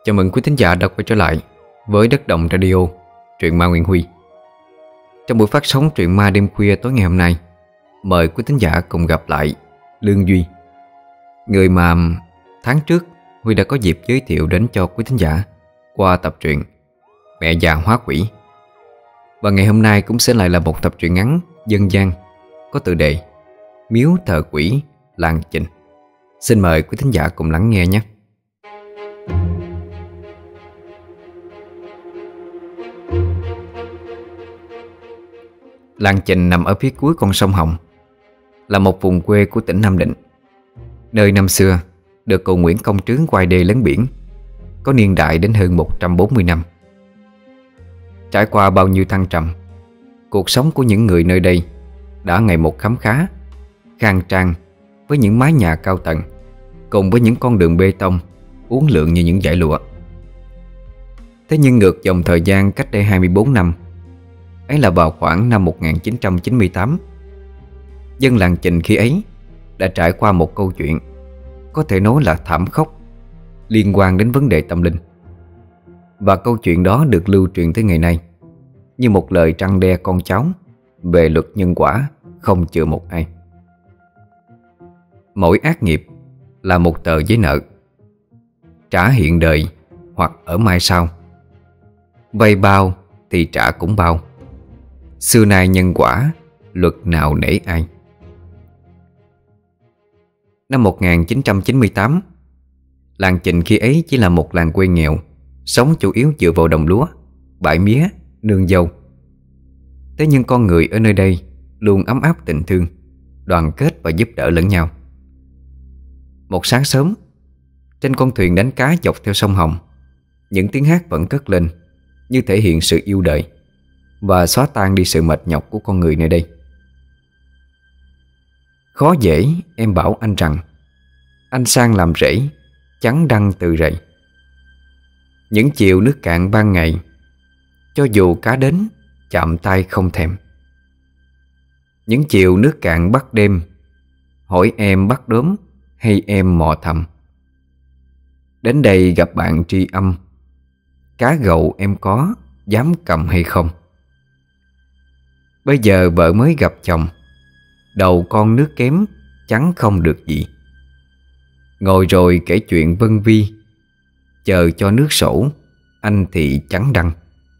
Chào mừng quý thính giả đã quay trở lại với Đất Đồng Radio, truyện ma Nguyễn Huy. Trong buổi phát sóng truyện ma đêm khuya tối ngày hôm nay, mời quý thính giả cùng gặp lại Lương Duy, người mà tháng trước Huy đã có dịp giới thiệu đến cho quý thính giả qua tập truyện Mẹ già hóa quỷ. Và ngày hôm nay cũng sẽ lại là một tập truyện ngắn dân gian có tựa đề Miếu thờ quỷ làng Chình. Xin mời quý thính giả cùng lắng nghe nhé. Làng Chình nằm ở phía cuối con sông Hồng, là một vùng quê của tỉnh Nam Định, nơi năm xưa được cụ Nguyễn Công Trướng quay đê lấn biển, có niên đại đến hơn 140 năm. Trải qua bao nhiêu thăng trầm, cuộc sống của những người nơi đây đã ngày một khấm khá, khang trang, với những mái nhà cao tầng cùng với những con đường bê tông uốn lượn như những dải lụa. Thế nhưng ngược dòng thời gian cách đây 24 năm, ấy là vào khoảng năm 1998, dân làng Chình khi ấy đã trải qua một câu chuyện có thể nói là thảm khốc liên quan đến vấn đề tâm linh. Và câu chuyện đó được lưu truyền tới ngày nay như một lời răn đe con cháu về luật nhân quả không chừa một ai. Mỗi ác nghiệp là một tờ giấy nợ, trả hiện đời hoặc ở mai sau. Vay bao thì trả cũng bao, xưa nay nhân quả, luật nào nể ai. Năm 1998, làng Chình khi ấy chỉ là một làng quê nghèo, sống chủ yếu dựa vào đồng lúa, bãi mía, nương dâu. Thế nhưng con người ở nơi đây luôn ấm áp tình thương, đoàn kết và giúp đỡ lẫn nhau. Một sáng sớm, trên con thuyền đánh cá dọc theo sông Hồng, những tiếng hát vẫn cất lên, như thể hiện sự yêu đời và xóa tan đi sự mệt nhọc của con người nơi đây. Khó dễ em bảo anh rằng, anh sang làm rễ, chắn đăng từ rầy. Những chiều nước cạn ban ngày, cho dù cá đến, chạm tay không thèm. Những chiều nước cạn bắt đêm, hỏi em bắt đốm hay em mò thầm. Đến đây gặp bạn tri âm, cá gậu em có, dám cầm hay không? Bây giờ vợ mới gặp chồng, đầu con nước kém, chẳng không được gì. Ngồi rồi kể chuyện vân vi, chờ cho nước sổ, anh thì trắng đăng.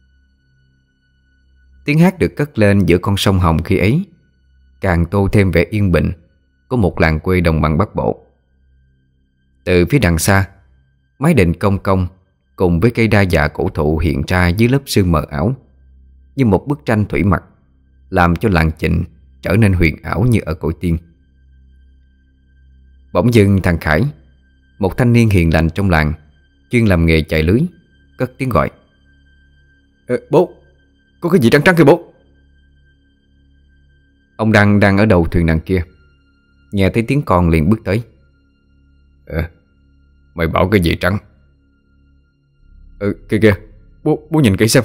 Tiếng hát được cất lên giữa con sông Hồng khi ấy, càng tô thêm vẻ yên bình của một làng quê đồng bằng Bắc Bộ. Từ phía đằng xa, mái đình cong cong cùng với cây đa già cổ thụ hiện ra dưới lớp sương mờ ảo, như một bức tranh thủy mặc, làm cho làng Chình trở nên huyền ảo như ở cõi tiên. Bỗng dưng thằng Khải, một thanh niên hiền lành trong làng, chuyên làm nghề chài lưới, cất tiếng gọi: Bố, có cái gì trắng trắng kìa bố. Ông Đăng đang ở đầu thuyền đằng kia, nghe thấy tiếng con liền bước tới. Mày bảo cái gì trắng? Kìa kìa, bố nhìn kỹ xem.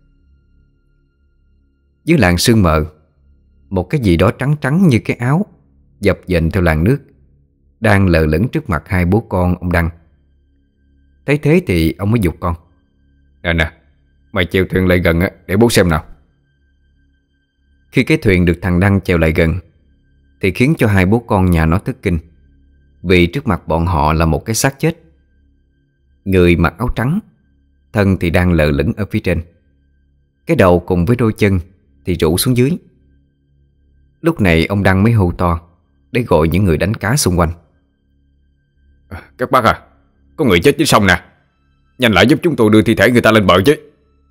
Dưới làn sương mờ, một cái gì đó trắng trắng như cái áo dập dềnh theo làn nước đang lờ lững trước mặt hai bố con ông Đăng. Thấy thế thì ông mới giục con: Nè, mày chèo thuyền lại gần để bố xem nào. Khi cái thuyền được thằng Đăng chèo lại gần thì khiến cho hai bố con nhà nó thất kinh, vì trước mặt bọn họ là một cái xác chết. Người mặc áo trắng, thân thì đang lờ lững ở phía trên, cái đầu cùng với đôi chân thì rũ xuống dưới. Lúc này ông Đăng mới hô to để gọi những người đánh cá xung quanh: Các bác à, có người chết dưới sông nè, nhanh lại giúp chúng tôi đưa thi thể người ta lên bờ chứ.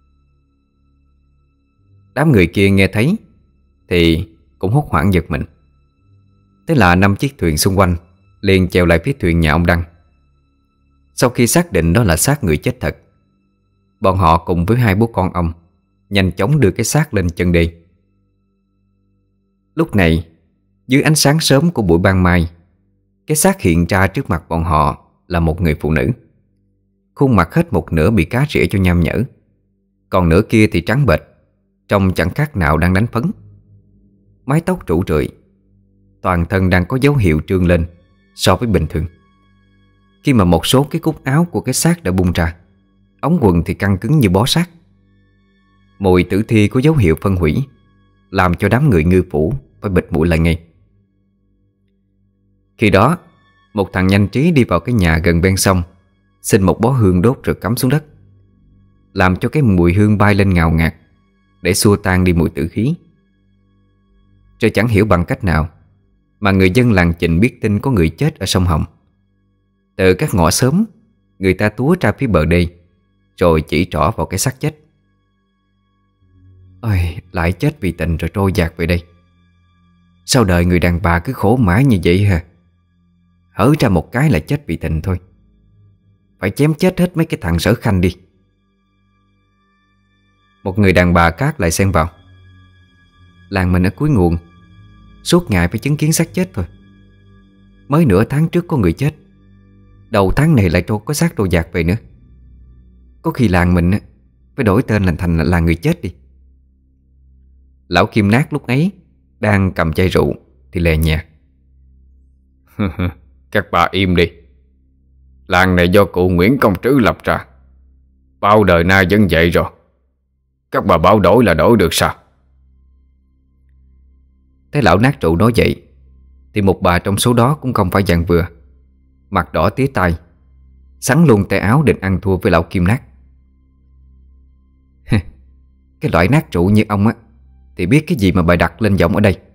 Đám người kia nghe thấy thì cũng hốt hoảng giật mình. Thế là 5 chiếc thuyền xung quanh liền chèo lại phía thuyền nhà ông Đăng. Sau khi xác định đó là xác người chết thật, bọn họ cùng với hai bố con ông nhanh chóng đưa cái xác lên chân đê. Lúc này, dưới ánh sáng sớm của buổi ban mai, cái xác hiện ra trước mặt bọn họ là một người phụ nữ. Khuôn mặt hết một nửa bị cá rỉa cho nham nhở, còn nửa kia thì trắng bệch, trông chẳng khác nào đang đánh phấn. Mái tóc rủ rượi, toàn thân đang có dấu hiệu trương lên so với bình thường, khi mà một số cái cúc áo của cái xác đã bung ra, ống quần thì căng cứng như bó sát. Mùi tử thi có dấu hiệu phân hủy, làm cho đám người ngư phủ phải bịt mũi lại ngay. Khi đó, một thằng nhanh trí đi vào cái nhà gần ven sông, xin một bó hương đốt rồi cắm xuống đất, làm cho cái mùi hương bay lên ngào ngạt để xua tan đi mùi tử khí. Rồi chẳng hiểu bằng cách nào mà người dân làng Chình biết tin có người chết ở sông Hồng. Từ các ngõ xóm, người ta túa ra phía bờ đê, rồi chỉ trỏ vào cái xác chết. Ôi, lại chết vì tình rồi trôi dạt về đây. Sao đời người đàn bà cứ khổ mãi như vậy hả? Hở ra một cái là chết vì tình thôi. Phải chém chết hết mấy cái thằng Sở Khanh đi. Một người đàn bà khác lại xen vào. Làng mình ở cuối nguồn, suốt ngày phải chứng kiến xác chết thôi. Mới nửa tháng trước có người chết, đầu tháng này lại có xác trôi dạt về nữa. Có khi làng mình phải đổi tên thành là người chết đi. Lão Kim Nát lúc ấy đang cầm chai rượu thì lè nhẹ. Các bà im đi. Làng này do cụ Nguyễn Công Trứ lập ra, bao đời nay vẫn vậy rồi. Các bà bảo đổi là đổi được sao? Thấy lão Nát rượu nói vậy thì một bà trong số đó cũng không phải dạng vừa, mặt đỏ tía tai, sắn luôn tay áo định ăn thua với lão Kim Nát. Cái loại nát rượu như ông á thì biết cái gì mà bày đặt lên giọng ở đây.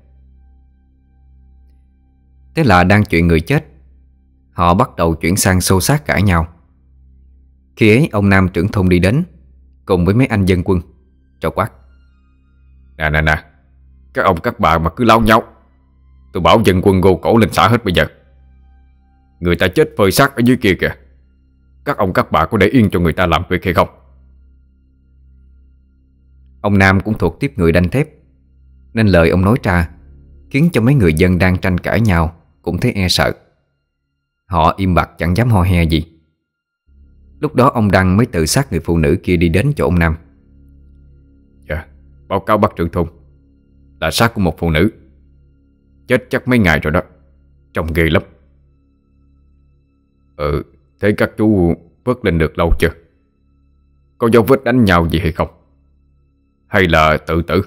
Thế là đang chuyện người chết, họ bắt đầu chuyển sang xô xát cãi nhau. Khi ấy ông Nam trưởng thôn đi đến cùng với mấy anh dân quân, rồi quát: Nè, các ông các bà mà cứ láo nháo, tôi bảo dân quân gô cổ lên xã hết bây giờ. Người ta chết phơi xác ở dưới kia kìa. Các ông các bà có để yên cho người ta làm việc hay không? Ông Nam cũng thuộc tiếp người đanh thép, nên lời ông nói ra khiến cho mấy người dân đang tranh cãi nhau cũng thấy e sợ. Họ im bặt chẳng dám ho he gì. Lúc đó ông Đăng mới tự xác người phụ nữ kia đi đến chỗ ông Nam. Dạ, báo cáo bác trưởng thôn, là xác của một phụ nữ, chết chắc mấy ngày rồi đó, trông ghê lắm. Thế các chú vớt lên được lâu chưa? Có dấu vết đánh nhau gì hay không? Hay là tự tử?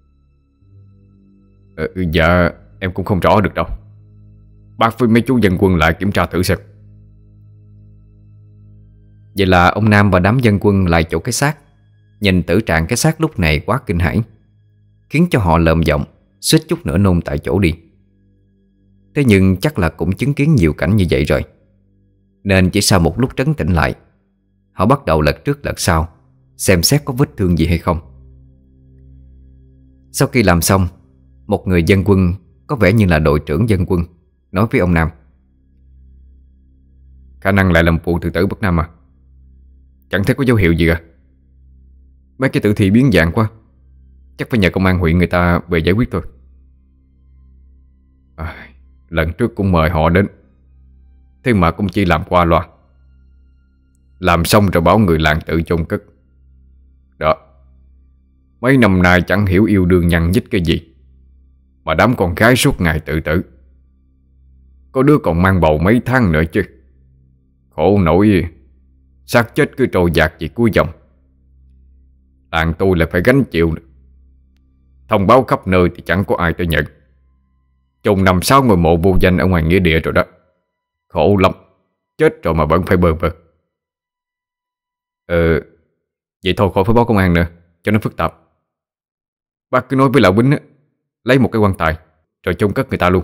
Dạ, em cũng không rõ được đâu. Bác với mấy chú dân quân lại kiểm tra thử xem. Vậy là ông Nam và đám dân quân lại chỗ cái xác, nhìn tử trạng cái xác lúc này quá kinh hãi, khiến cho họ lợm giọng, suýt chút nữa nôn tại chỗ đi. Thế nhưng chắc là cũng chứng kiến nhiều cảnh như vậy rồi, nên chỉ sau một lúc trấn tĩnh lại, họ bắt đầu lật trước lật sau, xem xét có vết thương gì hay không. Sau khi làm xong, một người dân quân có vẻ như là đội trưởng dân quân nói với ông Nam: Khả năng lại là một vụ tự tử bất nam à? Chẳng thấy có dấu hiệu gì à? Mấy cái tử thi biến dạng quá, chắc phải nhờ công an huyện người ta về giải quyết thôi. Lần trước cũng mời họ đến, thế mà cũng chỉ làm qua loa. Làm xong rồi bảo người làng tự chôn cất. Đó, mấy năm nay chẳng hiểu yêu đương nhăn nhít cái gì mà đám con gái suốt ngày tự tử. Có đứa còn mang bầu mấy tháng nữa chứ. Khổ nổi, xác chết cứ trôi dạt về cuối dòng. Làng tôi lại phải gánh chịu nữa. Thông báo khắp nơi thì chẳng có ai tới nhận. Chôn 5-6 ngôi mộ vô danh ở ngoài nghĩa địa rồi đó. Khổ lắm, chết rồi mà vẫn phải bơ vơ. Vậy thôi khỏi phải báo công an nữa, cho nó phức tạp. Bác cứ nói với lão Bính á, lấy một cái quan tài rồi chôn cất người ta luôn.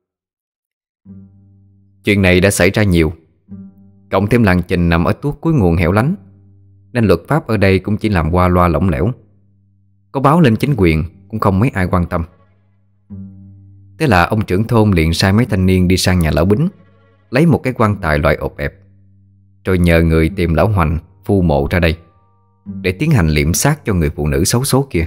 Chuyện này đã xảy ra nhiều, cộng thêm làng Chình nằm ở tuốt cuối nguồn hẻo lánh, nên luật pháp ở đây cũng chỉ làm qua loa lỏng lẻo. Có báo lên chính quyền cũng không mấy ai quan tâm. Thế là ông trưởng thôn liền sai mấy thanh niên đi sang nhà lão Bính, lấy một cái quan tài loại ộp ẹp, rồi nhờ người tìm lão Hoành phu mộ ra đây để tiến hành liệm xác cho người phụ nữ xấu số kia.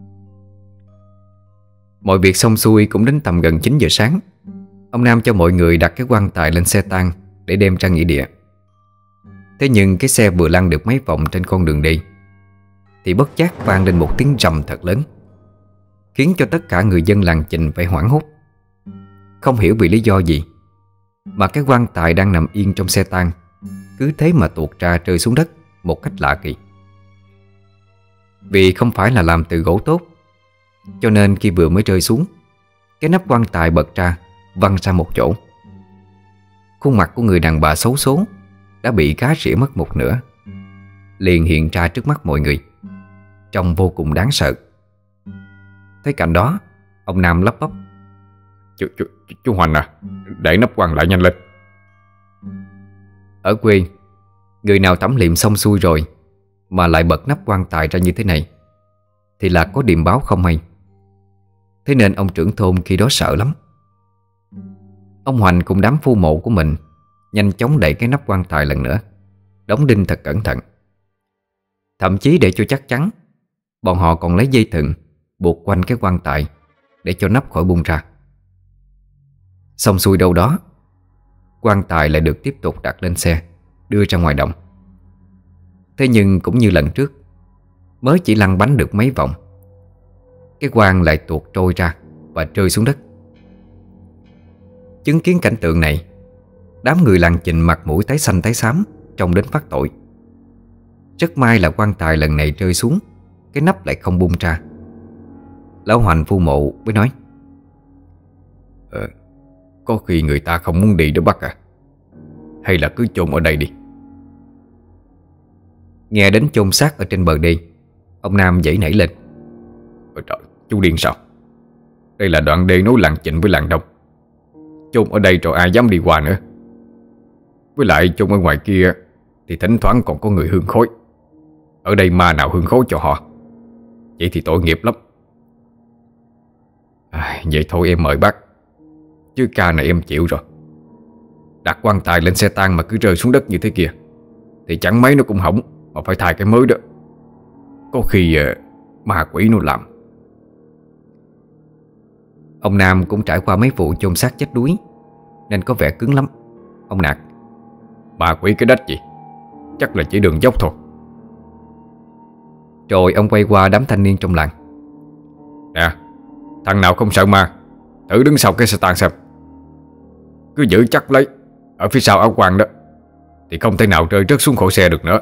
Mọi việc xong xuôi cũng đến tầm gần 9 giờ sáng. Ông Nam cho mọi người đặt cái quan tài lên xe tang để đem ra nghĩa địa. Thế nhưng cái xe vừa lăn được mấy vòng trên con đường đi thì bất giác vang lên một tiếng rầm thật lớn, khiến cho tất cả người dân làng Chình phải hoảng hốt. Không hiểu vì lý do gì mà cái quan tài đang nằm yên trong xe tang cứ thế mà tuột ra rơi xuống đất một cách lạ kỳ. Vì không phải là làm từ gỗ tốt, cho nên khi vừa mới rơi xuống, cái nắp quan tài bật ra, văng ra một chỗ. Khuôn mặt của người đàn bà xấu số đã bị cá rỉa mất một nửa, liền hiện ra trước mắt mọi người, trông vô cùng đáng sợ. Thấy cảnh đó, ông Nam lắp bắp: Chú Hoành à, để nắp quan lại nhanh lên. Ở quê, người nào tắm liệm xong xuôi rồi mà lại bật nắp quan tài ra như thế này thì là có điềm báo không hay. Thế nên ông trưởng thôn khi đó sợ lắm. Ông Hoành cùng đám phu mộ của mình nhanh chóng đậy cái nắp quan tài lần nữa, đóng đinh thật cẩn thận. Thậm chí để cho chắc chắn, bọn họ còn lấy dây thừng buộc quanh cái quan tài để cho nắp khỏi bung ra. Xong xuôi đâu đó, quan tài lại được tiếp tục đặt lên xe, đưa ra ngoài đồng. Thế nhưng cũng như lần trước, mới chỉ lăn bánh được mấy vòng, cái quan lại tuột trôi ra và rơi xuống đất. Chứng kiến cảnh tượng này, đám người làng Chình mặt mũi tái xanh tái xám, trông đến phát tội. Rất may là quan tài lần này rơi xuống, cái nắp lại không bung ra. Lão Hoành phu mộ mới nói: Có khi người ta không muốn đi đó bác à, hay là cứ chôn ở đây đi. Nghe đến chôn xác ở trên bờ đê, ông Nam giãy nảy lên: Trời, chú điên sao? Đây là đoạn đê nối làng Chình với làng Đông, chôn ở đây rồi ai dám đi qua nữa. Với lại chôn ở ngoài kia thì thỉnh thoảng còn có người hương khói, ở đây ma nào hương khói cho họ. Vậy thì tội nghiệp lắm. Vậy thôi em mời bác, chứ ca này em chịu rồi. Đặt quan tài lên xe tang mà cứ rơi xuống đất như thế kia thì chẳng mấy nó cũng hỏng, mà phải thay cái mới đó. Có khi ma quỷ nó làm. Ông Nam cũng trải qua mấy vụ chôn xác chết đuối nên có vẻ cứng lắm. Ông nạt: Ma quỷ cái đách gì, chắc là chỉ đường dốc thôi. Rồi ông quay qua đám thanh niên trong làng: Nè, thằng nào không sợ ma, thử đứng sau cái xe tang xem. Cứ giữ chắc lấy ở phía sau áo quan đó, thì không thể nào rơi rớt xuống khỏi xe được nữa.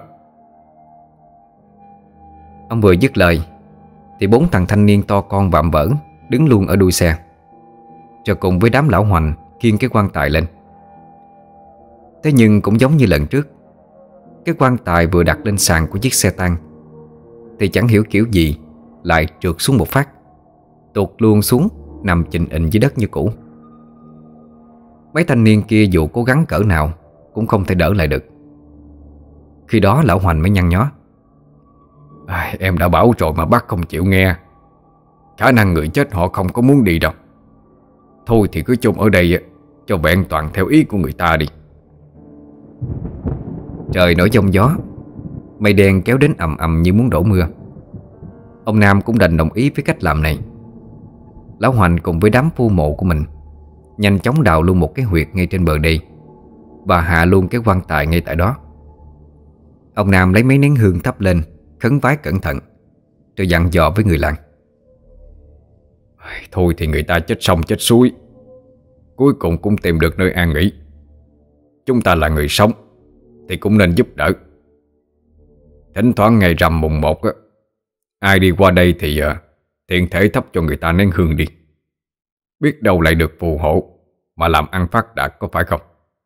Ông vừa dứt lời thì 4 thằng thanh niên to con vạm vỡ đứng luôn ở đuôi xe, rồi cùng với đám lão Hoành khiêng cái quan tài lên. Thế nhưng cũng giống như lần trước, cái quan tài vừa đặt lên sàn của chiếc xe tang thì chẳng hiểu kiểu gì lại trượt xuống một phát, tụt luôn xuống, nằm chình ình dưới đất như cũ. Mấy thanh niên kia dù cố gắng cỡ nào cũng không thể đỡ lại được. Khi đó lão Hoành mới nhăn nhó: Em đã bảo rồi mà bác không chịu nghe. Khả năng người chết họ không có muốn đi đâu. Thôi thì cứ chôn ở đây cho vẹn toàn theo ý của người ta đi. Trời nổi giông gió, mây đen kéo đến ầm ầm như muốn đổ mưa. Ông Nam cũng đành đồng ý với cách làm này. Lão Hoành cùng với đám phu mộ của mình nhanh chóng đào luôn một cái huyệt ngay trên bờ đê và hạ luôn cái quan tài ngay tại đó. Ông Nam lấy mấy nén hương thắp lên, khấn vái cẩn thận, rồi dặn dò với người làng: Thôi thì người ta chết sông chết suối, cuối cùng cũng tìm được nơi an nghỉ. Chúng ta là người sống thì cũng nên giúp đỡ. Thỉnh thoảng ngày rằm mùng 1 ai đi qua đây thì tiện thể thắp cho người ta nén hương đi. Biết đâu lại được phù hộ mà làm ăn phát đạt, có phải không?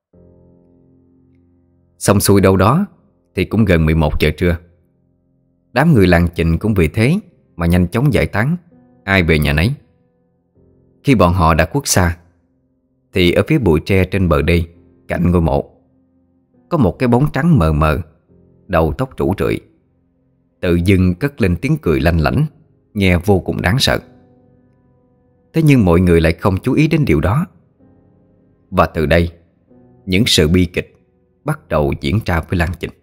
Xong xuôi đâu đó thì cũng gần 11 giờ trưa. Đám người làng Chình cũng vì thế mà nhanh chóng giải tán, ai về nhà nấy. Khi bọn họ đã khuất xa thì ở phía bụi tre trên bờ đê cạnh ngôi mộ có một cái bóng trắng mờ mờ, đầu tóc rủ rượi, tự dưng cất lên tiếng cười lanh lảnh, nghe vô cùng đáng sợ. Thế nhưng mọi người lại không chú ý đến điều đó. Và từ đây, những sự bi kịch bắt đầu diễn ra với làng Chình.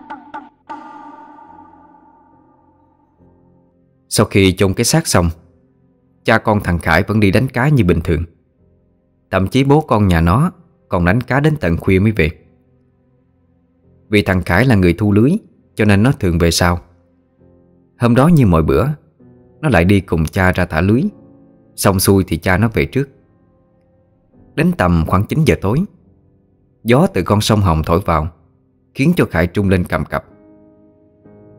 Sau khi chôn cái xác xong, cha con thằng Khải vẫn đi đánh cá như bình thường. Thậm chí bố con nhà nó còn đánh cá đến tận khuya mới về. Vì thằng Khải là người thu lưới cho nên nó thường về sau. Hôm đó như mọi bữa, nó lại đi cùng cha ra thả lưới. Xong xuôi thì cha nó về trước. Đến tầm khoảng 9 giờ tối, gió từ con sông Hồng thổi vào khiến cho Khải trung lên cầm cập.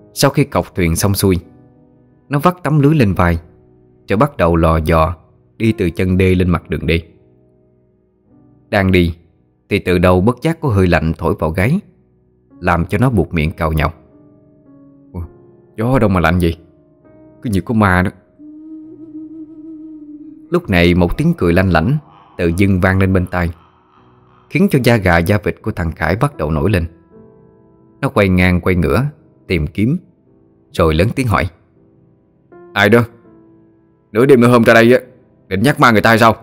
Sau khi cọc thuyền xong xuôi, nó vắt tấm lưới lên vai, rồi bắt đầu lò dò đi từ chân đê lên mặt đường đê. Đang đi thì từ đầu bất giác có hơi lạnh thổi vào gáy, làm cho nó buột miệng cào nhàu. Gió đâu mà lạnh gì, cứ như có ma đó. Lúc này một tiếng cười lanh lảnh tự dưng vang lên bên tai, khiến cho da gà da vịt của thằng Khải bắt đầu nổi lên. Nó quay ngang quay ngửa tìm kiếm, rồi lớn tiếng hỏi: Ai đó? Nửa đêm nửa hôm ra đây á, định nhắc ma người ta hay sao?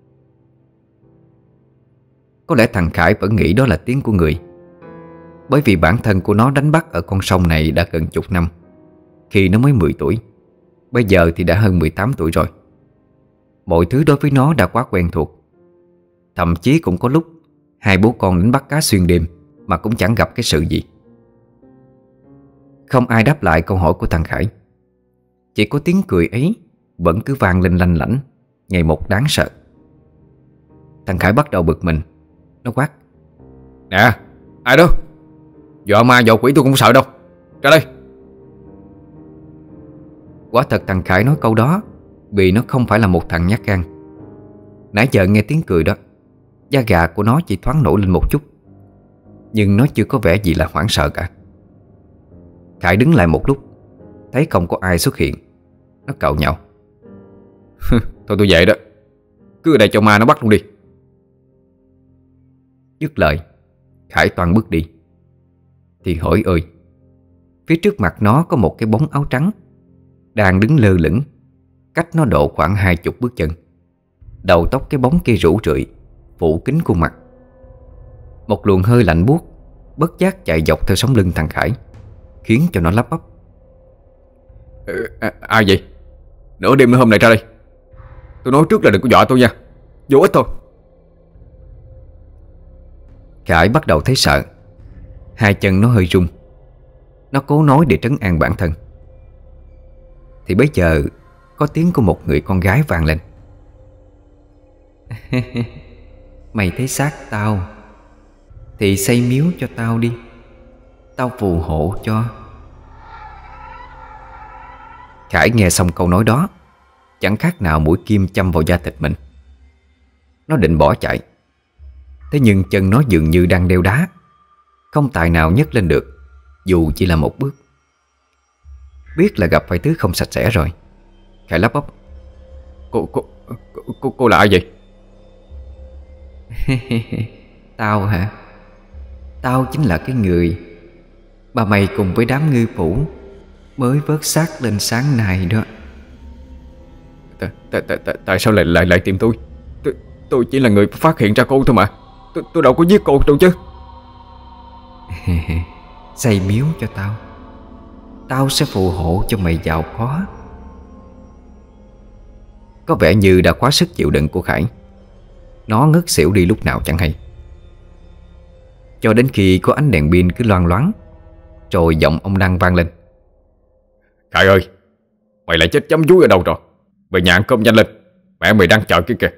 Có lẽ thằng Khải vẫn nghĩ đó là tiếng của người, bởi vì bản thân của nó đánh bắt ở con sông này đã gần chục năm. Khi nó mới 10 tuổi, bây giờ thì đã hơn 18 tuổi rồi. Mọi thứ đối với nó đã quá quen thuộc. Thậm chí cũng có lúc hai bố con đánh bắt cá xuyên đêm mà cũng chẳng gặp cái sự gì. Không ai đáp lại câu hỏi của thằng Khải. Chỉ có tiếng cười ấy vẫn cứ vang lên lanh lảnh, ngày một đáng sợ. Thằng Khải bắt đầu bực mình. Nó quát: Nè, ai đó? Dọa ma dọa quỷ tôi cũng sợ đâu. Ra đây. Quả thật thằng Khải nói câu đó vì nó không phải là một thằng nhát gan. Nãy giờ nghe tiếng cười đó, da gà của nó chỉ thoáng nổi lên một chút, nhưng nó chưa có vẻ gì là hoảng sợ cả. Khải đứng lại một lúc, thấy không có ai xuất hiện, nó càu nhàu: Thôi tôi về đó, cứ ở đây cho ma nó bắt luôn đi. Dứt lời, Khải toan bước đi. Thì hỡi ơi, phía trước mặt nó có một cái bóng áo trắng đang đứng lơ lửng, cách nó độ khoảng 20 bước chân. Đầu tóc cái bóng kia rủ rượi, phủ kín khuôn mặt. Một luồng hơi lạnh buốt bất giác chạy dọc theo sống lưng thằng Khải, khiến cho nó lắp bắp: Ai vậy? Nửa đêm nửa hôm này ra đây. Tôi nói trước là đừng có dọa tôi nha, vô ích thôi. Khải bắt đầu thấy sợ. Hai chân nó hơi run. Nó cố nói để trấn an bản thân. Thì bây giờ có tiếng của một người con gái vang lên: Mày thấy xác tao thì xây miếu cho tao đi, tao phù hộ cho. Khải nghe xong câu nói đó, chẳng khác nào mũi kim châm vào da thịt mình. Nó định bỏ chạy, thế nhưng chân nó dường như đang đeo đá, không tài nào nhấc lên được, dù chỉ là một bước. Biết là gặp phải thứ không sạch sẽ rồi, Khải lắp bắp: Cô là ai vậy? Tao hả? Tao chính là cái người mà mày cùng với đám ngư phủ mới vớt xác lên sáng nay đó. Tại sao lại tìm tôi? Tôi chỉ là người phát hiện ra cô thôi mà. Tôi đâu có giết cô đâu chứ. Xây miếu cho tao, tao sẽ phù hộ cho mày giàu có. Có vẻ như đã quá sức chịu đựng của Khải. Nó ngất xỉu đi lúc nào chẳng hay, cho đến khi có ánh đèn pin cứ loang loáng, rồi giọng ông Đăng vang lên: Khải ơi, mày lại chết chấm dúi ở đâu rồi? Về nhà ăn cơm nhanh lên, mẹ mày đang chờ kia kìa.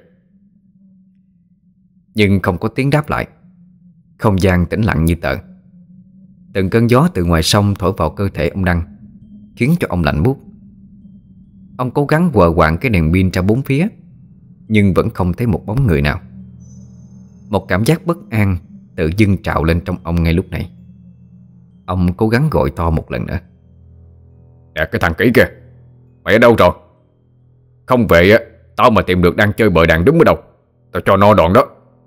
Nhưng không có tiếng đáp lại. Không gian tĩnh lặng như tờ. Từng cơn gió từ ngoài sông thổi vào cơ thể ông Đăng, khiến cho ông lạnh buốt. Ông cố gắng quờ quạng cái đèn pin ra bốn phía, nhưng vẫn không thấy một bóng người nào. Một cảm giác bất an tự dưng trào lên trong ông ngay lúc này. Ông cố gắng gọi to một lần nữa: Nè cái thằng kỹ kìa, mày ở đâu rồi? Không về á, tao mà tìm được đang chơi bời đàn đúng ở đâu, tao cho no đòn đó.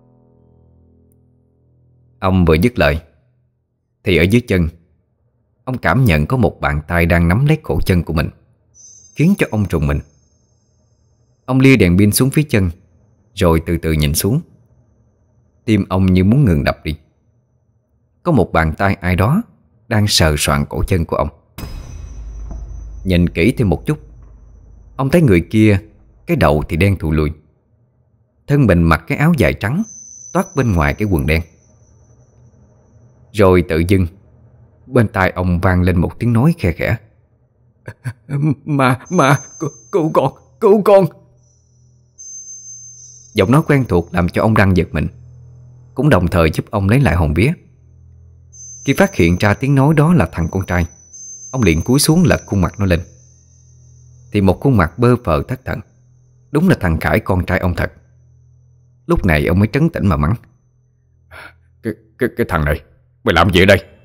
Ông vừa dứt lời thì ở dưới chân ông cảm nhận có một bàn tay đang nắm lấy cổ chân của mình, khiến cho ông rùng mình. Ông lia đèn pin xuống phía chân, rồi từ từ nhìn xuống. Tim ông như muốn ngừng đập đi. Có một bàn tay ai đó đang sờ soạng cổ chân của ông. Nhìn kỹ thêm một chút, ông thấy người kia cái đầu thì đen thùi lùi, thân mình mặc cái áo dài trắng toát bên ngoài cái quần đen. Rồi tự dưng bên tai ông vang lên một tiếng nói khe khẽ: Cứu con. Giọng nói quen thuộc làm cho ông Đăng giật mình, cũng đồng thời giúp ông lấy lại hồn vía. Khi phát hiện ra tiếng nói đó là thằng con trai, ông liền cúi xuống lật khuôn mặt nó lên. Thì một khuôn mặt bơ phờ thất thần. Đúng là thằng Khải con trai ông thật. Lúc này ông mới trấn tĩnh mà mắng: Cái thằng này, mày làm gì ở đây?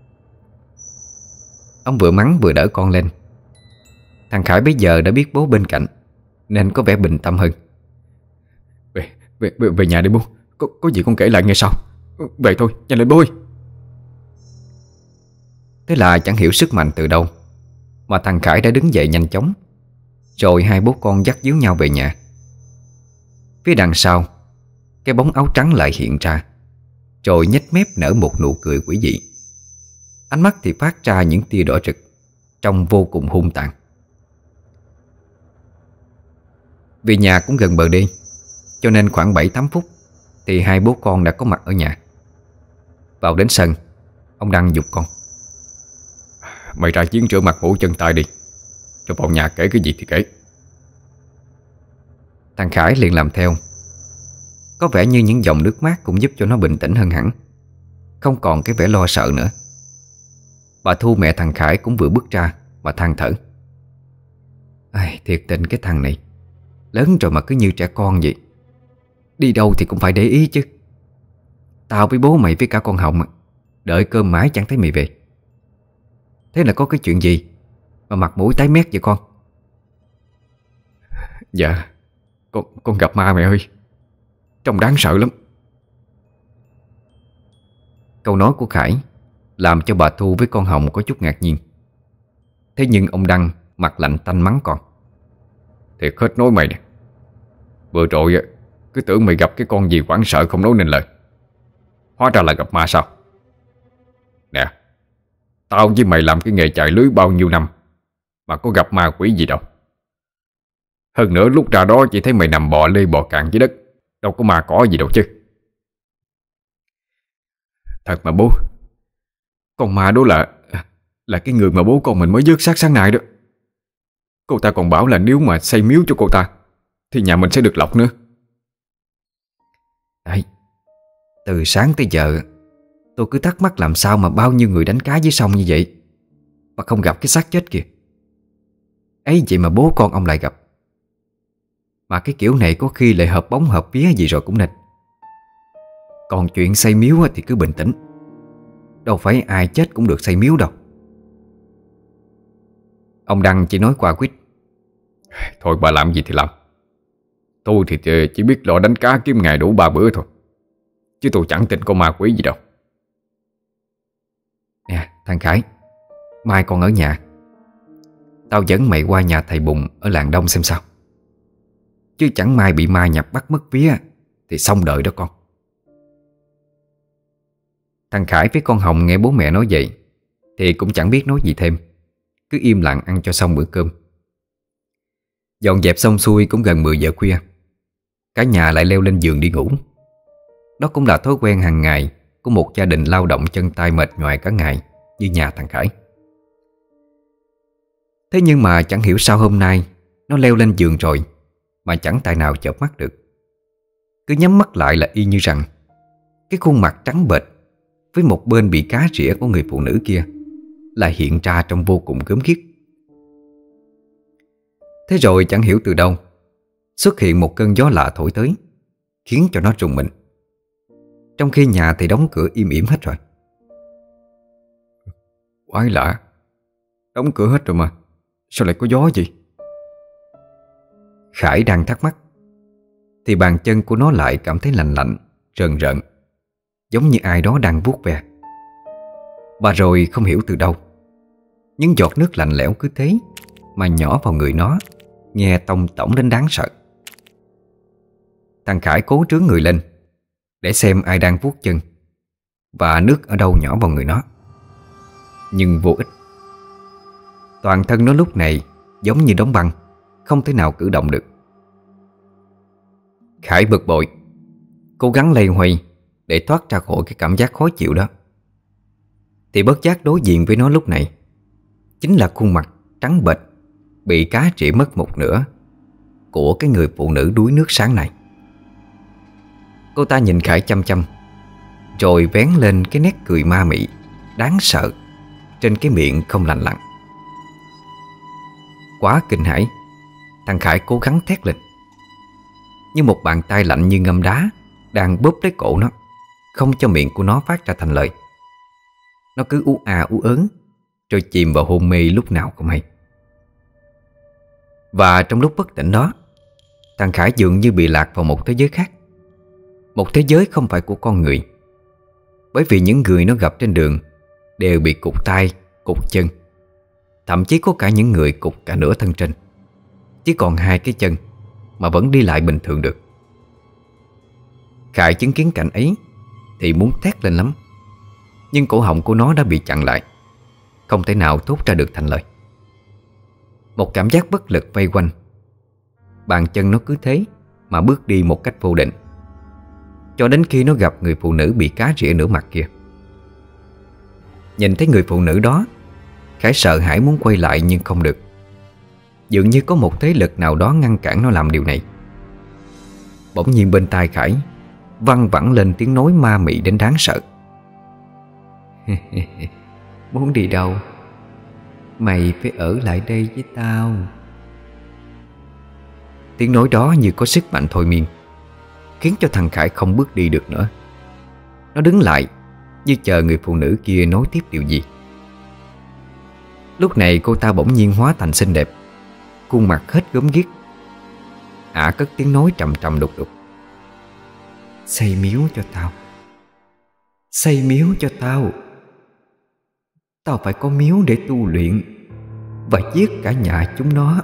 Ông vừa mắng vừa đỡ con lên. Thằng Khải bây giờ đã biết bố bên cạnh nên có vẻ bình tâm hơn. Về nhà đi bố. Có gì con kể lại nghe sau. Về thôi, nhanh lên bố ơi. Thế là chẳng hiểu sức mạnh từ đâu mà thằng Khải đã đứng dậy nhanh chóng. Rồi hai bố con dắt díu nhau về nhà. Phía đằng sau, cái bóng áo trắng lại hiện ra, rồi nhếch mép nở một nụ cười quỷ dị. Ánh mắt thì phát ra những tia đỏ rực, trông vô cùng hung tàn. Vì nhà cũng gần bờ đê, cho nên khoảng 7-8 phút thì hai bố con đã có mặt ở nhà. Vào đến sân, ông Đăng giục con: Mày ra chiến rửa mặt mũi chân tay đi, rồi vào nhà kể cái gì thì kể. Thằng Khải liền làm theo. Có vẻ như những dòng nước mát cũng giúp cho nó bình tĩnh hơn hẳn, không còn cái vẻ lo sợ nữa. Bà Thu mẹ thằng Khải cũng vừa bước ra mà than thở: Ai, thiệt tình cái thằng này, lớn rồi mà cứ như trẻ con vậy. Đi đâu thì cũng phải để ý chứ. Tao với bố mày với cả con Hồng đợi cơm mãi chẳng thấy mày về. Thế là có cái chuyện gì mà mặt mũi tái mét vậy con? Dạ, con gặp ma mẹ ơi. Trông đáng sợ lắm. Câu nói của Khải làm cho bà Thu với con Hồng có chút ngạc nhiên. Thế nhưng ông Đăng mặt lạnh tanh mắng con: Thiệt hết nói mày nè. Vừa rồi cứ tưởng mày gặp cái con gì hoảng sợ không nói nên lời, hóa ra là gặp ma sao? Nè, tao với mày làm cái nghề chài lưới bao nhiêu năm mà có gặp ma quỷ gì đâu. Hơn nữa lúc ra đó chỉ thấy mày nằm bò lê bò cạn dưới đất, đâu có ma cỏ gì đâu chứ. Thật mà bố, Con ma đó là cái người mà bố con mình mới vớt xác sáng nay đó. Cô ta còn bảo là nếu mà xây miếu cho cô ta thì nhà mình sẽ được lộc nữa. Đấy, từ sáng tới giờ tôi cứ thắc mắc làm sao mà bao nhiêu người đánh cá dưới sông như vậy mà không gặp cái xác chết kìa. Ấy vậy mà bố con ông lại gặp. Mà cái kiểu này có khi lại hợp bóng hợp vía gì rồi cũng nên. Còn chuyện xây miếu thì cứ bình tĩnh, đâu phải ai chết cũng được xây miếu đâu. Ông Đăng chỉ nói qua quýt: Thôi bà làm gì thì làm. Tôi thì chỉ biết lo đánh cá kiếm ngày đủ 3 bữa thôi, chứ tôi chẳng tin có ma quỷ gì đâu. Nè thằng Khải, mai còn ở nhà, tao dẫn mày qua nhà thầy Bùng ở làng Đông xem sao. Chứ chẳng may bị ma nhập bắt mất vía thì xong đời đó con. Thằng Khải với con Hồng nghe bố mẹ nói vậy thì cũng chẳng biết nói gì thêm, cứ im lặng ăn cho xong bữa cơm. Dọn dẹp xong xuôi cũng gần 10 giờ khuya, cả nhà lại leo lên giường đi ngủ. Đó cũng là thói quen hàng ngày của một gia đình lao động chân tay mệt nhoài cả ngày như nhà thằng Khải. Thế nhưng mà chẳng hiểu sao hôm nay nó leo lên giường rồi mà chẳng tài nào chợp mắt được. Cứ nhắm mắt lại là y như rằng cái khuôn mặt trắng bệch với một bên bị cá rỉa của người phụ nữ kia lại hiện ra trong vô cùng gớm ghiếc. Thế rồi chẳng hiểu từ đâu xuất hiện một cơn gió lạ thổi tới, khiến cho nó rùng mình, trong khi nhà thì đóng cửa im ỉm hết rồi. Quái lạ, đóng cửa hết rồi mà sao lại có gió gì? Khải đang thắc mắc thì bàn chân của nó lại cảm thấy lạnh lạnh, rờn rợn, giống như ai đó đang vuốt ve. Và rồi không hiểu từ đâu, những giọt nước lạnh lẽo cứ thế mà nhỏ vào người nó, nghe tông tổng đến đáng sợ. Thằng Khải cố trướng người lên để xem ai đang vuốt chân và nước ở đâu nhỏ vào người nó, nhưng vô ích. Toàn thân nó lúc này giống như đóng băng, không thể nào cử động được. Khải bực bội, cố gắng lay hoay để thoát ra khỏi cái cảm giác khó chịu đó. Thì bất giác đối diện với nó lúc này chính là khuôn mặt trắng bệch bị cá rỉa mất một nửa của cái người phụ nữ đuối nước sáng nay. Cô ta nhìn Khải chăm chăm, rồi vén lên cái nét cười ma mị đáng sợ trên cái miệng không lành lặn. Quá kinh hãi, thằng Khải cố gắng thét lên, nhưng một bàn tay lạnh như ngâm đá đang bóp lấy cổ nó, không cho miệng của nó phát ra thành lời. Nó cứ ú à ú ớn, rồi chìm vào hôn mê lúc nào không hay. Và trong lúc bất tỉnh đó, thằng Khải dường như bị lạc vào một thế giới khác. Một thế giới không phải của con người. Bởi vì những người nó gặp trên đường đều bị cụt tay, cụt chân. Thậm chí có cả những người cụt cả nửa thân trên, chỉ còn 2 cái chân mà vẫn đi lại bình thường được. Khải chứng kiến cảnh ấy thì muốn thét lên lắm, nhưng cổ họng của nó đã bị chặn lại, không thể nào thốt ra được thành lời. Một cảm giác bất lực vây quanh. Bàn chân nó cứ thế mà bước đi một cách vô định, cho đến khi nó gặp người phụ nữ bị cá rỉa nửa mặt kia. Nhìn thấy người phụ nữ đó, Khải sợ hãi muốn quay lại nhưng không được. Dường như có một thế lực nào đó ngăn cản nó làm điều này. Bỗng nhiên bên tai Khải văng vẳng lên tiếng nói ma mị đến đáng sợ. Muốn đi đâu? Mày phải ở lại đây với tao. Tiếng nói đó như có sức mạnh thôi miên, khiến cho thằng Khải không bước đi được nữa. Nó đứng lại như chờ người phụ nữ kia nói tiếp điều gì. Lúc này cô ta bỗng nhiên hóa thành xinh đẹp, khuôn mặt hết gớm ghiếc. Ả cất tiếng nói trầm trầm đục đục. Xây miếu cho tao. Xây miếu cho tao. Tao phải có miếu để tu luyện và giết cả nhà chúng nó.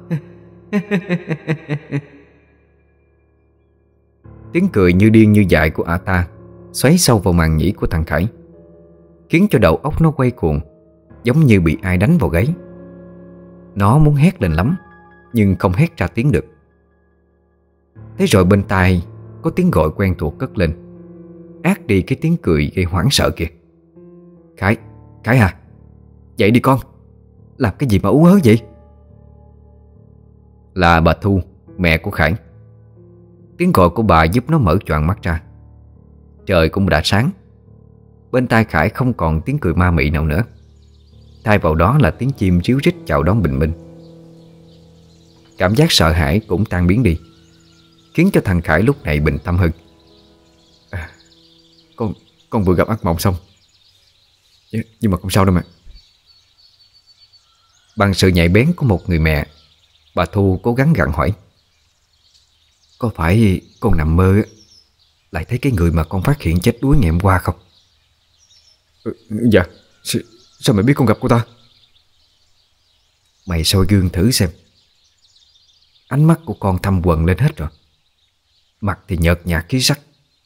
Tiếng cười như điên như dại của ả ta xoáy sâu vào màng nhĩ của thằng Khải, khiến cho đầu óc nó quay cuồng, giống như bị ai đánh vào gáy. Nó muốn hét lên lắm, nhưng không hét ra tiếng được. Thế rồi bên tai có tiếng gọi quen thuộc cất lên, át đi cái tiếng cười gây hoảng sợ kìa. Khải, Khải à, dậy đi con. Làm cái gì mà ú ớ vậy? Là bà Thu, mẹ của Khải. Tiếng gọi của bà giúp nó mở choàng mắt ra. Trời cũng đã sáng. Bên tai Khải không còn tiếng cười ma mị nào nữa, thay vào đó là tiếng chim ríu rít chào đón bình minh. Cảm giác sợ hãi cũng tan biến đi, khiến cho thằng Khải lúc này bình tâm hơn. Con vừa gặp ác mộng xong, nhưng mà không sao đâu mà. Bằng sự nhạy bén của một người mẹ, bà Thu cố gắng gặng hỏi. Có phải con nằm mơ lại thấy cái người mà con phát hiện chết đuối ngày hôm qua không? Dạ. Sao mày biết con gặp cô ta? Mày soi gương thử xem. Ánh mắt của con thâm quầng lên hết rồi, mặt thì nhợt nhạt khí sắc.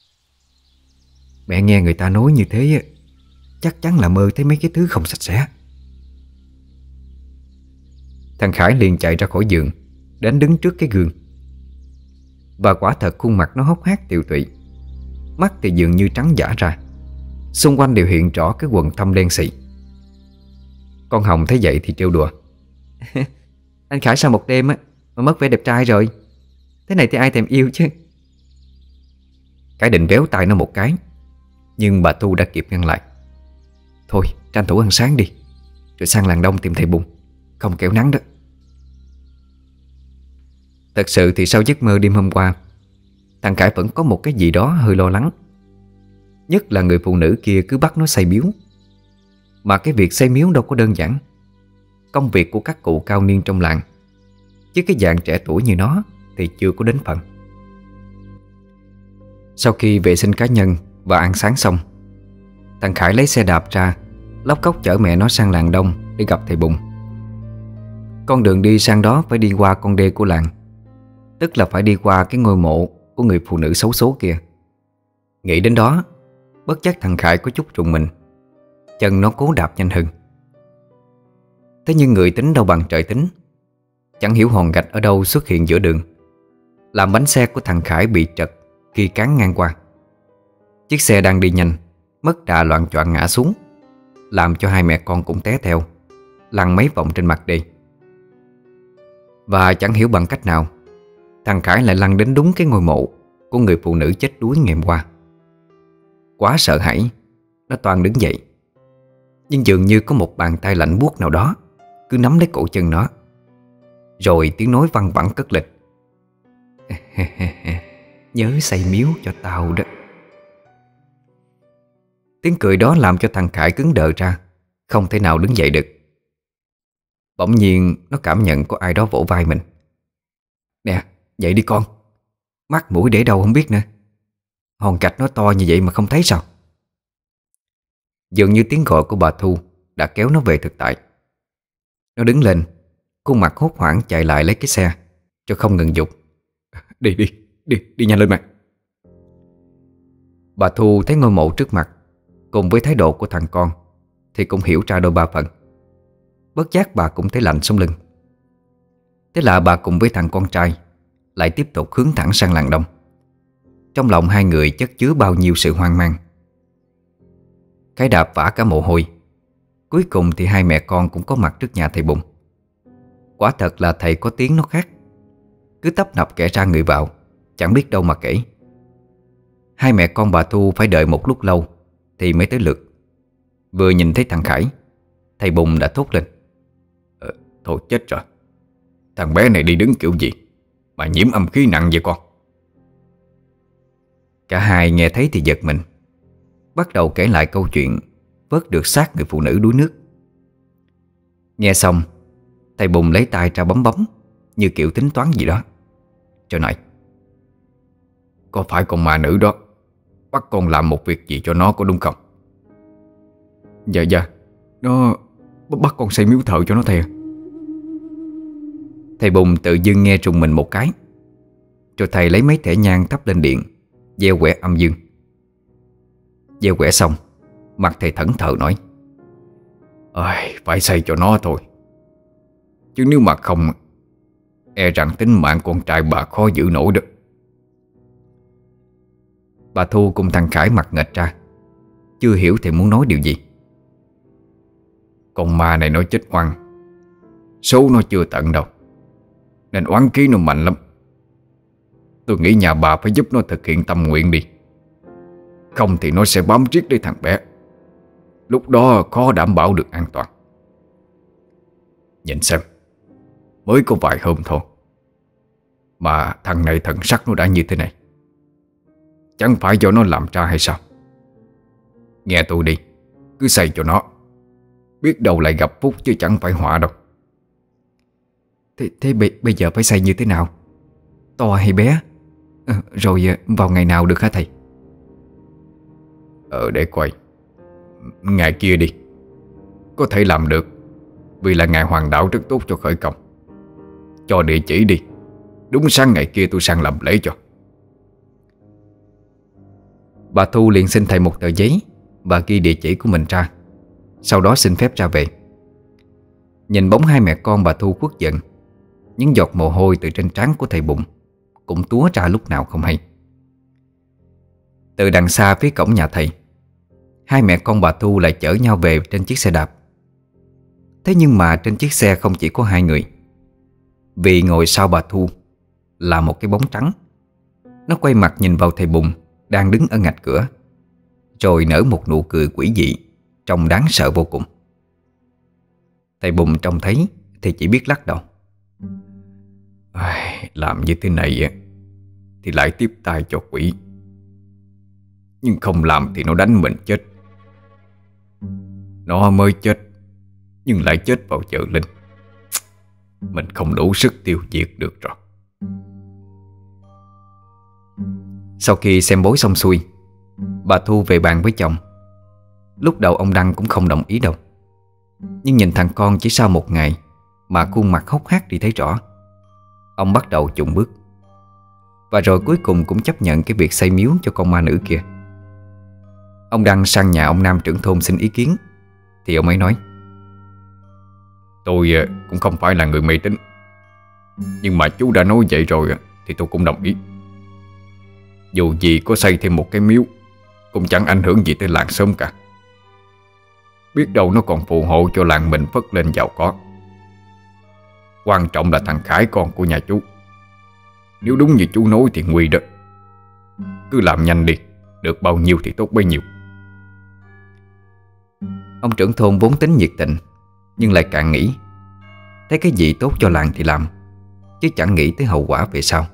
Mẹ nghe người ta nói như thế, chắc chắn là mơ thấy mấy cái thứ không sạch sẽ. Thằng Khải liền chạy ra khỏi giường, đến đứng trước cái gương. Và quả thật khuôn mặt nó hốc hác tiều tụy, mắt thì dường như trắng dã ra, xung quanh đều hiện rõ cái quầng thâm đen xị. Con Hồng thấy vậy thì trêu đùa. Anh Khải sau một đêm á mà mất vẻ đẹp trai rồi. Thế này thì ai thèm yêu chứ. Cái định véo tay nó một cái, nhưng bà Thu đã kịp ngăn lại. Thôi tranh thủ ăn sáng đi, rồi sang làng Đông tìm thầy Bùng, không kẻo nắng đó. Thật sự thì sau giấc mơ đêm hôm qua, thằng Khải vẫn có một cái gì đó hơi lo lắng. Nhất là người phụ nữ kia cứ bắt nó xây miếu. Mà cái việc xây miếu đâu có đơn giản. Công việc của các cụ cao niên trong làng, chứ cái dạng trẻ tuổi như nó thì chưa có đến phần. Sau khi vệ sinh cá nhân và ăn sáng xong, thằng Khải lấy xe đạp ra, lóc cóc chở mẹ nó sang làng Đông để gặp thầy Bùng. Con đường đi sang đó phải đi qua con đê của làng, tức là phải đi qua cái ngôi mộ của người phụ nữ xấu số kia. Nghĩ đến đó, bất giác thằng Khải có chút rùng mình, chân nó cố đạp nhanh hơn. Thế nhưng người tính đâu bằng trời tính. Chẳng hiểu hòn gạch ở đâu xuất hiện giữa đường, làm bánh xe của thằng Khải bị trật khi cán ngang qua. Chiếc xe đang đi nhanh mất đà loạng choạng ngã xuống, làm cho hai mẹ con cũng té theo, lăn mấy vòng trên mặt đi. Và chẳng hiểu bằng cách nào, thằng Khải lại lăn đến đúng cái ngôi mộ của người phụ nữ chết đuối ngày hôm qua. Quá sợ hãi, nó toan đứng dậy, nhưng dường như có một bàn tay lạnh buốt nào đó cứ nắm lấy cổ chân nó. Rồi tiếng nói văng vẳng cất lên: nhớ xây miếu cho tao đó. Tiếng cười đó làm cho thằng Khải cứng đờ ra, không thể nào đứng dậy được. Bỗng nhiên nó cảm nhận có ai đó vỗ vai mình. Nè, dậy đi con. Mắt mũi để đâu không biết nữa. Hòn gạch nó to như vậy mà không thấy sao? Dường như tiếng gọi của bà Thu đã kéo nó về thực tại. Nó đứng lên, khuôn mặt hốt hoảng chạy lại lấy cái xe, rồi không ngừng giục: Đi nhanh lên mày. Bà Thu thấy ngôi mộ trước mặt cùng với thái độ của thằng con thì cũng hiểu ra đôi ba phần. Bất giác bà cũng thấy lạnh sống lưng. Thế là bà cùng với thằng con trai lại tiếp tục hướng thẳng sang làng đông. Trong lòng hai người chất chứa bao nhiêu sự hoang mang. Cái đạp vã cả mồ hôi. Cuối cùng thì hai mẹ con cũng có mặt trước nhà thầy Bùng. Quả thật là thầy có tiếng nó khác. Cứ tấp nập kẻ ra người vào, chẳng biết đâu mà kể. Hai mẹ con bà Thu phải đợi một lúc lâu thì mới tới lượt. Vừa nhìn thấy thằng Khải, thầy Bùng đã thốt lên: Thôi chết rồi. Thằng bé này đi đứng kiểu gì mà nhiễm âm khí nặng vậy con? Cả hai nghe thấy thì giật mình, bắt đầu kể lại câu chuyện vớt được xác người phụ nữ đuối nước. Nghe xong, thầy Bùng lấy tay ra bấm bấm như kiểu tính toán gì đó, rồi nói: Có phải con ma nữ đó bắt con làm một việc gì cho nó có đúng không? Dạ nó bắt con xây miếu thờ cho nó thầy. Thầy Bùng tự dưng nghe trùng mình một cái. Rồi thầy lấy mấy thẻ nhang thắp lên điện, gieo quẻ âm dương. Gieo quẻ xong, mặt thầy thẫn thờ nói: Phải xây cho nó thôi, chứ nếu mà không, e rằng tính mạng con trai bà khó giữ nổi được. Bà Thu cùng thằng Khải mặt nghệch ra, chưa hiểu thầy muốn nói điều gì. Con ma này nó chết oan, số nó chưa tận đâu, nên oán khí nó mạnh lắm. Tôi nghĩ nhà bà phải giúp nó thực hiện tâm nguyện đi. Không thì nó sẽ bám riết lấy thằng bé. Lúc đó khó đảm bảo được an toàn. Nhìn xem, mới có vài hôm thôi mà thằng này thần sắc nó đã như thế này. Chẳng phải do nó làm ra hay sao? Nghe tôi đi, cứ xây cho nó, biết đâu lại gặp phúc chứ chẳng phải họa đâu. Thế bây giờ phải xây như thế nào? To hay bé? Rồi vào ngày nào được hả thầy? Để coi. Ngày kia đi, có thể làm được, vì là ngày hoàng đạo rất tốt cho khởi công. Cho địa chỉ đi, đúng sáng ngày kia tôi sang làm lễ cho. Bà Thu liền xin thầy một tờ giấy và ghi địa chỉ của mình ra, sau đó xin phép ra về. Nhìn bóng hai mẹ con bà Thu khuất giận, những giọt mồ hôi từ trên trán của thầy Bụng cũng túa ra lúc nào không hay. Từ đằng xa phía cổng nhà thầy, hai mẹ con bà Thu lại chở nhau về trên chiếc xe đạp. Thế nhưng mà trên chiếc xe không chỉ có hai người, vì ngồi sau bà Thu là một cái bóng trắng. Nó quay mặt nhìn vào thầy Bụng đang đứng ở ngạch cửa, rồi nở một nụ cười quỷ dị trông đáng sợ vô cùng. Thầy Bụng trông thấy thì chỉ biết lắc đầu. Làm như thế này thì lại tiếp tay cho quỷ, nhưng không làm thì nó đánh mình chết. Nó mới chết nhưng lại chết vào chợ linh. Mình không đủ sức tiêu diệt được rồi. Sau khi xem bói xong xuôi, bà Thu về bàn với chồng. Lúc đầu ông Đăng cũng không đồng ý đâu, nhưng nhìn thằng con chỉ sau một ngày mà khuôn mặt hốc hác đi thấy rõ, ông bắt đầu chùng bước. Và rồi cuối cùng cũng chấp nhận cái việc xây miếu cho con ma nữ kia. Ông Đăng sang nhà ông Nam trưởng thôn xin ý kiến, thì ông ấy nói: Tôi cũng không phải là người mê tín, nhưng mà chú đã nói vậy rồi thì tôi cũng đồng ý. Dù gì có xây thêm một cái miếu cũng chẳng ảnh hưởng gì tới làng xóm cả. Biết đâu nó còn phù hộ cho làng mình phất lên giàu có. Quan trọng là thằng Khải con của nhà chú. Nếu đúng như chú nói thì nguy đó. Cứ làm nhanh đi, được bao nhiêu thì tốt bấy nhiêu. Ông trưởng thôn vốn tính nhiệt tình, nhưng lại càng nghĩ thấy cái gì tốt cho làng thì làm, chứ chẳng nghĩ tới hậu quả về sau.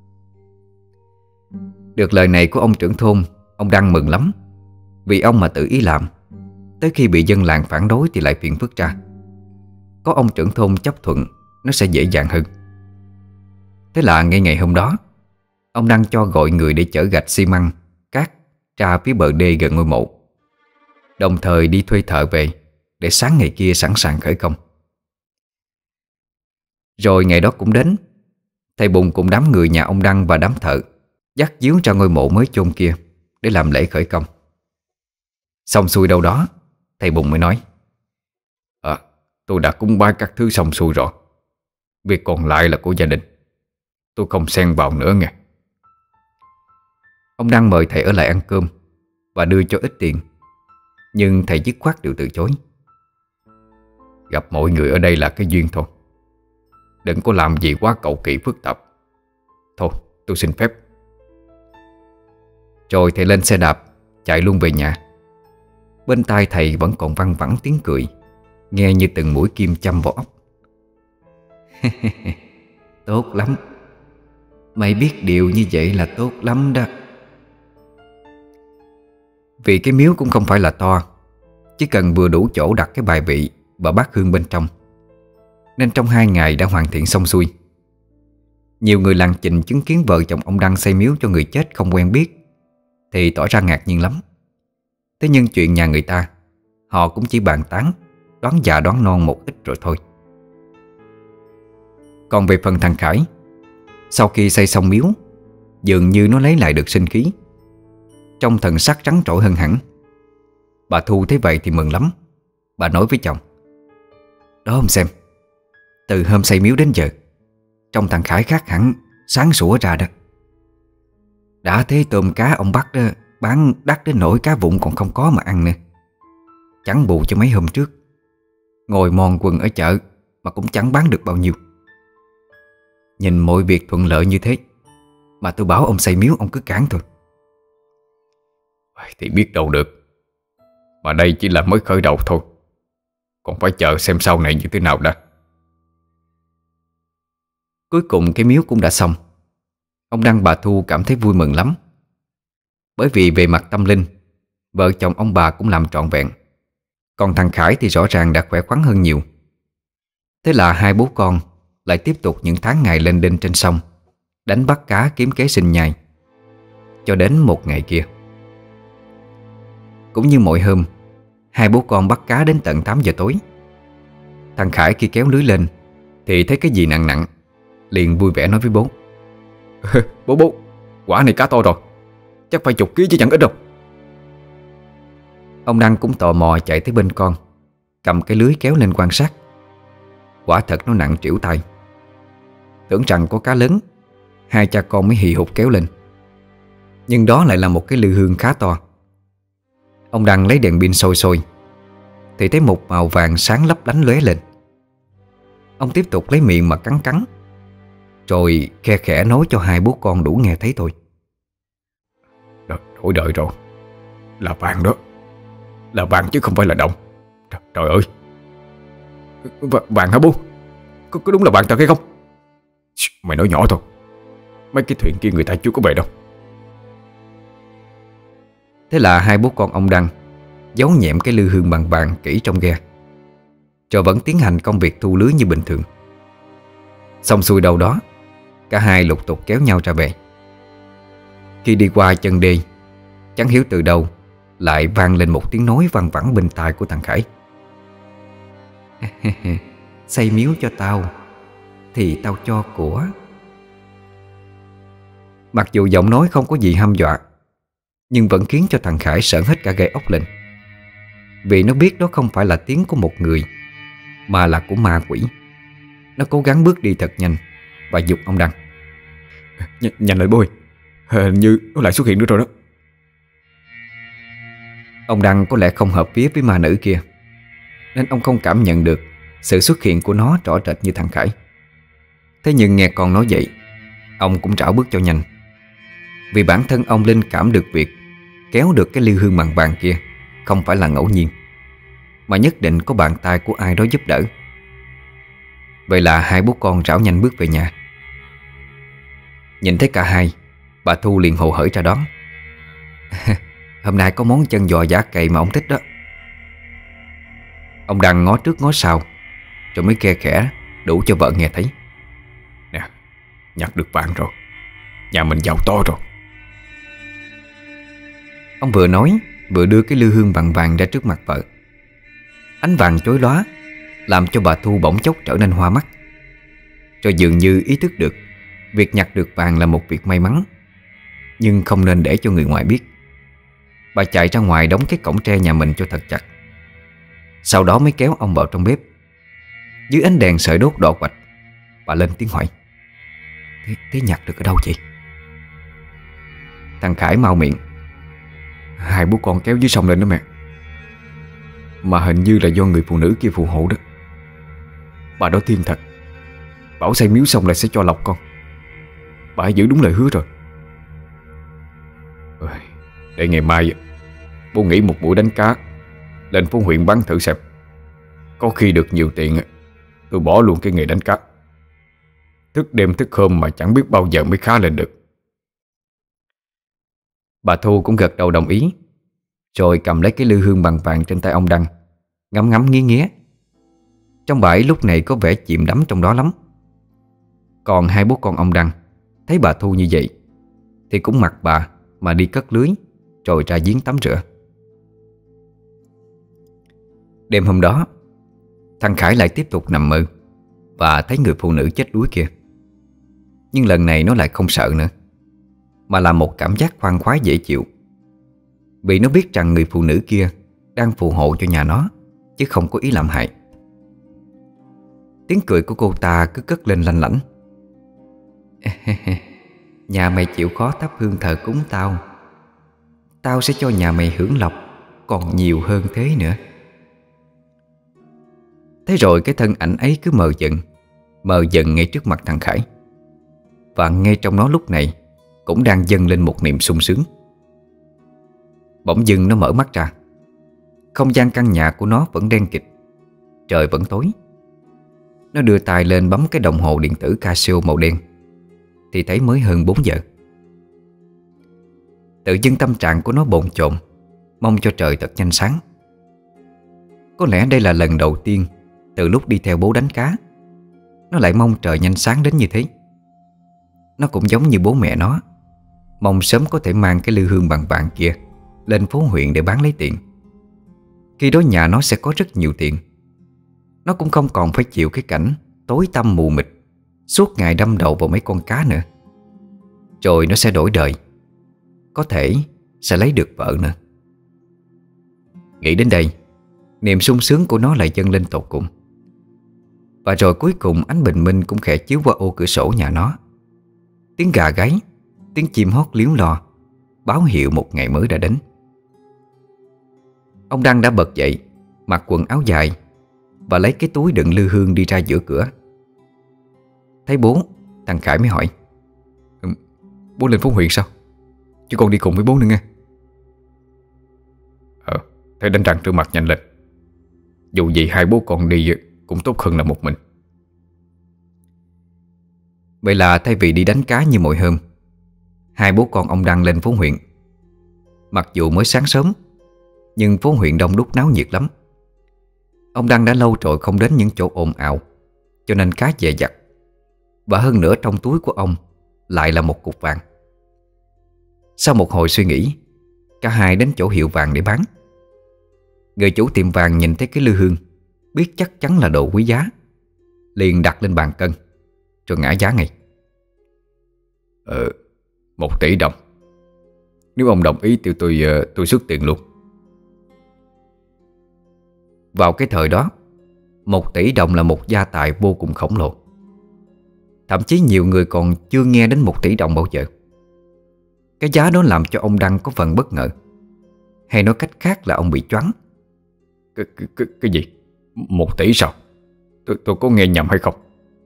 Được lời này của ông trưởng thôn, ông Đăng mừng lắm. Vì ông mà tự ý làm, tới khi bị dân làng phản đối thì lại phiền phức ra. Có ông trưởng thôn chấp thuận, nó sẽ dễ dàng hơn. Thế là ngay ngày hôm đó, ông Đăng cho gọi người để chở gạch xi măng, cát ra phía bờ đê gần ngôi mộ, đồng thời đi thuê thợ về để sáng ngày kia sẵn sàng khởi công. Rồi ngày đó cũng đến. Thầy Bùng cùng đám người nhà ông Đăng và đám thợ dắt díu ra ngôi mộ mới chôn kia để làm lễ khởi công. Xong xuôi đâu đó, thầy Bùng mới nói: tôi đã cúng bái các thứ xong xuôi rồi. Việc còn lại là của gia đình, tôi không xen vào nữa nghe. Ông Đăng mời thầy ở lại ăn cơm và đưa cho ít tiền, nhưng thầy dứt khoát đều từ chối. Gặp mọi người ở đây là cái duyên thôi, đừng có làm gì quá cầu kỳ phức tạp. Thôi tôi xin phép. Rồi thầy lên xe đạp chạy luôn về nhà. Bên tai thầy vẫn còn văng vẳng tiếng cười, nghe như từng mũi kim châm vào óc. Tốt lắm, mày biết điều như vậy là tốt lắm đó. Vì cái miếu cũng không phải là to, chỉ cần vừa đủ chỗ đặt cái bài vị và bát hương bên trong, nên trong 2 ngày đã hoàn thiện xong xuôi. Nhiều người làng Chình chứng kiến vợ chồng ông Đăng xây miếu cho người chết không quen biết thì tỏ ra ngạc nhiên lắm. Thế nhưng chuyện nhà người ta, họ cũng chỉ bàn tán, đoán già đoán non một ít rồi thôi. Còn về phần thằng Khải, sau khi xây xong miếu, dường như nó lấy lại được sinh khí, trông thần sắc trắng trội hơn hẳn. Bà Thu thấy vậy thì mừng lắm. Bà nói với chồng: đó ông xem, từ hôm xây miếu đến giờ, trông thằng Khải khác hẳn, sáng sủa ra đó. Đã thế tôm cá ông bắt đó, bán đắt đến nỗi cá vụn còn không có mà ăn nè. Chẳng bù cho mấy hôm trước ngồi mòn quần ở chợ mà cũng chẳng bán được bao nhiêu. Nhìn mọi việc thuận lợi như thế mà tôi bảo ông xây miếu ông cứ cản thôi. Thì biết đâu được, mà đây chỉ là mới khởi đầu thôi, còn phải chờ xem sau này như thế nào đã. Cuối cùng cái miếu cũng đã xong. Ông Đăng bà Thu cảm thấy vui mừng lắm. Bởi vì về mặt tâm linh, vợ chồng ông bà cũng làm trọn vẹn. Còn thằng Khải thì rõ ràng đã khỏe khoắn hơn nhiều. Thế là hai bố con lại tiếp tục những tháng ngày lên đên trên sông, đánh bắt cá kiếm kế sinh nhai. Cho đến một ngày kia, cũng như mọi hôm, hai bố con bắt cá đến tận 8 giờ tối. Thằng Khải khi kéo lưới lên thì thấy cái gì nặng nặng, liền vui vẻ nói với bố: Bố, quả này cá to rồi, chắc phải chục ký chứ chẳng ít đâu. Ông Đăng cũng tò mò chạy tới bên con, cầm cái lưới kéo lên quan sát. Quả thật nó nặng trĩu tay. Tưởng rằng có cá lớn, hai cha con mới hì hục kéo lên. Nhưng đó lại là một cái lư hương khá to. Ông Đăng lấy đèn pin soi soi thì thấy một màu vàng sáng lấp lánh lóe lên. Ông tiếp tục lấy miệng mà cắn cắn, rồi khe khẽ nói cho hai bố con đủ nghe thấy thôi: Đổi đời rồi, là vàng đó, là vàng chứ không phải là đồng. Trời ơi, vàng hả bố? Có đúng là vàng thật hay không? Mày nói nhỏ thôi, mấy cái thuyền kia người ta chưa có về đâu. Thế là hai bố con ông Đăng giấu nhẹm cái lư hương bằng vàng kỹ trong ghe, rồi vẫn tiến hành công việc thu lưới như bình thường. Xong xuôi đâu đó, cả hai lục tục kéo nhau ra về. Khi đi qua chân đê, chẳng hiểu từ đâu lại vang lên một tiếng nói văng vẳng bên tai của thằng Khải: xây miếu cho tao thì tao cho của. Mặc dù giọng nói không có gì hăm dọa, nhưng vẫn khiến cho thằng Khải sởn hết cả gai ốc lên. Vì nó biết đó không phải là tiếng của một người, mà là của ma quỷ. Nó cố gắng bước đi thật nhanh và giục ông Đăng: Nhanh lên bố ơi, hình như nó lại xuất hiện nữa rồi đó. Ông Đăng có lẽ không hợp vía với ma nữ kia, nên ông không cảm nhận được sự xuất hiện của nó rõ rệt như thằng Khải. Thế nhưng nghe con nói vậy, ông cũng rảo bước cho nhanh. Vì bản thân ông linh cảm được việc kéo được cái lư hương bằng vàng kia không phải là ngẫu nhiên, mà nhất định có bàn tay của ai đó giúp đỡ. Vậy là hai bố con rảo nhanh bước về nhà, Nhìn thấy cả hai, bà Thu liền hồ hởi ra đón. Hôm nay có món chân giò giả cày mà ông thích đó. Ông Đăng ngó trước ngó sau, rồi mới khe khẽ đủ cho vợ nghe thấy. Nè, nhặt được vàng rồi, nhà mình giàu to rồi. Ông vừa nói vừa đưa cái lư hương bằng vàng ra trước mặt vợ. Ánh vàng chói lóa làm cho bà Thu bỗng chốc trở nên hoa mắt, rồi dường như ý thức được việc nhặt được vàng là một việc may mắn, nhưng không nên để cho người ngoài biết. Bà chạy ra ngoài đóng cái cổng tre nhà mình cho thật chặt. Sau đó mới kéo ông vào trong bếp. Dưới ánh đèn sợi đốt đỏ quạch, bà lên tiếng hỏi: Thế nhặt được ở đâu chị? Thằng Khải mau miệng: Hai bố con kéo dưới sông lên đó mẹ. Mà hình như là do người phụ nữ kia phù hộ đó. Bà đó thiên thật, bảo xây miếu xong lại sẽ cho lộc con. Bà ấy giữ đúng lời hứa rồi. Để ngày mai bố nghỉ một buổi đánh cá, lên phố huyện bán thử xem. Có khi được nhiều tiền, tôi bỏ luôn cái nghề đánh cá. Thức đêm thức hôm mà chẳng biết bao giờ mới khá lên được. Bà Thu cũng gật đầu đồng ý, rồi cầm lấy cái lư hương bằng vàng trên tay ông Đăng, ngắm ngắm nghía nghía. Trong bà ấy lúc này có vẻ chìm đắm trong đó lắm. Còn hai bố con ông Đăng thấy bà Thu như vậy thì cũng mặc bà mà đi cất lưới, rồi ra giếng tắm rửa. Đêm hôm đó, thằng Khải lại tiếp tục nằm mơ và thấy người phụ nữ chết đuối kia. Nhưng lần này nó lại không sợ nữa, mà là một cảm giác khoan khoái dễ chịu, vì nó biết rằng người phụ nữ kia đang phù hộ cho nhà nó, chứ không có ý làm hại. Tiếng cười của cô ta cứ cất lên lanh lảnh. Nhà mày chịu khó thắp hương thờ cúng tao, tao sẽ cho nhà mày hưởng lộc còn nhiều hơn thế nữa. Thế rồi cái thân ảnh ấy cứ mờ dần ngay trước mặt thằng Khải. Và ngay trong nó lúc này cũng đang dâng lên một niềm sung sướng. Bỗng dưng nó mở mắt ra. Không gian căn nhà của nó vẫn đen kịt, trời vẫn tối. Nó đưa tay lên bấm cái đồng hồ điện tử Casio màu đen thì thấy mới hơn 4 giờ. Tự dưng tâm trạng của nó bồn chồn, mong cho trời thật nhanh sáng. Có lẽ đây là lần đầu tiên từ lúc đi theo bố đánh cá nó lại mong trời nhanh sáng đến như thế. Nó cũng giống như bố mẹ nó, mong sớm có thể mang cái lư hương bằng vàng kia lên phố huyện để bán lấy tiền. Khi đó nhà nó sẽ có rất nhiều tiền. Nó cũng không còn phải chịu cái cảnh tối tăm mù mịt suốt ngày đâm đầu vào mấy con cá nữa. Rồi nó sẽ đổi đời, có thể sẽ lấy được vợ nữa. Nghĩ đến đây, niềm sung sướng của nó lại dâng lên tột cùng. Và rồi cuối cùng ánh bình minh cũng khẽ chiếu qua ô cửa sổ nhà nó. Tiếng gà gáy, tiếng chim hót líu lo báo hiệu một ngày mới đã đến. Ông Đăng đã bật dậy, mặc quần áo dài và lấy cái túi đựng lư hương đi ra giữa cửa. Thấy bố, thằng Khải mới hỏi: Bố lên phố huyện sao? Chứ con đi cùng với bố nữa nghe. Thế đánh răng rửa mặt nhanh lên. Dù gì hai bố con đi cũng tốt hơn là một mình. Vậy là thay vì đi đánh cá như mọi hôm, hai bố con ông Đăng lên phố huyện. Mặc dù mới sáng sớm, nhưng phố huyện đông đúc náo nhiệt lắm. Ông Đăng đã lâu rồi không đến những chỗ ồn ào, cho nên cá dè dặt. Và hơn nữa trong túi của ông lại là một cục vàng. Sau một hồi suy nghĩ, cả hai đến chỗ hiệu vàng để bán. Người chủ tiệm vàng nhìn thấy cái lư hương, biết chắc chắn là đồ quý giá, liền đặt lên bàn cân, rồi ngã giá ngay. 1 tỷ đồng. Nếu ông đồng ý thì tôi xuất tiền luôn. Vào cái thời đó, 1 tỷ đồng là một gia tài vô cùng khổng lồ. Thậm chí nhiều người còn chưa nghe đến 1 tỷ đồng bao giờ. Cái giá đó làm cho ông Đăng có phần bất ngờ. Hay nói cách khác là ông bị choáng. Cái gì? 1 tỷ sao? Tôi có nghe nhầm hay không?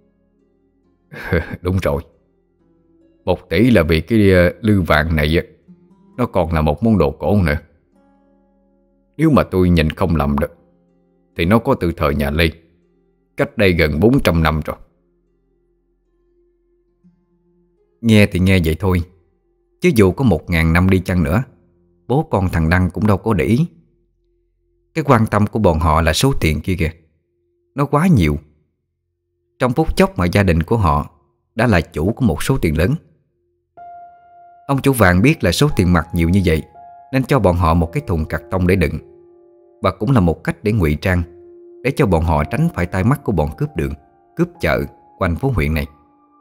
Đúng rồi, 1 tỷ là vì cái lư vàng này nó còn là một món đồ cổ nữa. Nếu mà tôi nhìn không lầm được thì nó có từ thời nhà Lê, cách đây gần 400 năm rồi. Nghe thì nghe vậy thôi, chứ dù có 1.000 năm đi chăng nữa, bố con thằng Đăng cũng đâu có để ý. Cái quan tâm của bọn họ là số tiền kia kìa. Nó quá nhiều. Trong phút chốc mà gia đình của họ đã là chủ của một số tiền lớn. Ông chủ vàng biết là số tiền mặt nhiều như vậy, nên cho bọn họ một cái thùng cạc tông để đựng. Và cũng là một cách để ngụy trang, để cho bọn họ tránh phải tai mắt của bọn cướp đường, cướp chợ quanh phố huyện này.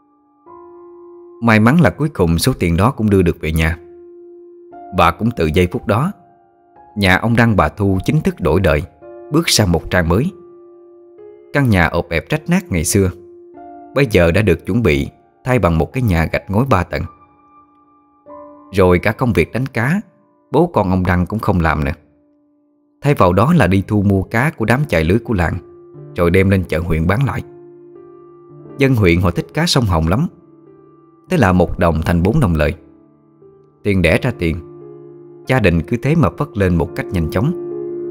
May mắn là cuối cùng số tiền đó cũng đưa được về nhà. Và cũng từ giây phút đó, nhà ông Đăng bà Thu chính thức đổi đời, bước sang một trang mới. Căn nhà ộp ẹp rách nát ngày xưa bây giờ đã được chuẩn bị thay bằng một cái nhà gạch ngói 3 tầng. Rồi cả công việc đánh cá, bố con ông Đăng cũng không làm nữa. Thay vào đó là đi thu mua cá của đám chài lưới của làng, rồi đem lên chợ huyện bán lại. Dân huyện họ thích cá sông Hồng lắm. Thế là 1 đồng thành 4 đồng lợi. Tiền đẻ ra tiền, gia đình cứ thế mà phất lên một cách nhanh chóng.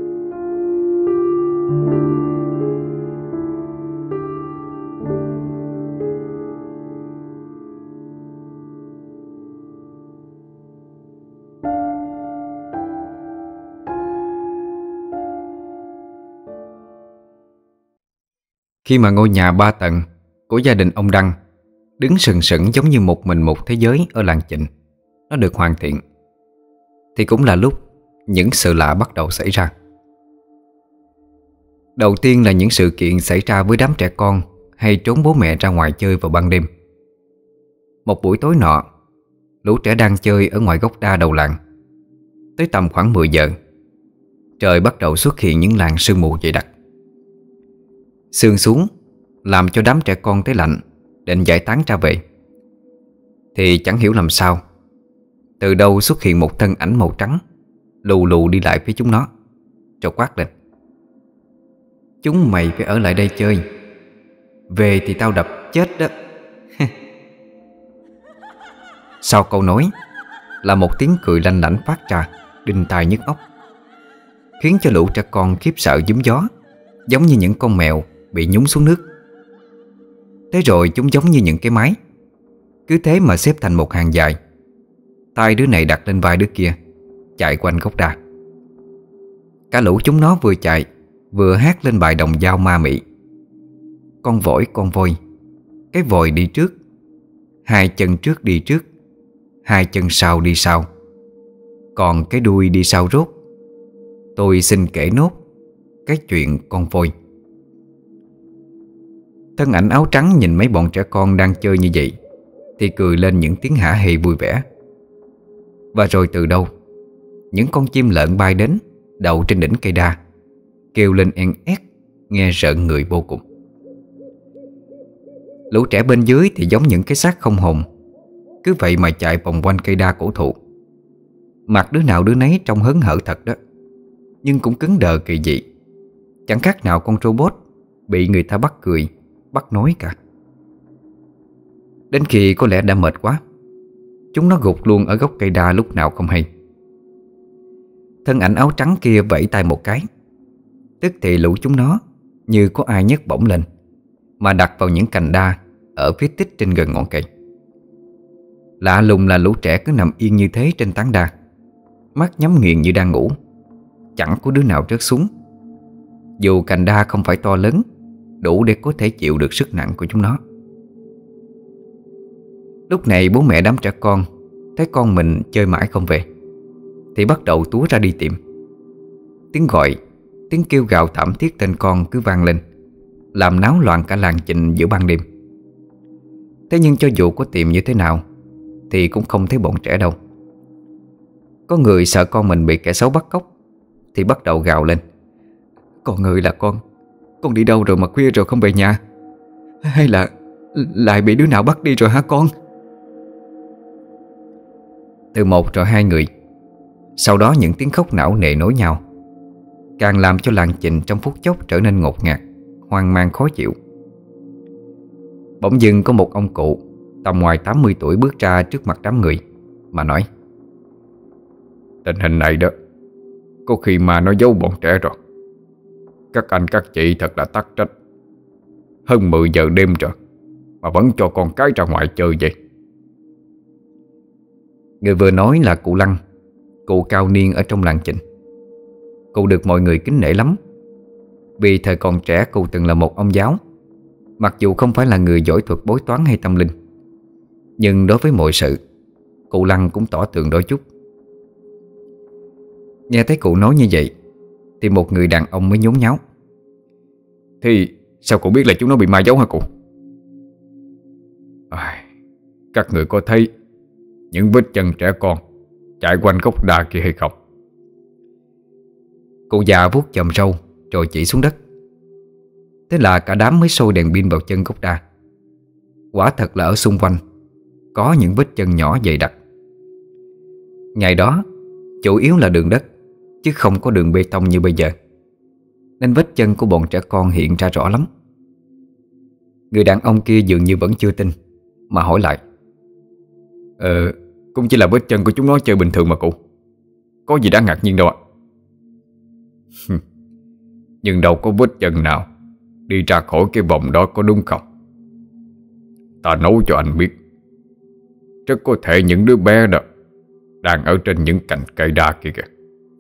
Khi mà ngôi nhà 3 tầng của gia đình ông Đăng đứng sừng sững giống như một mình một thế giới ở làng Chình nó được hoàn thiện, thì cũng là lúc những sự lạ bắt đầu xảy ra. Đầu tiên là những sự kiện xảy ra với đám trẻ con hay trốn bố mẹ ra ngoài chơi vào ban đêm. Một buổi tối nọ, lũ trẻ đang chơi ở ngoài gốc đa đầu làng. Tới tầm khoảng 10 giờ, trời bắt đầu xuất hiện những làn sương mù dày đặc. Sương xuống làm cho đám trẻ con thấy lạnh, định giải tán ra về. Thì chẳng hiểu làm sao, từ đâu xuất hiện một thân ảnh màu trắng, lù lù đi lại phía chúng nó, rồi quát lên: "Chúng mày phải ở lại đây chơi, về thì tao đập chết đó." Sau câu nói là một tiếng cười lanh lảnh phát ra, đinh tai nhức óc, khiến cho lũ trẻ con khiếp sợ giúm gió, giống như những con mèo bị nhúng xuống nước. Thế rồi chúng giống như những cái máy, cứ thế mà xếp thành một hàng dài, tay đứa này đặt lên vai đứa kia, chạy quanh gốc đa. Cả lũ chúng nó vừa chạy vừa hát lên bài đồng dao ma mị: "Con vội con voi, cái vòi đi trước, hai chân trước đi trước, hai chân sau đi sau, còn cái đuôi đi sau rốt. Tôi xin kể nốt cái chuyện con voi." Thân ảnh áo trắng nhìn mấy bọn trẻ con đang chơi như vậy thì cười lên những tiếng hả hê vui vẻ. Và rồi từ đâu, những con chim lợn bay đến, đậu trên đỉnh cây đa, kêu lên en ét, nghe rợn người vô cùng. Lũ trẻ bên dưới thì giống những cái xác không hồn, cứ vậy mà chạy vòng quanh cây đa cổ thụ. Mặt đứa nào đứa nấy trông hớn hở thật đó, nhưng cũng cứng đờ kỳ dị, chẳng khác nào con robot bị người ta bắt cười, bắt nói cả. Đến khi có lẽ đã mệt quá, chúng nó gục luôn ở gốc cây đa lúc nào không hay. Thân ảnh áo trắng kia vẫy tay một cái, tức thì lũ chúng nó như có ai nhấc bổng lên, mà đặt vào những cành đa ở phía tích trên gần ngọn cây. Lạ lùng là lũ trẻ cứ nằm yên như thế trên tán đa, mắt nhắm nghiền như đang ngủ, chẳng có đứa nào rớt xuống, dù cành đa không phải to lớn đủ để có thể chịu được sức nặng của chúng nó. Lúc này bố mẹ đám trẻ con thấy con mình chơi mãi không về thì bắt đầu túa ra đi tìm. Tiếng gọi, tiếng kêu gào thảm thiết tên con cứ vang lên, làm náo loạn cả làng Chình giữa ban đêm. Thế nhưng cho dù có tìm như thế nào thì cũng không thấy bọn trẻ đâu. Có người sợ con mình bị kẻ xấu bắt cóc thì bắt đầu gào lên: "Con ơi là con đi đâu rồi mà khuya rồi không về nhà? Hay là lại bị đứa nào bắt đi rồi hả con?" Từ một rồi hai người, sau đó những tiếng khóc não nề nối nhau, càng làm cho làng Chình trong phút chốc trở nên ngột ngạt, hoang mang khó chịu. Bỗng dưng có một ông cụ tầm ngoài 80 tuổi bước ra trước mặt đám người mà nói: "Tình hình này đó, có khi mà nó giấu bọn trẻ rồi. Các anh các chị thật là tắc trách. Hơn 10 giờ đêm rồi mà vẫn cho con cái ra ngoài chơi vậy. Người vừa nói là cụ Lăng, cụ cao niên ở trong làng Chình. Cụ được mọi người kính nể lắm, vì thời còn trẻ cụ từng là một ông giáo. Mặc dù không phải là người giỏi thuật bói toán hay tâm linh, nhưng đối với mọi sự, cụ Lăng cũng tỏ tường đôi chút. Nghe thấy cụ nói như vậy thì một người đàn ông mới nhốn nháo: Thì sao cụ biết là chúng nó bị ma giấu hả cụ? Các người có thấy những vết chân trẻ con chạy quanh gốc đa kia hay không? Cụ già vuốt chòm râu rồi chỉ xuống đất. Thế là cả đám mới sôi đèn pin vào chân gốc đa. Quả thật là ở xung quanh có những vết chân nhỏ dày đặc. Ngày đó chủ yếu là đường đất, chứ không có đường bê tông như bây giờ, nên vết chân của bọn trẻ con hiện ra rõ lắm. Người đàn ông kia dường như vẫn chưa tin, mà hỏi lại: Cũng chỉ là vết chân của chúng nó chơi bình thường mà cụ. Có gì đáng ngạc nhiên đâu ạ. Nhưng đâu có vết chân nào đi ra khỏi cái vòng đó, có đúng không? Ta nói cho anh biết, rất có thể những đứa bé đó đang ở trên những cành cây đa kia kìa.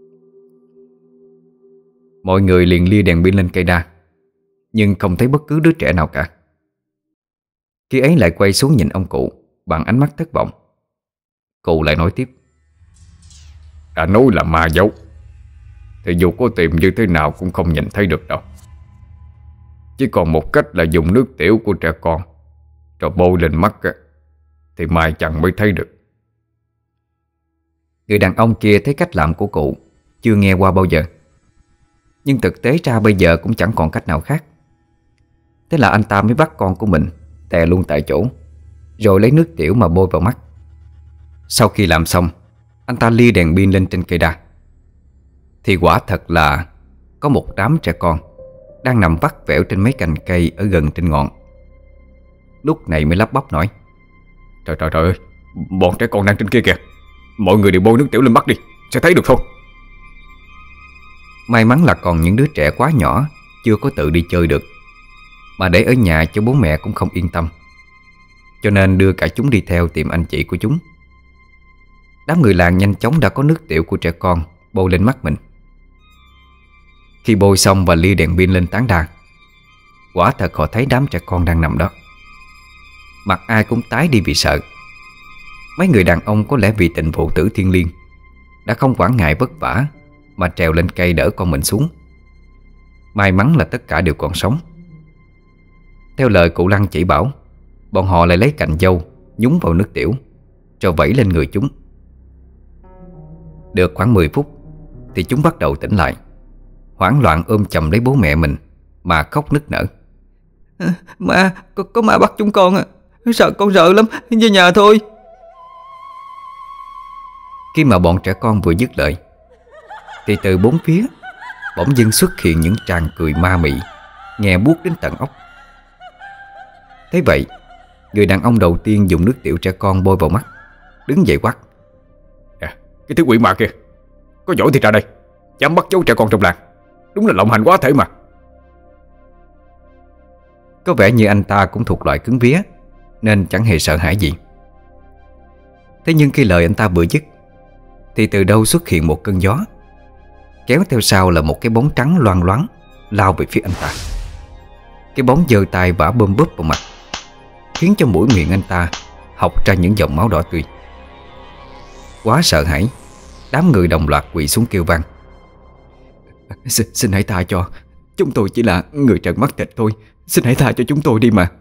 Mọi người liền lia đèn pin lên cây đa, nhưng không thấy bất cứ đứa trẻ nào cả. Khi ấy lại quay xuống nhìn ông cụ bằng ánh mắt thất vọng. Cụ lại nói tiếp: Đã nói là ma giấu, thì dù có tìm như thế nào cũng không nhìn thấy được đâu. Chỉ còn một cách là dùng nước tiểu của trẻ con rồi bôi lên mắt thì mai chẳng mới thấy được. Người đàn ông kia thấy cách làm của cụ chưa nghe qua bao giờ, nhưng thực tế ra bây giờ cũng chẳng còn cách nào khác. Thế là anh ta mới bắt con của mình tè luôn tại chỗ, rồi lấy nước tiểu mà bôi vào mắt. Sau khi làm xong, anh ta lia đèn pin lên trên cây đa, thì quả thật là có một đám trẻ con đang nằm vắt vẻo trên mấy cành cây ở gần trên ngọn. Lúc này mới lắp bắp nói: Trời ơi, bọn trẻ con đang trên kia kìa. Mọi người đều bôi nước tiểu lên mắt đi, sẽ thấy được thôi. May mắn là còn những đứa trẻ quá nhỏ, chưa có tự đi chơi được, mà để ở nhà cho bố mẹ cũng không yên tâm, cho nên đưa cả chúng đi theo tìm anh chị của chúng. Đám người làng nhanh chóng đã có nước tiểu của trẻ con bôi lên mắt mình. Khi bôi xong và lia đèn pin lên tán đa, quả thật họ thấy đám trẻ con đang nằm đó. Mặt ai cũng tái đi vì sợ. Mấy người đàn ông có lẽ vì tình phụ tử thiêng liêng đã không quản ngại vất vả mà trèo lên cây đỡ con mình xuống. May mắn là tất cả đều còn sống. Theo lời cụ Lăng chỉ bảo, bọn họ lại lấy cành dâu nhúng vào nước tiểu rồi vẩy lên người chúng. Được khoảng 10 phút thì chúng bắt đầu tỉnh lại, hoảng loạn ôm chầm lấy bố mẹ mình mà khóc nức nở: Ma, có ma bắt chúng con à. Con sợ lắm, về nhà thôi. Khi mà bọn trẻ con vừa dứt lời thì từ bốn phía bỗng dưng xuất hiện những tràng cười ma mị, nghe buốt đến tận óc. Thế vậy, người đàn ông đầu tiên dùng nước tiểu trẻ con bôi vào mắt đứng dậy quát: Cái thứ quỷ ma kia, có giỏi thì ra đây, dám bắt giấu trẻ con trong làng. Đúng là lộng hành quá thể mà. Có vẻ như anh ta cũng thuộc loại cứng vía, nên chẳng hề sợ hãi gì. Thế nhưng khi lời anh ta vừa dứt thì từ đâu xuất hiện một cơn gió, kéo theo sau là một cái bóng trắng loang loáng lao về phía anh ta. Cái bóng giơ tay vả bơm búp vào mặt, khiến cho mũi miệng anh ta học ra những dòng máu đỏ tươi. Quá sợ hãi, đám người đồng loạt quỳ xuống kêu vang: Xin hãy tha cho. Chúng tôi chỉ là người trần mắt thịt thôi. Xin hãy tha cho chúng tôi đi mà.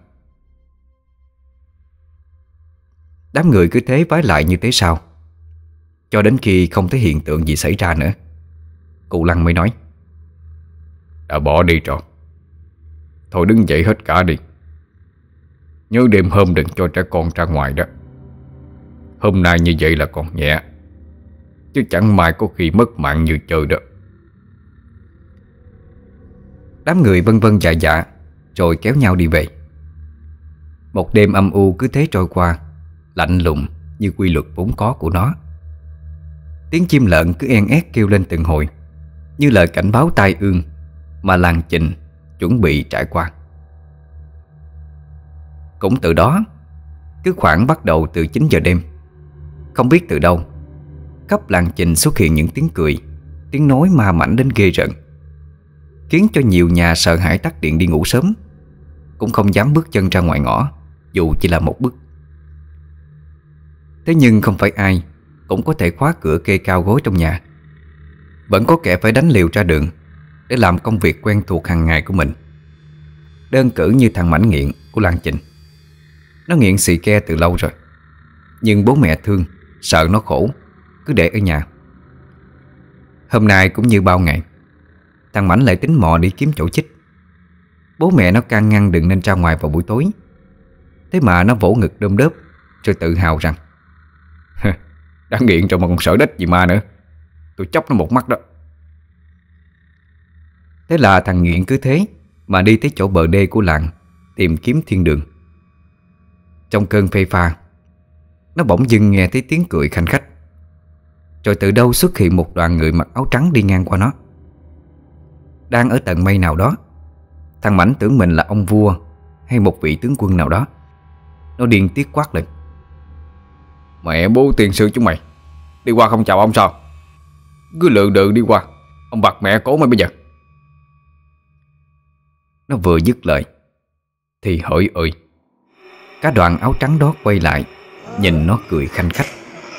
Đám người cứ thế vái lại như thế sao, cho đến khi không thấy hiện tượng gì xảy ra nữa. Cụ Lăng mới nói: Đã bỏ đi rồi, thôi đứng dậy hết cả đi. Nhớ đêm hôm đừng cho trẻ con ra ngoài đó. Hôm nay như vậy là còn nhẹ, chứ chẳng may có khi mất mạng như chơi đó. Đám người vân vân dạ dạ rồi kéo nhau đi về. Một đêm âm u cứ thế trôi qua, lạnh lùng như quy luật vốn có của nó. Tiếng chim lợn cứ en ét kêu lên từng hồi, như lời cảnh báo tai ương mà làng Chình chuẩn bị trải qua. Cũng từ đó, cứ khoảng bắt đầu từ 9 giờ đêm, Không biết từ đâu, khắp làng Trình xuất hiện những tiếng cười, tiếng nói ma mãnh đến ghê rợn, khiến cho nhiều nhà sợ hãi tắt điện đi ngủ sớm, cũng không dám bước chân ra ngoài ngõ, dù chỉ là một bước. Thế nhưng không phải ai cũng có thể khóa cửa kê cao gối trong nhà. Vẫn có kẻ phải đánh liều ra đường để làm công việc quen thuộc hàng ngày của mình. Đơn cử như thằng Mãnh Nghiện của làng Trình. Nó nghiện xì ke từ lâu rồi, nhưng bố mẹ thương, sợ nó khổ, cứ để ở nhà. Hôm nay cũng như bao ngày, thằng Mãnh lại tính mò đi kiếm chỗ chích. Bố mẹ nó can ngăn đừng nên ra ngoài vào buổi tối. Thế mà nó vỗ ngực đơm đớp, rồi tự hào rằng: đã nghiện rồi mà còn sợ đếch gì ma nữa, tôi chóc nó một mắt đó. Thế là thằng Nghiện cứ thế mà đi tới chỗ bờ đê của làng tìm kiếm thiên đường. Trong cơn phê pha, nó bỗng dưng nghe thấy tiếng cười khanh khách. Rồi từ đâu xuất hiện một đoàn người mặc áo trắng đi ngang qua nó. Đang ở tận mây nào đó, thằng Mãnh tưởng mình là ông vua hay một vị tướng quân nào đó. Nó điên tiết quát lên: mẹ bố tiền sư chúng mày, đi qua không chào ông sao? Cứ lượn đự đi qua, ông bặt mẹ cố mày bây giờ. Nó vừa dứt lời thì hỡi ơi, cả đoàn áo trắng đó quay lại nhìn nó cười khanh khách.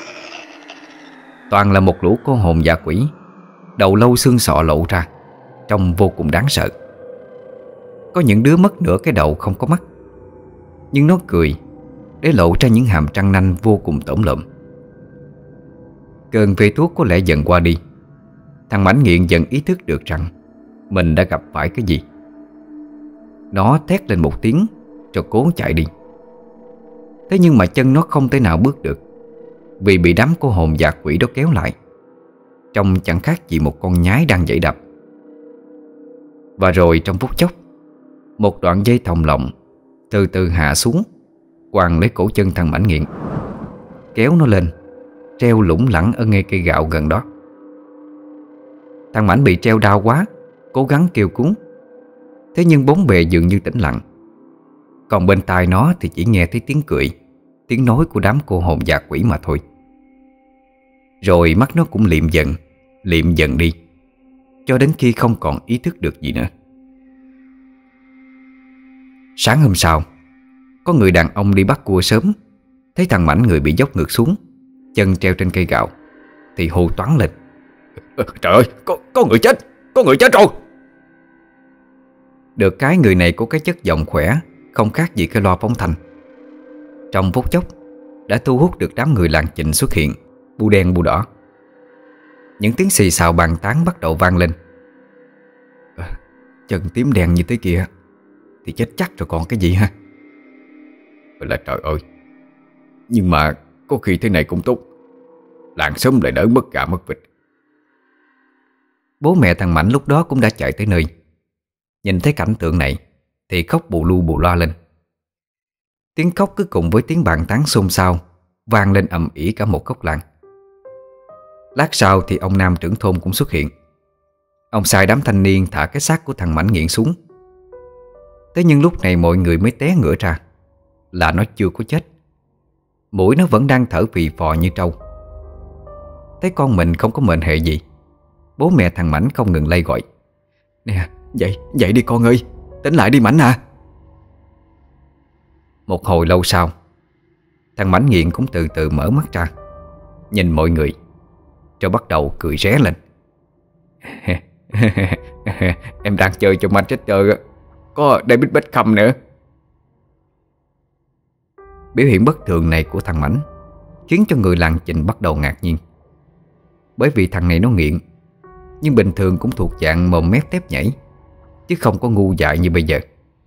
Toàn là một lũ cô hồn dã quỷ, đầu lâu xương sọ lộ ra, trông vô cùng đáng sợ. Có những đứa mất nửa cái đầu không có mắt, nhưng nó cười để lộ ra những hàm răng nanh vô cùng tởm lợm. Cơn phê thuốc có lẽ dần qua đi. Thằng Mãnh Nghiện dần ý thức được rằng mình đã gặp phải cái gì. Nó thét lên một tiếng rồi cố chạy đi. Thế nhưng mà chân nó không thể nào bước được, vì bị đám cô hồn dã quỷ đó kéo lại, trông chẳng khác gì một con nhái đang dãy đập. Và rồi trong phút chốc, một đoạn dây thòng lọng từ từ hạ xuống, quàng lấy cổ chân thằng Mãnh Nghiện, kéo nó lên, treo lủng lẳng ở ngay cây gạo gần đó. Thằng Mãnh bị treo đau quá, cố gắng kêu cứu. Thế nhưng bốn bề dường như tĩnh lặng. Còn bên tai nó thì chỉ nghe thấy tiếng cười, tiếng nói của đám cô hồn dã quỷ mà thôi. Rồi mắt nó cũng liệm dần đi, cho đến khi không còn ý thức được gì nữa. Sáng hôm sau, có người đàn ông đi bắt cua sớm, thấy thằng Mãnh người bị dốc ngược xuống, chân treo trên cây gạo, thì hô toáng lên: trời ơi, có người chết, có người chết rồi. Được cái người này có cái chất giọng khỏe, không khác gì cái loa phóng thanh. Trong phút chốc đã thu hút được đám người làng Trình xuất hiện, bu đen bu đỏ. Những tiếng xì xào bàn tán bắt đầu vang lên. Chân tím đen như thế kìa thì chết chắc rồi còn cái gì ha. Là trời ơi, nhưng mà có khi thế này cũng tốt, làng sớm lại đỡ mất gà mất vịt. Bố mẹ thằng Mãnh lúc đó cũng đã chạy tới nơi. Nhìn thấy cảnh tượng này thì khóc bù lu bù loa lên. Tiếng khóc cứ cùng với tiếng bàn tán xôn xao vang lên ầm ĩ cả một góc làng. Lát sau thì ông Nam trưởng thôn cũng xuất hiện. Ông sai đám thanh niên thả cái xác của thằng Mãnh Nghiện xuống. Thế nhưng lúc này mọi người mới té ngửa ra là nó chưa có chết. Mũi nó vẫn đang thở phì phò như trâu. Thấy con mình không có mệnh hệ gì, bố mẹ thằng Mãnh không ngừng lay gọi: nè, dậy đi con ơi, tỉnh lại đi Mãnh à. Một hồi lâu sau, thằng Mãnh Nghiện cũng từ từ mở mắt ra, nhìn mọi người, rồi bắt đầu cười ré lên: em đang chơi cho Manchester, có David Beckham nữa. Biểu hiện bất thường này của thằng Mãnh khiến cho người làng Trình bắt đầu ngạc nhiên. Bởi vì thằng này nó nghiện, nhưng bình thường cũng thuộc dạng mồm mép tép nhảy, chứ không có ngu dại như bây giờ.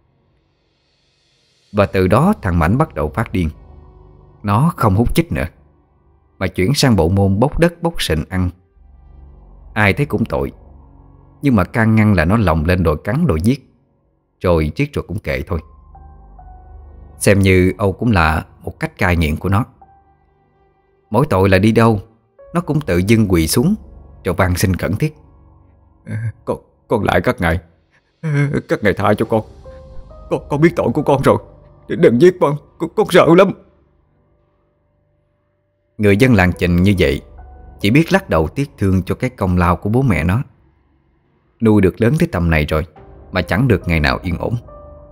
Và từ đó thằng Mãnh bắt đầu phát điên. Nó không hút chích nữa, mà chuyển sang bộ môn bốc đất bốc sình ăn. Ai thấy cũng tội, nhưng mà can ngăn là nó lồng lên đòi cắn đòi giết, rồi giết rồi cũng kệ thôi. Xem như Âu cũng là một cách cai nghiện của nó. Mỗi tội là đi đâu nó cũng tự dưng quỳ xuống rồi van xin khẩn thiết: Con lại các ngài tha cho con. Con biết tội của con rồi, đừng giết con sợ lắm. Người dân làng Trình như vậy chỉ biết lắc đầu tiếc thương cho cái công lao của bố mẹ nó. Nuôi được lớn tới tầm này rồi mà chẳng được ngày nào yên ổn.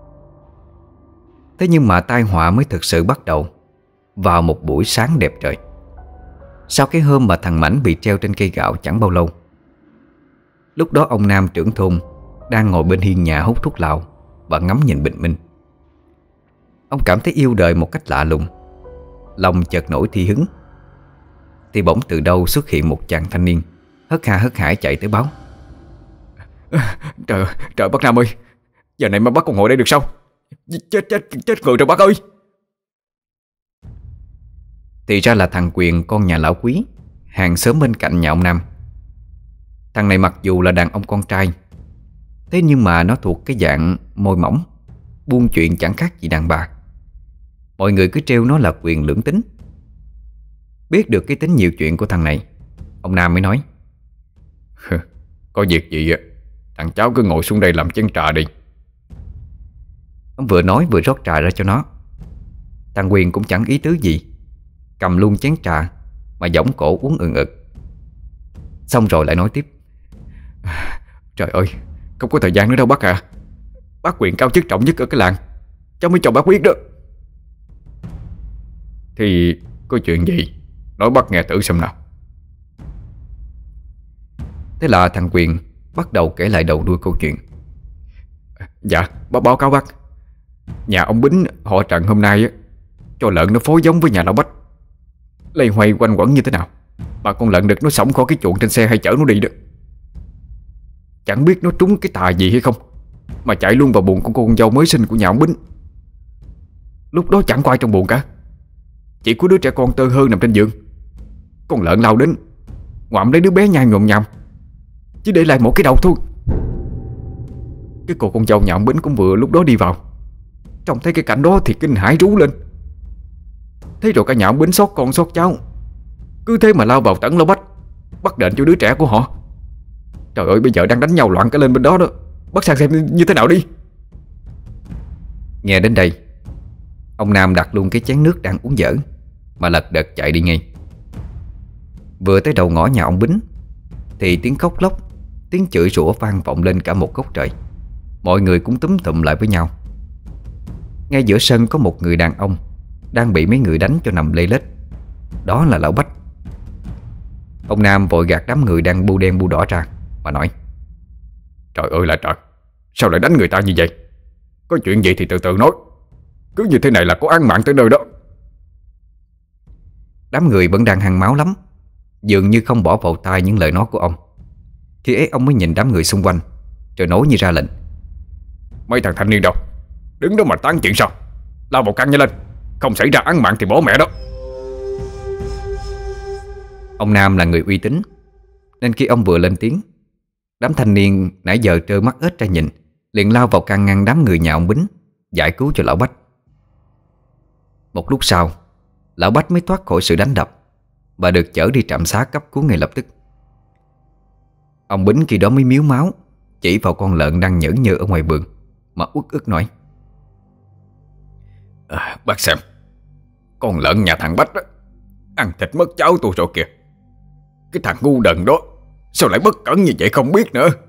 Thế nhưng mà tai họa mới thực sự bắt đầu vào một buổi sáng đẹp trời. Sau cái hôm mà thằng Mảnh bị treo trên cây gạo chẳng bao lâu. Lúc đó ông Nam trưởng thôn đang ngồi bên hiên nhà hút thuốc lào và ngắm nhìn bình minh. Ông cảm thấy yêu đời một cách lạ lùng, lòng chợt nổi thi hứng. Thì bỗng từ đâu xuất hiện một chàng thanh niên hớt ha hớt hải chạy tới báo: Trời bác Nam ơi, giờ này mà bác còn ngồi đây được sao? Chết người rồi bác ơi. Thì ra là thằng Quyền, con nhà lão Quý, hàng xóm bên cạnh nhà ông Nam. Thằng này mặc dù là đàn ông con trai, thế nhưng mà nó thuộc cái dạng môi mỏng, buôn chuyện chẳng khác gì đàn bà. Mọi người cứ trêu nó là Quyền lưỡng tính. Biết được cái tính nhiều chuyện của thằng này, ông Nam mới nói: Có việc gì thằng cháu cứ ngồi xuống đây làm chén trà đi. Ông vừa nói vừa rót trà ra cho nó. Thằng Quyền cũng chẳng ý tứ gì, cầm luôn chén trà mà giỏng cổ uống ừng ực. Xong rồi lại nói tiếp: Trời ơi, không có thời gian nữa đâu bác à. Bác Quyền cao chức trọng nhất ở cái làng, cháu mới cho bác biết đó. Thì có chuyện gì nói bác nghe thử xem nào. Thế là thằng Quyền bắt đầu kể lại đầu đuôi câu chuyện. Dạ, báo cáo bác. Nhà ông Bính họ Trần hôm nay cho lợn nó phối giống với nhà lão Bách, lây hoay quanh quẩn như thế nào mà con lợn đực nó xổng khỏi cái chuồng trên xe hay chở nó đi đó. Chẳng biết nó trúng cái tà gì hay không mà chạy luôn vào buồng của con dâu mới sinh của nhà ông Bính. Lúc đó chẳng có ai trong buồng cả, chỉ có đứa trẻ con tơ hơ nằm trên giường. Con lợn lao đến ngoạm lấy đứa bé nhai nhồm nhòm, chỉ để lại một cái đầu thôi. Cái cô con dâu nhà ông Bính cũng vừa lúc đó đi vào, trông thấy cái cảnh đó thì kinh hãi rú lên. Thế rồi cả nhà ông Bính xót con xót cháu, cứ thế mà lao vào tẩn lão Bách, bắt đền cho đứa trẻ của họ. Trời ơi, bây giờ đang đánh nhau loạn cả lên bên đó đó. Bác sang xem như thế nào đi. Nghe đến đây, ông Nam đặt luôn cái chén nước đang uống dở mà lật đật chạy đi ngay. Vừa tới đầu ngõ nhà ông Bính thì tiếng khóc lóc, tiếng chửi rủa vang vọng lên cả một góc trời. Mọi người cũng túm tụm lại với nhau. Ngay giữa sân có một người đàn ông đang bị mấy người đánh cho nằm lê lết. Đó là lão Bách. Ông Nam vội gạt đám người đang bu đen bu đỏ ra mà nói: Trời ơi là trời, sao lại đánh người ta như vậy? Có chuyện gì thì từ từ nói, cứ như thế này là có án mạng tới nơi đó. Đám người vẫn đang hăng máu lắm, dường như không bỏ vào tai những lời nói của ông. Khi ấy ông mới nhìn đám người xung quanh rồi nói như ra lệnh: Mấy thằng thanh niên đâu, đứng đó mà tán chuyện sao? Lao vào can nhanh lên, không xảy ra án mạng thì bỏ mẹ đó. Ông Nam là người uy tín, nên khi ông vừa lên tiếng, đám thanh niên nãy giờ trơ mắt ếch ra nhìn liền lao vào can ngăn đám người nhà ông Bính, giải cứu cho lão Bách. Một lúc sau, lão Bách mới thoát khỏi sự đánh đập và được chở đi trạm xá cấp cứu ngay lập tức. Ông Bính khi đó mới miếu máu chỉ vào con lợn đang nhởn nhơ ở ngoài vườn mà uất ức nói: Bác xem, con lợn nhà thằng Bách đó, ăn thịt mất cháu tôi rồi kìa. Cái thằng ngu đần đó sao lại bất cẩn như vậy không biết nữa.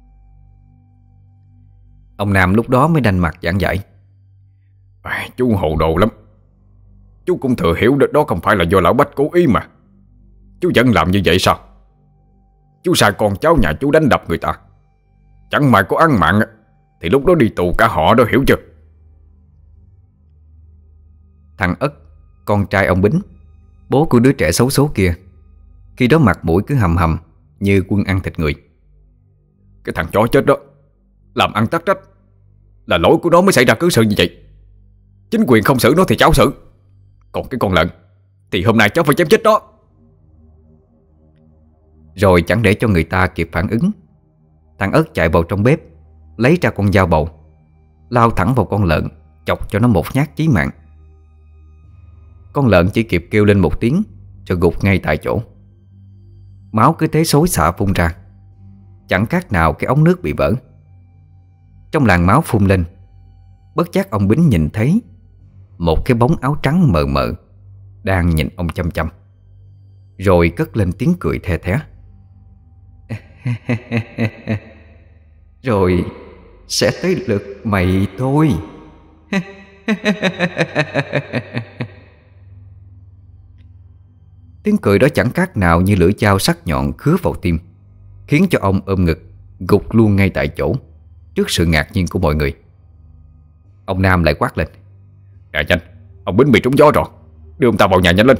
Ông Nam lúc đó mới đanh mặt giảng giải: Chú hồ đồ lắm. Chú cũng thừa hiểu đó không phải là do lão Bách cố ý mà. Chú vẫn làm như vậy sao? Chú sai con cháu nhà chú đánh đập người ta, chẳng may có án mạng thì lúc đó đi tù cả họ đó, hiểu chưa? Thằng Ất, con trai ông Bính, bố của đứa trẻ xấu số kia, khi đó mặt mũi cứ hầm hầm như quân ăn thịt người: Cái thằng chó chết đó làm ăn tắc trách, là lỗi của nó mới xảy ra cứ sự như vậy. Chính quyền không xử nó thì cháu xử, còn cái con lợn thì hôm nay cháu phải chém chết đó. Rồi chẳng để cho người ta kịp phản ứng, thằng Ất chạy vào trong bếp, lấy ra con dao bầu, lao thẳng vào con lợn, chọc cho nó một nhát chí mạng. Con lợn chỉ kịp kêu lên một tiếng rồi gục ngay tại chỗ. Máu cứ thế xối xả phun ra, chẳng khác nào cái ống nước bị vỡ. Trong làn máu phun lên, bất giác ông Bính nhìn thấy một cái bóng áo trắng mờ mờ đang nhìn ông chăm chăm. rồi cất lên tiếng cười the thé. Rồi sẽ tới lượt mày thôi. Tiếng cười đó chẳng khác nào như lưỡi dao sắc nhọn khứa vào tim, khiến cho ông ôm ngực gục luôn ngay tại chỗ, trước sự ngạc nhiên của mọi người. Ông Nam lại quát lên: "Dạ nhanh, ông Bính bị trúng gió rồi, đưa ông ta vào nhà nhanh lên."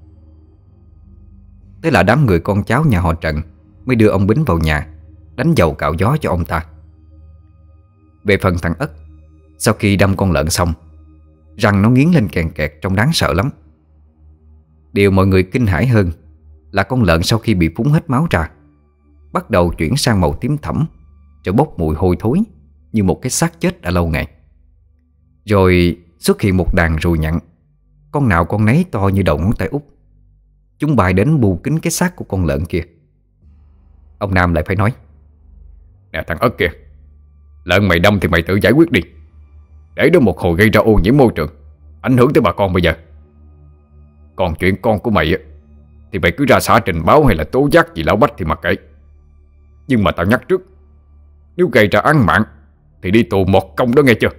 Thế là đám người con cháu nhà họ Trần mới đưa ông Bính vào nhà, đánh dầu cạo gió cho ông ta. Về phần thằng Ất, sau khi đâm con lợn xong, răng nó nghiến lên kèn kẹt trông đáng sợ lắm. Điều mọi người kinh hãi hơn là con lợn sau khi bị phúng hết máu ra, bắt đầu chuyển sang màu tím thẫm, rồi bốc mùi hôi thối như một cái xác chết đã lâu ngày. Rồi xuất hiện một đàn ruồi nhặn, con nào con nấy to như đầu ngón tay út. Chúng bay đến bù kín cái xác của con lợn kia. Ông Nam lại phải nói: "Nè thằng Ất kìa, lợn mày đâm thì mày tự giải quyết đi, để đó một hồi gây ra ô nhiễm môi trường, ảnh hưởng tới bà con bây giờ. Còn chuyện con của mày á, thì mày cứ ra xã trình báo hay là tố giác gì lão Bách thì mặc kệ. Nhưng mà tao nhắc trước, nếu gây ra án mạng thì đi tù một công đó nghe chưa?"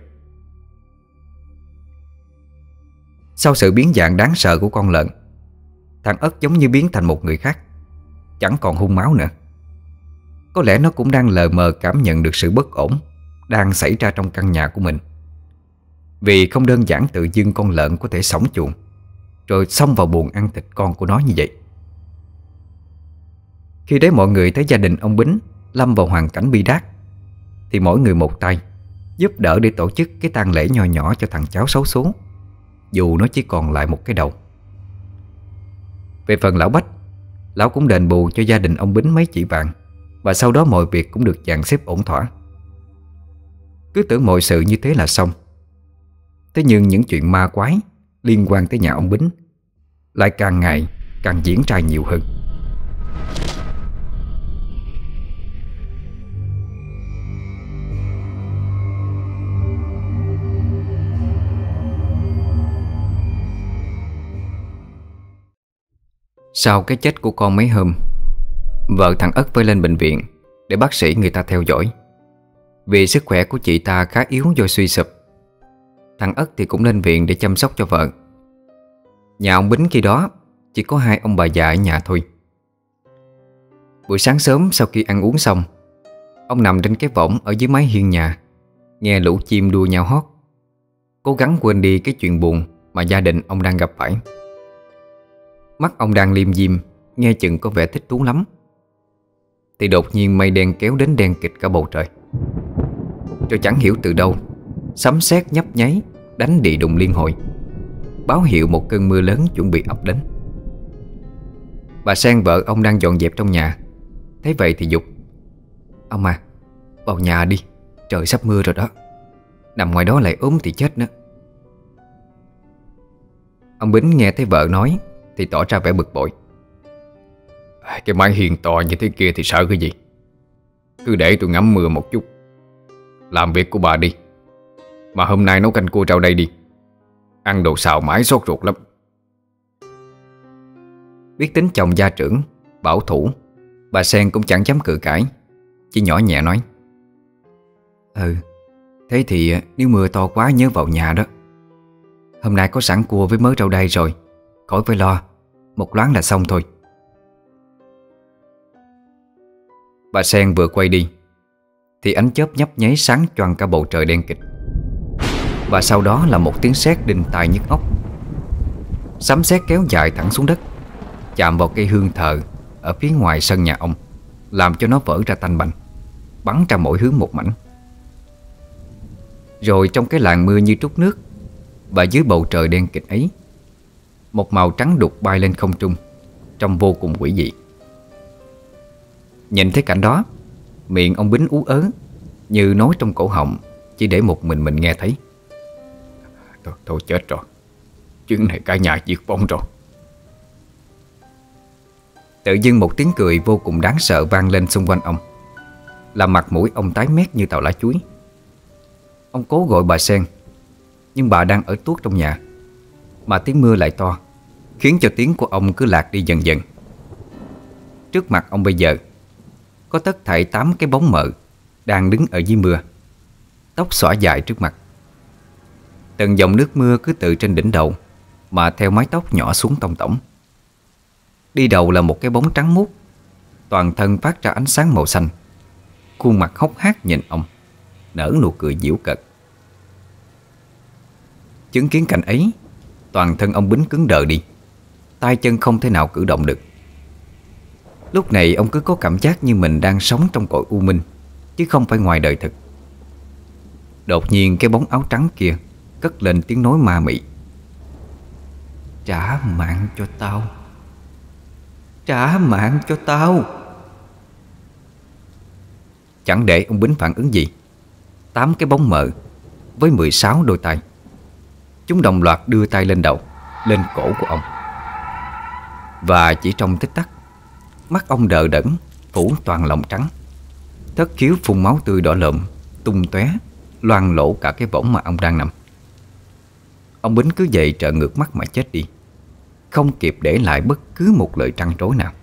Sau sự biến dạng đáng sợ của con lợn, thằng Ất giống như biến thành một người khác, chẳng còn hung máu nữa. Có lẽ nó cũng đang lờ mờ cảm nhận được sự bất ổn đang xảy ra trong căn nhà của mình. Vì không đơn giản tự dưng con lợn có thể xổng chuồng rồi xông vào buồng ăn thịt con của nó như vậy. Khi đấy mọi người thấy gia đình ông Bính lâm vào hoàn cảnh bi đát, thì mỗi người một tay giúp đỡ để tổ chức cái tang lễ nho nhỏ cho thằng cháu xấu số, dù nó chỉ còn lại một cái đầu. Về phần lão Bách, lão cũng đền bù cho gia đình ông Bính mấy chỉ vàng, và sau đó mọi việc cũng được dàn xếp ổn thỏa. Cứ tưởng mọi sự như thế là xong. Thế nhưng những chuyện ma quái liên quan tới nhà ông Bính lại càng ngày càng diễn ra nhiều hơn. Sau cái chết của con mấy hôm, vợ thằng Ất phải lên bệnh viện để bác sĩ người ta theo dõi. Vì sức khỏe của chị ta khá yếu do suy sụp, thằng Ất thì cũng lên viện để chăm sóc cho vợ. Nhà ông Bính khi đó chỉ có hai ông bà già ở nhà thôi. Buổi sáng sớm sau khi ăn uống xong, ông nằm trên cái võng ở dưới mái hiên nhà, nghe lũ chim đua nhau hót, cố gắng quên đi cái chuyện buồn mà gia đình ông đang gặp phải. Mắt ông đang liêm diêm, nghe chừng có vẻ thích thú lắm, thì đột nhiên mây đen kéo đến đen kịt cả bầu trời. Rồi chẳng hiểu từ đâu, sấm sét nhấp nháy, đánh đì đùng liên hồi, báo hiệu một cơn mưa lớn chuẩn bị ập đến. Bà Sen vợ ông đang dọn dẹp trong nhà, thấy vậy thì giục: "Ông à, vào nhà đi, trời sắp mưa rồi đó. Nằm ngoài đó lại ốm thì chết nữa." Ông Bính nghe thấy vợ nói thì tỏ ra vẻ bực bội: "Cái mái hiên to như thế kia thì sợ cái gì? Cứ để tôi ngắm mưa một chút. Làm việc của bà đi. Mà hôm nay nấu canh cua rau đây đi. Ăn đồ xào mãi sốt ruột lắm." Biết tính chồng gia trưởng, bảo thủ, bà Sen cũng chẳng dám cự cãi, chỉ nhỏ nhẹ nói: Thế thì nếu mưa to quá nhớ vào nhà đó. Hôm nay có sẵn cua với mớ rau đay rồi, khỏi phải lo, một loáng là xong thôi." Bà Sen vừa quay đi thì ánh chớp nhấp nháy sáng choang cả bầu trời đen kịt. Và sau đó là một tiếng sét đinh tai nhức óc. Sấm sét kéo dài thẳng xuống đất, chạm vào cây hương thờ ở phía ngoài sân nhà ông, làm cho nó vỡ ra tanh bành, bắn ra mỗi hướng một mảnh. Rồi trong cái làn mưa như trút nước, và dưới bầu trời đen kịt ấy, một màu trắng đục bay lên không trung, trông vô cùng quỷ dị. Nhìn thấy cảnh đó, miệng ông Bính ú ớ, như nói trong cổ họng chỉ để một mình nghe thấy. Thôi chết rồi, chuyện này cả nhà diệt vong rồi. Tự dưng một tiếng cười vô cùng đáng sợ vang lên xung quanh ông, làm mặt mũi ông tái mét như tàu lá chuối. Ông cố gọi bà Sen, nhưng bà đang ở tuốt trong nhà, mà tiếng mưa lại to, khiến cho tiếng của ông cứ lạc đi dần dần, Trước mặt ông bây giờ có tất thảy 8 cái bóng mờ đang đứng ở dưới mưa, tóc xõa dài trước mặt. Từng dòng nước mưa cứ từ trên đỉnh đầu mà theo mái tóc nhỏ xuống tông tổng. Đi đầu là một cái bóng trắng muốt, toàn thân phát ra ánh sáng màu xanh, khuôn mặt hốc hác nhìn ông, nở nụ cười giễu cợt. Chứng kiến cảnh ấy, toàn thân ông Bính cứng đờ đi, tay chân không thể nào cử động được. Lúc này ông cứ có cảm giác như mình đang sống trong cõi u minh, chứ không phải ngoài đời thực. Đột nhiên cái bóng áo trắng kia cất lên tiếng nói ma mị: "Trả mạng cho tao, trả mạng cho tao." Chẳng để ông Bính phản ứng gì, 8 cái bóng mờ với 16 đôi tay, chúng đồng loạt đưa tay lên đầu, lên cổ của ông. Và chỉ trong tích tắc, mắt ông đờ đẫn, phủ toàn lông trắng, thất khiếu phun máu tươi đỏ lợm tung tóe, loang lổ cả cái võng mà ông đang nằm. Ông Bính cứ vậy trợn ngược mắt mà chết đi, không kịp để lại bất cứ một lời trăn trối nào.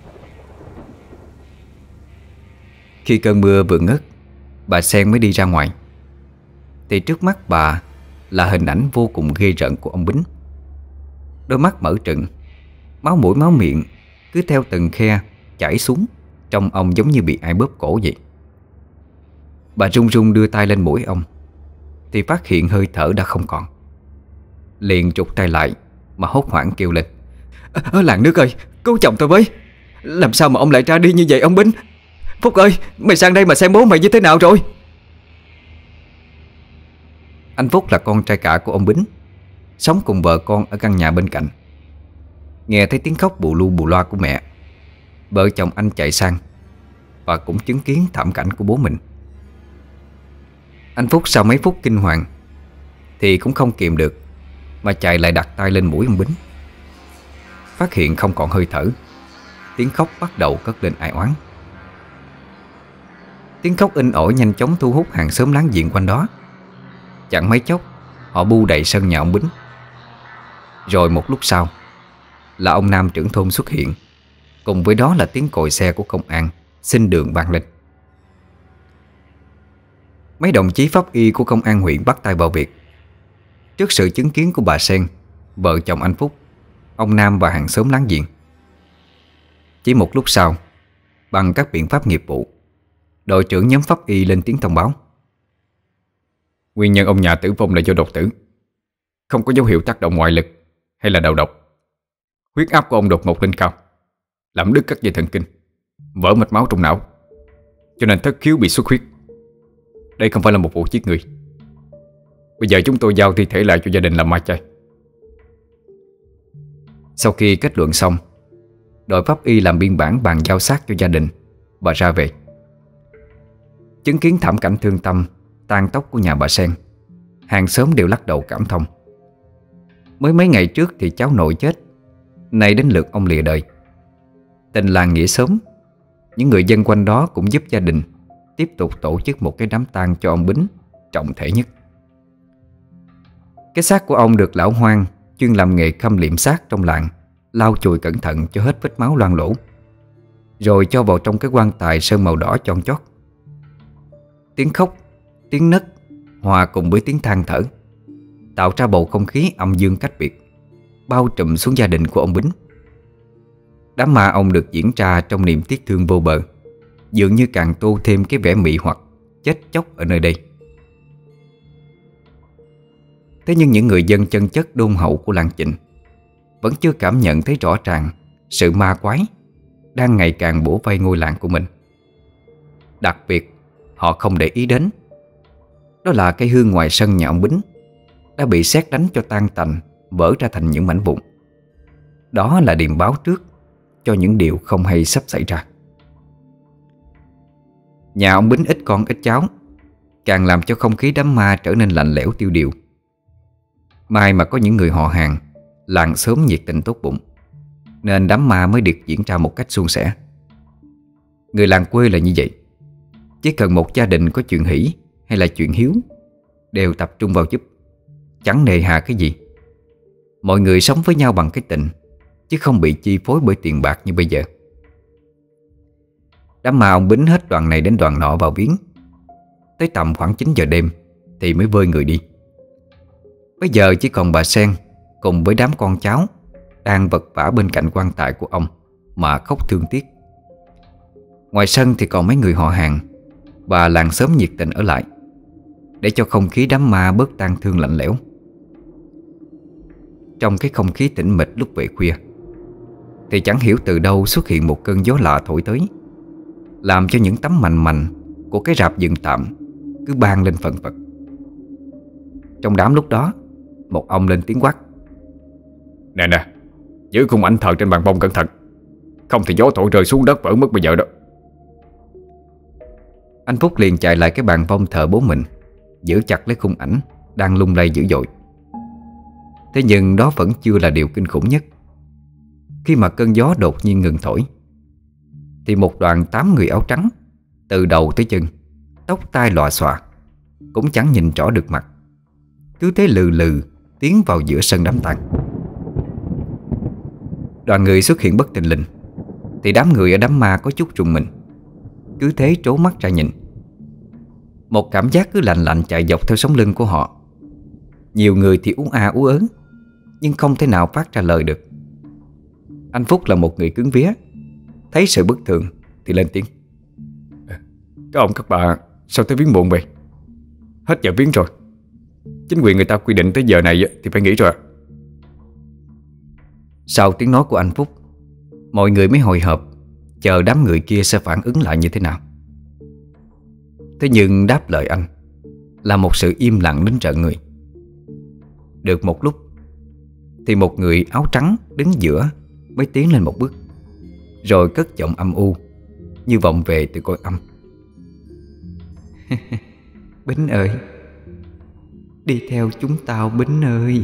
Khi cơn mưa vừa ngớt, bà Sen mới đi ra ngoài, thì trước mắt bà là hình ảnh vô cùng ghê rợn của ông Bính. Đôi mắt mở trừng, máu mũi máu miệng cứ theo từng khe chảy xuống, trông ông giống như bị ai bóp cổ vậy. Bà run run đưa tay lên mũi ông, thì phát hiện hơi thở đã không còn. Liền trục tay lại mà hốt hoảng kêu lên: "Làng nước ơi, cứu chồng tôi với! Làm sao mà ông lại ra đi như vậy ông Bính? Phúc ơi, mày sang đây mà xem bố mày như thế nào rồi?" Anh Phúc là con trai cả của ông Bính, sống cùng vợ con ở căn nhà bên cạnh. Nghe thấy tiếng khóc bù lu bù loa của mẹ, vợ chồng anh chạy sang và cũng chứng kiến thảm cảnh của bố mình. Anh Phúc sau mấy phút kinh hoàng thì cũng không kìm được mà chạy lại đặt tay lên mũi ông Bính. Phát hiện không còn hơi thở, tiếng khóc bắt đầu cất lên ai oán. Tiếng khóc in ỏi nhanh chóng thu hút hàng xóm láng giềng quanh đó. Chẳng mấy chốc họ bu đầy sân nhà ông Bính. Rồi một lúc sau là ông Nam trưởng thôn xuất hiện, cùng với đó là tiếng còi xe của công an xin đường vang lên. Mấy đồng chí pháp y của công an huyện bắt tay vào việc. Trước sự chứng kiến của bà Sen, vợ chồng anh Phúc, ông Nam và hàng xóm láng giềng, chỉ một lúc sau, bằng các biện pháp nghiệp vụ, đội trưởng nhóm pháp y lên tiếng thông báo: "Nguyên nhân ông nhà tử vong là do đột tử, không có dấu hiệu tác động ngoại lực hay là đầu độc. Huyết áp của ông đột ngột lên cao, làm đứt các dây thần kinh, vỡ mạch máu trong não, cho nên thất khiếu bị xuất huyết. Đây không phải là một vụ giết người. Bây giờ chúng tôi giao thi thể lại cho gia đình làm mai chay." Sau khi kết luận xong, đội pháp y làm biên bản bàn giao xác cho gia đình và ra về. Chứng kiến thảm cảnh thương tâm tang tóc của nhà bà Sen, hàng xóm đều lắc đầu cảm thông. Mới mấy ngày trước thì cháu nội chết, nay đến lượt ông lìa đời. Tình làng nghĩa xóm, những người dân quanh đó cũng giúp gia đình tiếp tục tổ chức một cái đám tang cho ông Bính trọng thể nhất. Cái xác của ông được lão Hoang, chuyên làm nghề khâm liệm xác trong làng, lau chùi cẩn thận cho hết vết máu loang lổ, rồi cho vào trong cái quan tài sơn màu đỏ chon chót. Tiếng khóc, tiếng nấc hòa cùng với tiếng than thở tạo ra bầu không khí âm dương cách biệt, bao trùm xuống gia đình của ông Bính. Đám ma ông được diễn ra trong niềm tiếc thương vô bờ, dường như càng tô thêm cái vẻ mị hoặc chết chóc ở nơi đây. Thế nhưng những người dân chân chất đôn hậu của làng Chình vẫn chưa cảm nhận thấy rõ ràng sự ma quái đang ngày càng bủa vây ngôi làng của mình. Đặc biệt họ không để ý đến, đó là cây hương ngoài sân nhà ông Bính đã bị sét đánh cho tan tành, vỡ ra thành những mảnh vụn. Đó là điềm báo trước cho những điều không hay sắp xảy ra. Nhà ông Bính ít con ít cháu, càng làm cho không khí đám ma trở nên lạnh lẽo tiêu điều. May mà có những người họ hàng, làng xóm nhiệt tình tốt bụng, nên đám ma mới được diễn ra một cách suôn sẻ. Người làng quê là như vậy, chỉ cần một gia đình có chuyện hỷ hay là chuyện hiếu đều tập trung vào giúp, chẳng nề hà cái gì. Mọi người sống với nhau bằng cái tình, chứ không bị chi phối bởi tiền bạc như bây giờ. Đám ma ông Bính hết đoàn này đến đoàn nọ vào viếng. Tới tầm khoảng 9 giờ đêm thì mới vơi người đi. Bây giờ chỉ còn bà Sen cùng với đám con cháu đang vật vã bên cạnh quan tài của ông mà khóc thương tiếc. Ngoài sân thì còn mấy người họ hàng và làng xóm nhiệt tình ở lại, để cho không khí đám ma bớt tang thương lạnh lẽo. Trong cái không khí tĩnh mịch lúc về khuya thì chẳng hiểu từ đâu xuất hiện một cơn gió lạ thổi tới, làm cho những tấm mành mành của cái rạp dựng tạm cứ ban lên phần phật. Trong đám lúc đó, một ông lên tiếng quát: Nè nè, giữ khung ảnh thờ trên bàn bông cẩn thận, không thì gió thổi rơi xuống đất vỡ mất bây giờ đó. Anh Phúc liền chạy lại cái bàn vong thờ bố mình, giữ chặt lấy khung ảnh đang lung lay dữ dội. Thế nhưng đó vẫn chưa là điều kinh khủng nhất. Khi mà cơn gió đột nhiên ngừng thổi thì một đoàn 8 người áo trắng, từ đầu tới chân, tóc tai lòa xòa, cũng chẳng nhìn rõ được mặt, cứ thế lừ lừ tiến vào giữa sân đám tang. Đoàn người xuất hiện bất thình lình thì đám người ở đám ma có chút rùng mình, cứ thế trố mắt ra nhìn. Một cảm giác cứ lạnh lạnh chạy dọc theo sống lưng của họ. Nhiều người thì ú a ú ớ, nhưng không thể nào phát ra lời được. Anh Phúc là một người cứng vía, thấy sự bất thường thì lên tiếng: Các ông các bà sao tới viếng muộn vậy? Hết giờ viếng rồi. Chính quyền người ta quy định tới giờ này thì phải nghỉ rồi. Sau tiếng nói của anh Phúc, mọi người mới hồi hộp chờ đám người kia sẽ phản ứng lại như thế nào. Thế nhưng đáp lời anh là một sự im lặng đến rợn người. Được một lúc thì một người áo trắng đứng giữa mới tiến lên một bước, rồi cất giọng âm u như vọng về từ cõi âm: Bính ơi, đi theo chúng tao Bính ơi.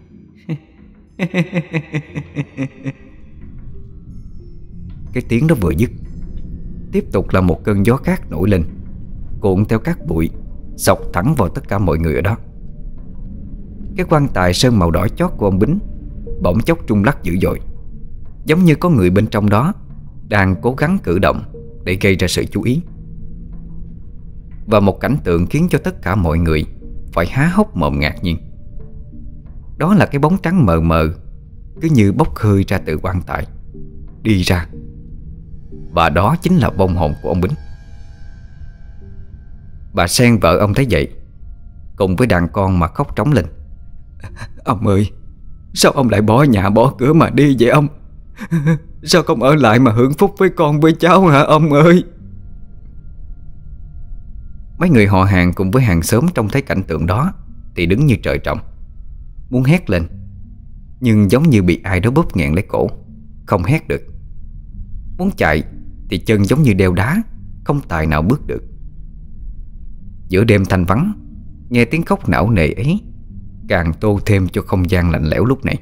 Cái tiếng đó vừa dứt, tiếp tục là một cơn gió khác nổi lên, cuộn theo cát bụi xộc thẳng vào tất cả mọi người ở đó. Cái quan tài sơn màu đỏ chót của ông Bính bỗng chốc rung lắc dữ dội, giống như có người bên trong đó đang cố gắng cử động để gây ra sự chú ý. Và một cảnh tượng khiến cho tất cả mọi người phải há hốc mồm ngạc nhiên. Đó là cái bóng trắng mờ mờ, cứ như bốc hơi ra từ quan tài, đi ra. Và đó chính là vong hồn của ông Bính. Bà Sen vợ ông thấy vậy, cùng với đàn con mà khóc trống lên: Ông ơi, sao ông lại bỏ nhà bỏ cửa mà đi vậy ông? Sao không ở lại mà hưởng phúc với con với cháu hả ông ơi? Mấy người họ hàng cùng với hàng xóm trông thấy cảnh tượng đó thì đứng như trời trồng, muốn hét lên, nhưng giống như bị ai đó bóp nghẹn lấy cổ, không hét được. Muốn chạy thì chân giống như đeo đá, không tài nào bước được. Giữa đêm thanh vắng, nghe tiếng khóc não nề ấy càng tô thêm cho không gian lạnh lẽo lúc này.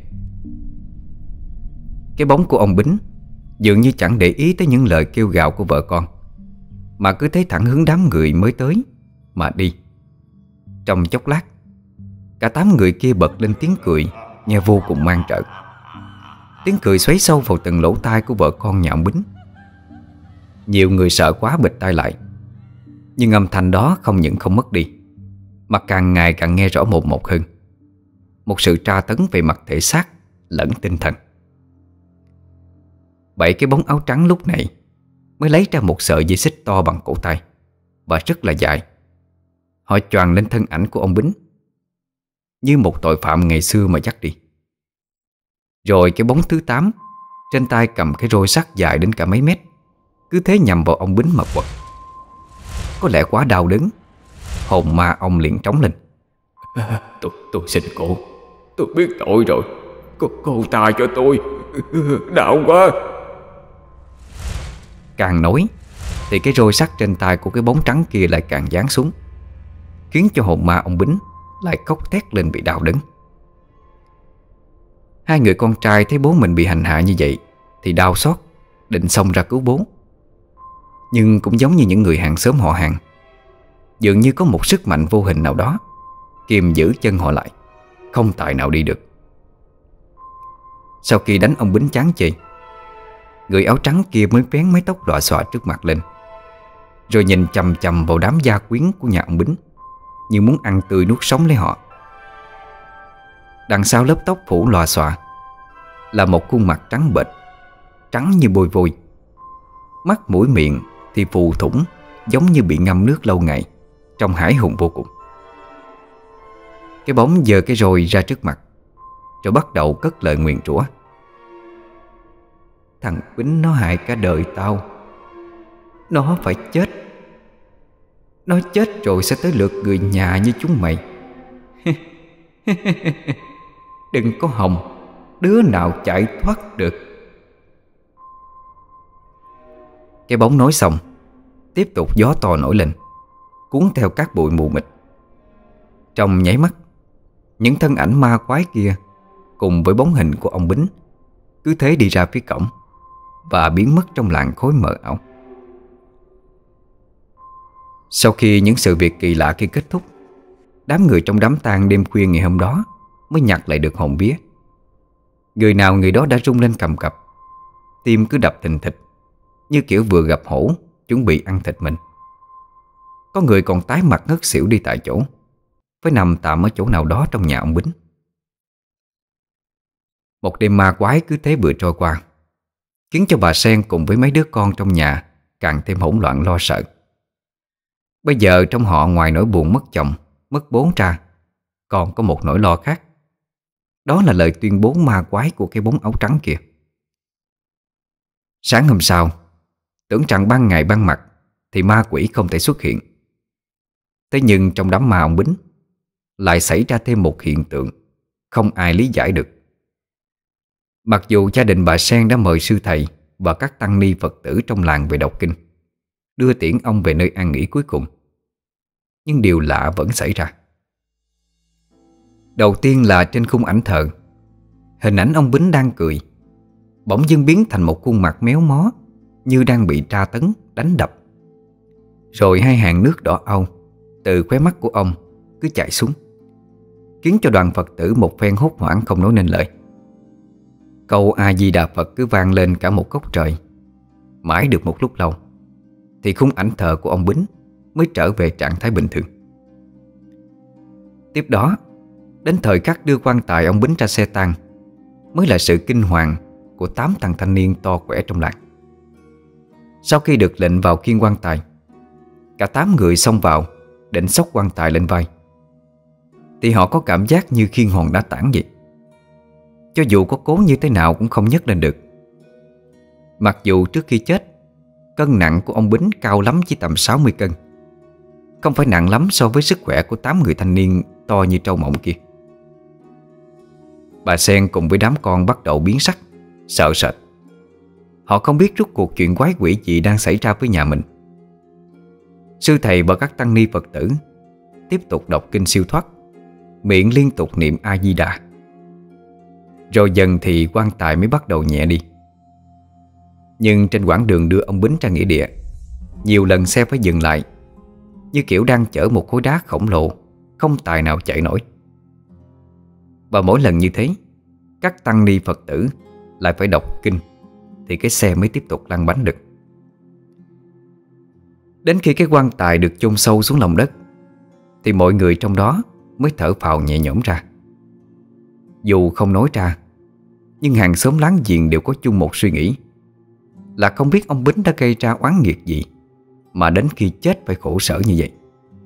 Cái bóng của ông Bính dường như chẳng để ý tới những lời kêu gào của vợ con, mà cứ thấy thẳng hướng đám người mới tới mà đi. Trong chốc lát, cả 8 người kia bật lên tiếng cười nghe vô cùng man rợ. Tiếng cười xoáy sâu vào từng lỗ tai của vợ con nhà ông Bính. Nhiều người sợ quá bịt tai lại, nhưng âm thanh đó không những không mất đi, mà càng ngày càng nghe rõ một một hơn. Một sự tra tấn về mặt thể xác lẫn tinh thần. 7 cái bóng áo trắng lúc này mới lấy ra một sợi dây xích to bằng cổ tay và rất là dài. Họ choàng lên thân ảnh của ông Bính như một tội phạm ngày xưa mà dắt đi. Rồi cái bóng thứ 8 trên tay cầm cái roi sắt dài đến cả mấy mét, cứ thế nhằm vào ông Bính mà quật. Có lẽ quá đau đớn, hồn ma ông liền trống lên: Tôi xin cô, tôi biết tội rồi. Cô tha cho tôi, đau quá. Càng nói thì cái roi sắt trên tay của cái bóng trắng kia lại càng giáng xuống, khiến cho hồn ma ông Bính lại khóc thét lên vì đau đớn. Hai người con trai thấy bố mình bị hành hạ như vậy thì đau xót, định xông ra cứu bố. Nhưng cũng giống như những người hàng xóm họ hàng, dường như có một sức mạnh vô hình nào đó kìm giữ chân họ lại, không tài nào đi được. Sau khi đánh ông Bính chán chê, người áo trắng kia mới vén mái tóc lòa xòa trước mặt lên, rồi nhìn chằm chằm vào đám gia quyến của nhà ông Bính, như muốn ăn tươi nuốt sống lấy họ. Đằng sau lớp tóc phủ lòa xòa là một khuôn mặt trắng bệch, trắng như bôi vôi. Mắt mũi miệng thì phù thủng, giống như bị ngâm nước lâu ngày, trông hãi hùng vô cùng. Cái bóng giơ cái roi ra trước mặt, rồi bắt đầu cất lời nguyền rủa: "Thằng Bính nó hại cả đời tao, nó phải chết. Nó chết rồi sẽ tới lượt người nhà như chúng mày. Đừng có hòng đứa nào chạy thoát được." Cái bóng nói xong, tiếp tục gió to nổi lên, cuốn theo các bụi mù mịt. Trong nháy mắt, những thân ảnh ma quái kia cùng với bóng hình của ông Bính cứ thế đi ra phía cổng và biến mất trong làn khói mờ ảo. Sau khi những sự việc kỳ lạ kia kết thúc, đám người trong đám tang đêm khuya ngày hôm đó mới nhặt lại được hồn vía. Người nào người đó đã rung lên cầm cập, tim cứ đập thình thịch, như kiểu vừa gặp hổ chuẩn bị ăn thịt mình. Có người còn tái mặt ngất xỉu đi tại chỗ, phải nằm tạm ở chỗ nào đó trong nhà ông Bính. Một đêm ma quái cứ thế vừa trôi qua, khiến cho bà Sen cùng với mấy đứa con trong nhà càng thêm hỗn loạn lo sợ. Bây giờ trong họ ngoài nỗi buồn mất chồng, mất bố ra, còn có một nỗi lo khác. Đó là lời tuyên bố ma quái của cái bóng áo trắng kia. Sáng hôm sau, tưởng rằng ban ngày ban mặt thì ma quỷ không thể xuất hiện. Thế nhưng trong đám ma ông Bính lại xảy ra thêm một hiện tượng không ai lý giải được. Mặc dù gia đình bà Sen đã mời sư thầy và các tăng ni Phật tử trong làng về đọc kinh, đưa tiễn ông về nơi an nghỉ cuối cùng, nhưng điều lạ vẫn xảy ra. Đầu tiên là trên khung ảnh thờ, hình ảnh ông Bính đang cười bỗng dưng biến thành một khuôn mặt méo mó, như đang bị tra tấn, đánh đập. Rồi hai hàng nước đỏ au từ khóe mắt của ông cứ chảy xuống, khiến cho đoàn Phật tử một phen hốt hoảng không nói nên lời. Câu A Di Đà Phật cứ vang lên cả một góc trời. Mãi được một lúc lâu thì khung ảnh thờ của ông Bính mới trở về trạng thái bình thường. Tiếp đó, đến thời khắc đưa quan tài ông Bính ra xe tang mới là sự kinh hoàng của 8 thằng thanh niên to khỏe trong làng. Sau khi được lệnh vào khiêng quan tài, cả 8 người xông vào định xốc quan tài lên vai, thì họ có cảm giác như khiêng hòn đá tảng vậy. Cho dù có cố như thế nào cũng không nhấc lên được. Mặc dù trước khi chết, cân nặng của ông Bính cao lắm chỉ tầm 60 cân, không phải nặng lắm so với sức khỏe của 8 người thanh niên to như trâu mộng kia. Bà Sen cùng với đám con bắt đầu biến sắc, sợ sệt. Họ không biết rốt cuộc chuyện quái quỷ gì đang xảy ra với nhà mình. Sư thầy và các tăng ni Phật tử tiếp tục đọc kinh siêu thoát, miệng liên tục niệm A Di Đà. Rồi dần thì quan tài mới bắt đầu nhẹ đi. Nhưng trên quãng đường đưa ông Bính ra nghĩa địa, nhiều lần xe phải dừng lại, như kiểu đang chở một khối đá khổng lồ không tài nào chạy nổi. Và mỗi lần như thế, các tăng ni Phật tử lại phải đọc kinh thì cái xe mới tiếp tục lăn bánh được. Đến khi cái quan tài được chôn sâu xuống lòng đất thì mọi người trong đó mới thở phào nhẹ nhõm ra. Dù không nói ra, nhưng hàng xóm láng giềng đều có chung một suy nghĩ, là không biết ông Bính đã gây ra oán nghiệt gì mà đến khi chết phải khổ sở như vậy.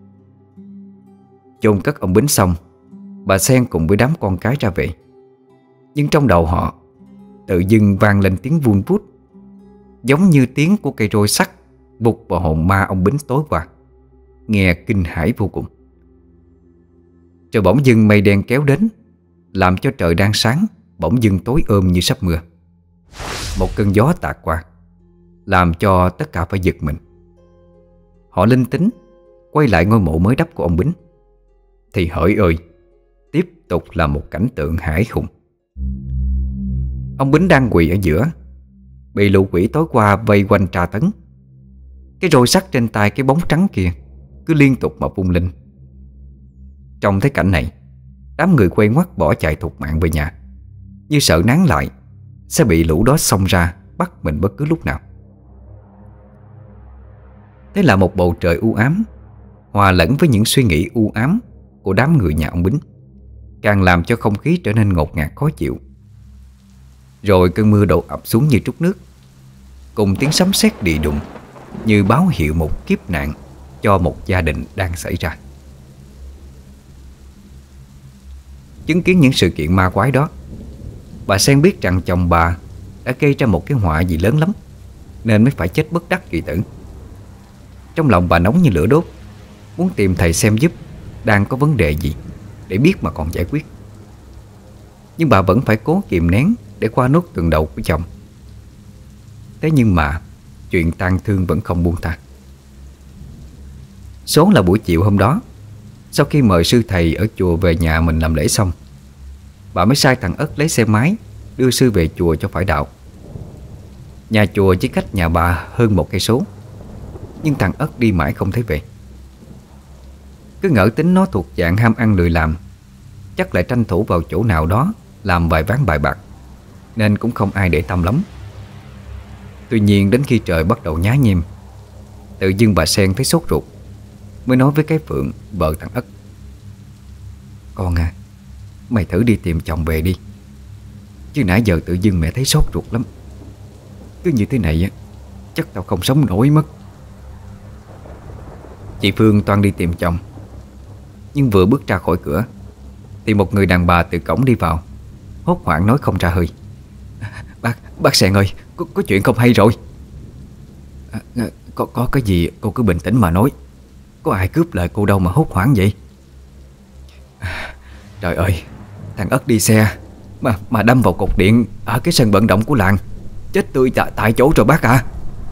Chôn cất ông Bính xong, bà Sen cùng với đám con cái ra về. Nhưng trong đầu họ tự dưng vang lên tiếng vun vút, giống như tiếng của cây roi sắt vụt vào hồn ma ông Bính tối qua, nghe kinh hãi vô cùng. Rồi bỗng dưng mây đen kéo đến, làm cho trời đang sáng bỗng dưng tối ôm như sắp mưa. Một cơn gió tạt qua, làm cho tất cả phải giật mình. Họ linh tính quay lại ngôi mộ mới đắp của ông Bính, thì hỡi ơi, tiếp tục là một cảnh tượng hãi hùng. Ông Bính đang quỳ ở giữa, bị lũ quỷ tối qua vây quanh tra tấn. Cái roi sắt trên tay cái bóng trắng kia cứ liên tục mà vung lên. Trong thấy cảnh này, đám người quay ngoắt bỏ chạy thục mạng về nhà, như sợ nán lại sẽ bị lũ đó xông ra bắt mình bất cứ lúc nào. Thế là một bầu trời u ám hòa lẫn với những suy nghĩ u ám của đám người nhà ông Bính, càng làm cho không khí trở nên ngột ngạt khó chịu. Rồi cơn mưa đổ ập xuống như trút nước, cùng tiếng sấm sét đì đùng, như báo hiệu một kiếp nạn cho một gia đình đang xảy ra. Chứng kiến những sự kiện ma quái đó, bà Sen biết rằng chồng bà đã gây ra một cái họa gì lớn lắm, nên mới phải chết bất đắc kỳ tử. Trong lòng bà nóng như lửa đốt, muốn tìm thầy xem giúp đang có vấn đề gì để biết mà còn giải quyết. Nhưng bà vẫn phải cố kìm nén để qua nốt tuần đầu của chồng. Thế nhưng mà chuyện tang thương vẫn không buông tha. Số là buổi chiều hôm đó, sau khi mời sư thầy ở chùa về nhà mình làm lễ xong, bà mới sai thằng Ất lấy xe máy đưa sư về chùa cho phải đạo. Nhà chùa chỉ cách nhà bà hơn 1 cây số, nhưng thằng Ất đi mãi không thấy về. Cứ ngỡ tính nó thuộc dạng ham ăn lười làm, chắc lại tranh thủ vào chỗ nào đó làm vài ván bài bạc, nên cũng không ai để tâm lắm. Tuy nhiên đến khi trời bắt đầu nhá nhem, tự dưng bà Sen thấy sốt ruột, mới nói với cái Phượng, vợ thằng Ất: "Con à, mày thử đi tìm chồng về đi, chứ nãy giờ tự dưng mẹ thấy sốt ruột lắm. Cứ như thế này á, chắc tao không sống nổi mất." Chị Phương toan đi tìm chồng, nhưng vừa bước ra khỏi cửa thì một người đàn bà từ cổng đi vào, hốt hoảng nói không ra hơi: Bác Sen ơi, có chuyện không hay rồi." Có cái gì cô cứ bình tĩnh mà nói. Có ai cướp lời cô đâu mà hốt hoảng vậy?" "Trời ơi, thằng Ất đi xe mà đâm vào cột điện ở cái sân vận động của làng, chết tươi tại chỗ rồi bác ạ."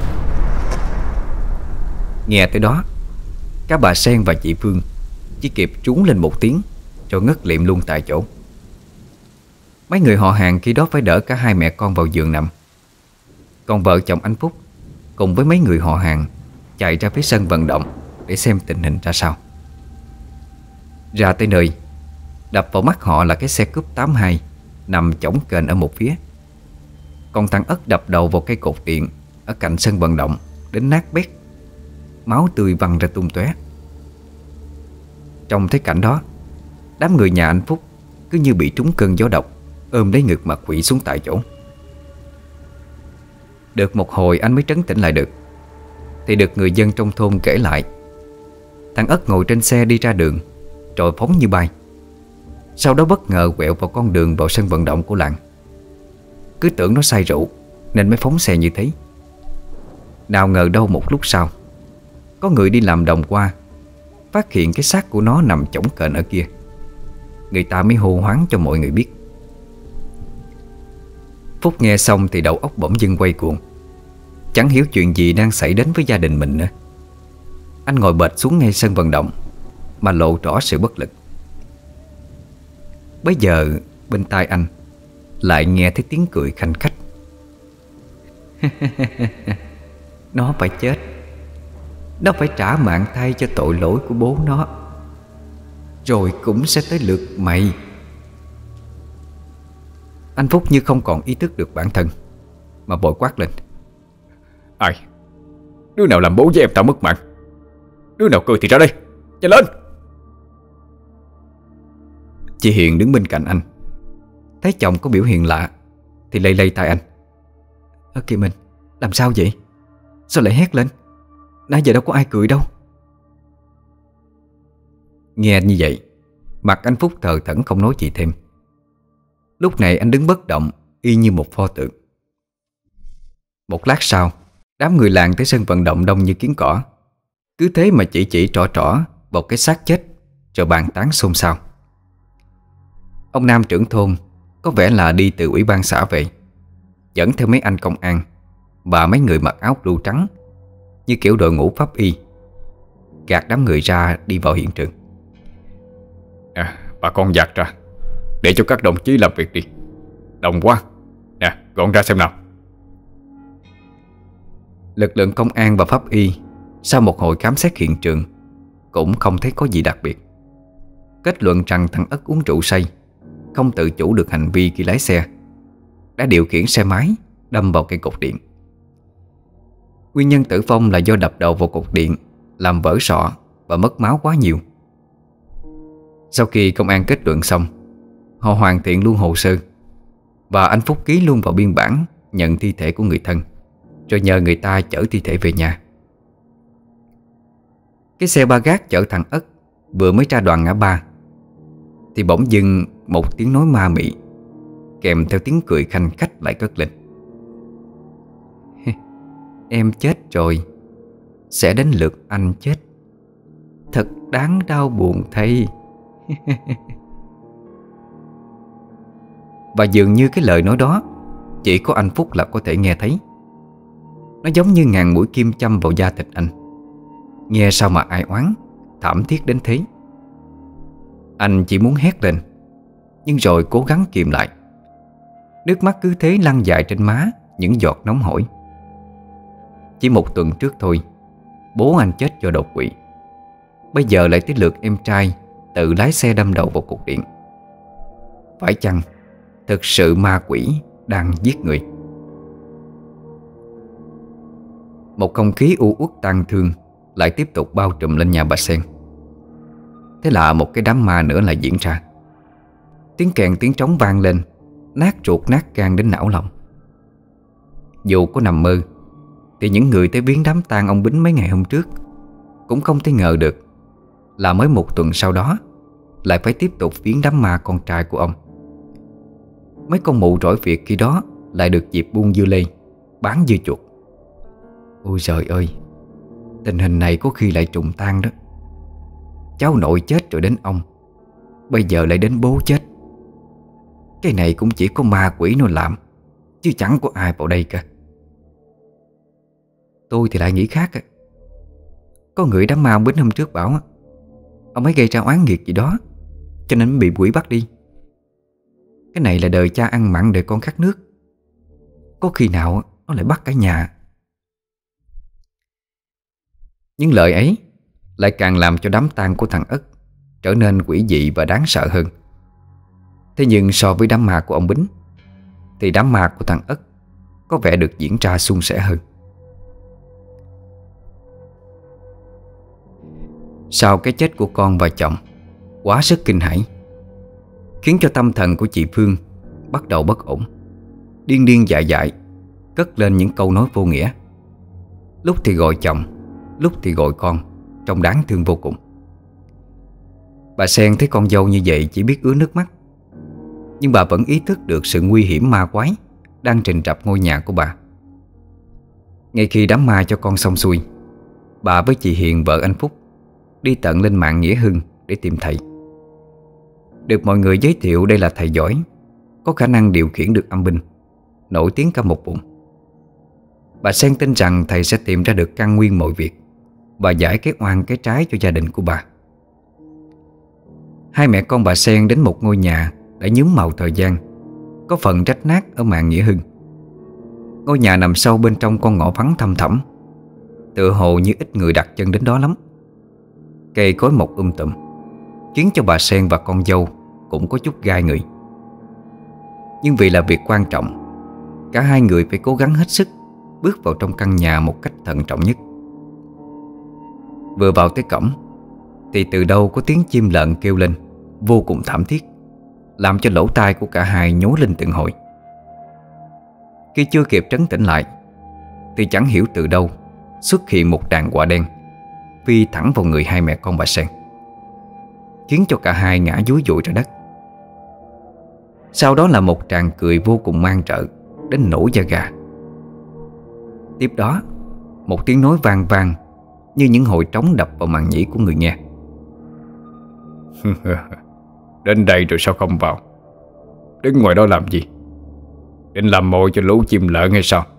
Nghe tới đó, các bà Sen và chị Phương chỉ kịp trú lên một tiếng rồi ngất liệm luôn tại chỗ. Mấy người họ hàng khi đó phải đỡ cả hai mẹ con vào giường nằm. Còn vợ chồng anh Phúc cùng với mấy người họ hàng chạy ra phía sân vận động để xem tình hình ra sao. Ra tới nơi, đập vào mắt họ là cái xe cúp 82 nằm chổng kềnh ở một phía. Còn thằng Ất đập đầu vào cây cột điện ở cạnh sân vận động đến nát bét, máu tươi văng ra tung tóe. Trong thấy cảnh đó, đám người nhà anh Phúc cứ như bị trúng cơn gió độc, ôm lấy ngực mà quỵ xuống tại chỗ. Được một hồi anh mới trấn tĩnh lại được, thì được người dân trong thôn kể lại thằng Ất ngồi trên xe đi ra đường rồi phóng như bay. Sau đó bất ngờ quẹo vào con đường vào sân vận động của làng. Cứ tưởng nó say rượu nên mới phóng xe như thế. Nào ngờ đâu một lúc sau, có người đi làm đồng qua, phát hiện cái xác của nó nằm chổng kềnh ở kia. Người ta mới hô hoáng cho mọi người biết. Phúc nghe xong thì đầu óc bỗng dưng quay cuồng, chẳng hiểu chuyện gì đang xảy đến với gia đình mình nữa. Anh ngồi bệt xuống ngay sân vận động mà lộ rõ sự bất lực. Bấy giờ bên tai anh lại nghe thấy tiếng cười khanh khách. Nó phải chết, nó phải trả mạng thay cho tội lỗi của bố nó, rồi cũng sẽ tới lượt mày. Anh Phúc như không còn ý thức được bản thân mà vội quát lên: "Ai? Đứa nào làm bố với em tao mất mạng? Đứa nào cười thì ra đây, nhanh lên!" Chị Hiền đứng bên cạnh anh, thấy chồng có biểu hiện lạ thì lay lay tay anh: "Kìa mình, làm sao vậy? Sao lại hét lên? Nãy giờ đâu có ai cười đâu." Nghe như vậy, mặt anh Phúc thờ thẫn không nói gì thêm. Lúc này anh đứng bất động, y như một pho tượng. Một lát sau, đám người làng tới sân vận động đông như kiến cỏ. Cứ thế mà chỉ trỏ vào cái xác chết, rồi bàn tán xôn xao. Ông Nam trưởng thôn có vẻ là đi từ ủy ban xã về, dẫn theo mấy anh công an và mấy người mặc áo blue trắng như kiểu đội ngũ pháp y, gạt đám người ra đi vào hiện trường. Bà con dạt ra, để cho các đồng chí làm việc đi. Đông quá. Nè, gọn ra xem nào. Lực lượng công an và pháp y sau một hồi khám xét hiện trường cũng không thấy có gì đặc biệt. Kết luận rằng thằng Ất uống rượu say, không tự chủ được hành vi khi lái xe, đã điều khiển xe máy đâm vào cây cột điện. Nguyên nhân tử vong là do đập đầu vào cột điện, làm vỡ sọ và mất máu quá nhiều. Sau khi công an kết luận xong, họ hoàn thiện luôn hồ sơ và anh Phúc ký luôn vào biên bản nhận thi thể của người thân, rồi nhờ người ta chở thi thể về nhà. Cái xe ba gác chở thằng Ất vừa mới ra đoạn ngã ba thì bỗng dưng một tiếng nói ma mị kèm theo tiếng cười khanh khách lại cất lên. Em chết rồi, sẽ đến lượt anh chết. Thật đáng đau buồn thay. Và dường như cái lời nói đó chỉ có anh Phúc là có thể nghe thấy. Nó giống như ngàn mũi kim châm vào da thịt anh. Nghe sao mà ai oán, thảm thiết đến thế. Anh chỉ muốn hét lên, nhưng rồi cố gắng kìm lại. Nước mắt cứ thế lăn dài trên má, những giọt nóng hổi. Chỉ một tuần trước thôi, bố anh chết do đột quỵ. Bây giờ lại tới lượt em trai tự lái xe đâm đầu vào cột điện. Phải chăng thực sự ma quỷ đang giết người? Một không khí u uất tang thương lại tiếp tục bao trùm lên nhà bà Sen. Thế là một cái đám ma nữa lại diễn ra. Tiếng kèn tiếng trống vang lên, nát ruột nát gan đến não lòng. Dù có nằm mơ thì những người tới viếng đám tang ông Bính mấy ngày hôm trước cũng không thể ngờ được là mới một tuần sau đó lại phải tiếp tục viếng đám ma con trai của ông. Mấy con mụ rỗi việc khi đó lại được dịp buôn dưa lê, bán dưa chuột. Ôi trời ơi, tình hình này có khi lại trùng tan đó. Cháu nội chết rồi đến ông, bây giờ lại đến bố chết. Cái này cũng chỉ có ma quỷ nó làm, chứ chẳng có ai vào đây cả. Tôi thì lại nghĩ khác. Có người đám ma ông Bính hôm trước bảo ông ấy gây ra oán nghiệt gì đó, cho nên mới bị quỷ bắt đi. Cái này là đời cha ăn mặn đời con khát nước, có khi nào nó lại bắt cả nhà. Những lời ấy lại càng làm cho đám tang của thằng Ất trở nên quỷ dị và đáng sợ hơn. Thế nhưng so với đám ma của ông Bính thì đám ma của thằng Ất có vẻ được diễn ra suôn sẻ hơn. Sau cái chết của con và chồng quá sức kinh hãi, khiến cho tâm thần của chị Phương bắt đầu bất ổn, điên điên dại dại, cất lên những câu nói vô nghĩa. Lúc thì gọi chồng, lúc thì gọi con, trông đáng thương vô cùng. Bà Sen thấy con dâu như vậy chỉ biết ứa nước mắt. Nhưng bà vẫn ý thức được sự nguy hiểm ma quái đang rình rập ngôi nhà của bà. Ngay khi đám ma cho con xong xuôi, bà với chị Hiền vợ anh Phúc đi tận lên mạng Nghĩa Hưng để tìm thầy. Được mọi người giới thiệu đây là thầy giỏi, có khả năng điều khiển được âm binh, nổi tiếng cả một vùng. Bà Sen tin rằng thầy sẽ tìm ra được căn nguyên mọi việc và giải cái oan cái trái cho gia đình của bà. Hai mẹ con bà Sen đến một ngôi nhà đã nhuốm màu thời gian, có phần rách nát ở mạng Nghĩa Hưng. Ngôi nhà nằm sâu bên trong con ngõ vắng thăm thẳm, tựa hồ như ít người đặt chân đến đó lắm. Cây cối mọc tùm, khiến cho bà Sen và con dâu cũng có chút gai người. Nhưng vì là việc quan trọng, cả hai người phải cố gắng hết sức bước vào trong căn nhà một cách thận trọng nhất. Vừa vào tới cổng thì từ đâu có tiếng chim lợn kêu lên vô cùng thảm thiết, làm cho lỗ tai của cả hai nhói lên từng hồi. Khi chưa kịp trấn tĩnh lại thì chẳng hiểu từ đâu xuất hiện một đàn quạ đen phi thẳng vào người hai mẹ con bà Sen, khiến cho cả hai ngã dúi dụi ra đất. Sau đó là một tràng cười vô cùng man rợ đến nổi da gà. Tiếp đó một tiếng nói vang vang như những hồi trống đập vào màng nhĩ của người nghe. Đến đây rồi sao không vào? Đứng ngoài đó làm gì? Định làm mồi cho lũ chim lợn hay sao?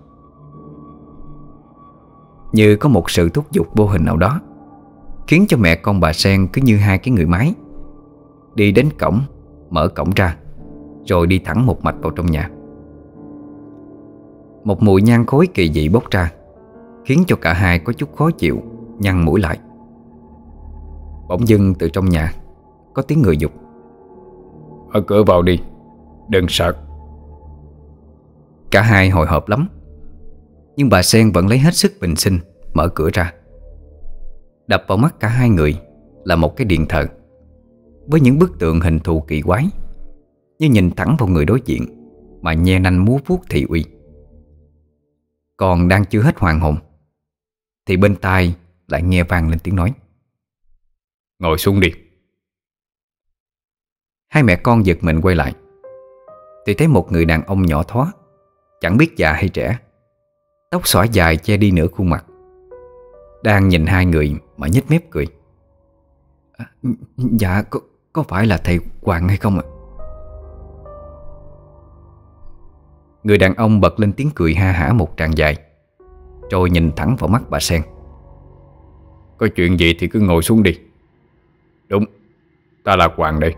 Như có một sự thúc giục vô hình nào đó, khiến cho mẹ con bà Sen cứ như hai cái người máy, đi đến cổng, mở cổng ra, rồi đi thẳng một mạch vào trong nhà. Một mùi nhang khói kỳ dị bốc ra, khiến cho cả hai có chút khó chịu, nhăn mũi lại. Bỗng dưng từ trong nhà có tiếng người giục: Mở cửa vào đi, đừng sợ. Cả hai hồi hộp lắm. Nhưng bà Sen vẫn lấy hết sức bình sinh mở cửa ra. Đập vào mắt cả hai người là một cái điện thờ với những bức tượng hình thù kỳ quái, như nhìn thẳng vào người đối diện mà nhe nanh múa vuốt thị uy. Còn đang chưa hết hoàn hồn thì bên tai lại nghe vang lên tiếng nói: Ngồi xuống đi. Hai mẹ con giật mình quay lại thì thấy một người đàn ông nhỏ thó, chẳng biết già hay trẻ, tóc xõa dài che đi nửa khuôn mặt, đang nhìn hai người mà nhếch mép cười. Dạ có phải là thầy Hoàng hay không ạ? Người đàn ông bật lên tiếng cười ha hả một tràng dài, rồi nhìn thẳng vào mắt bà Sen. Có chuyện gì thì cứ ngồi xuống đi. Đúng, ta là Hoàng đây.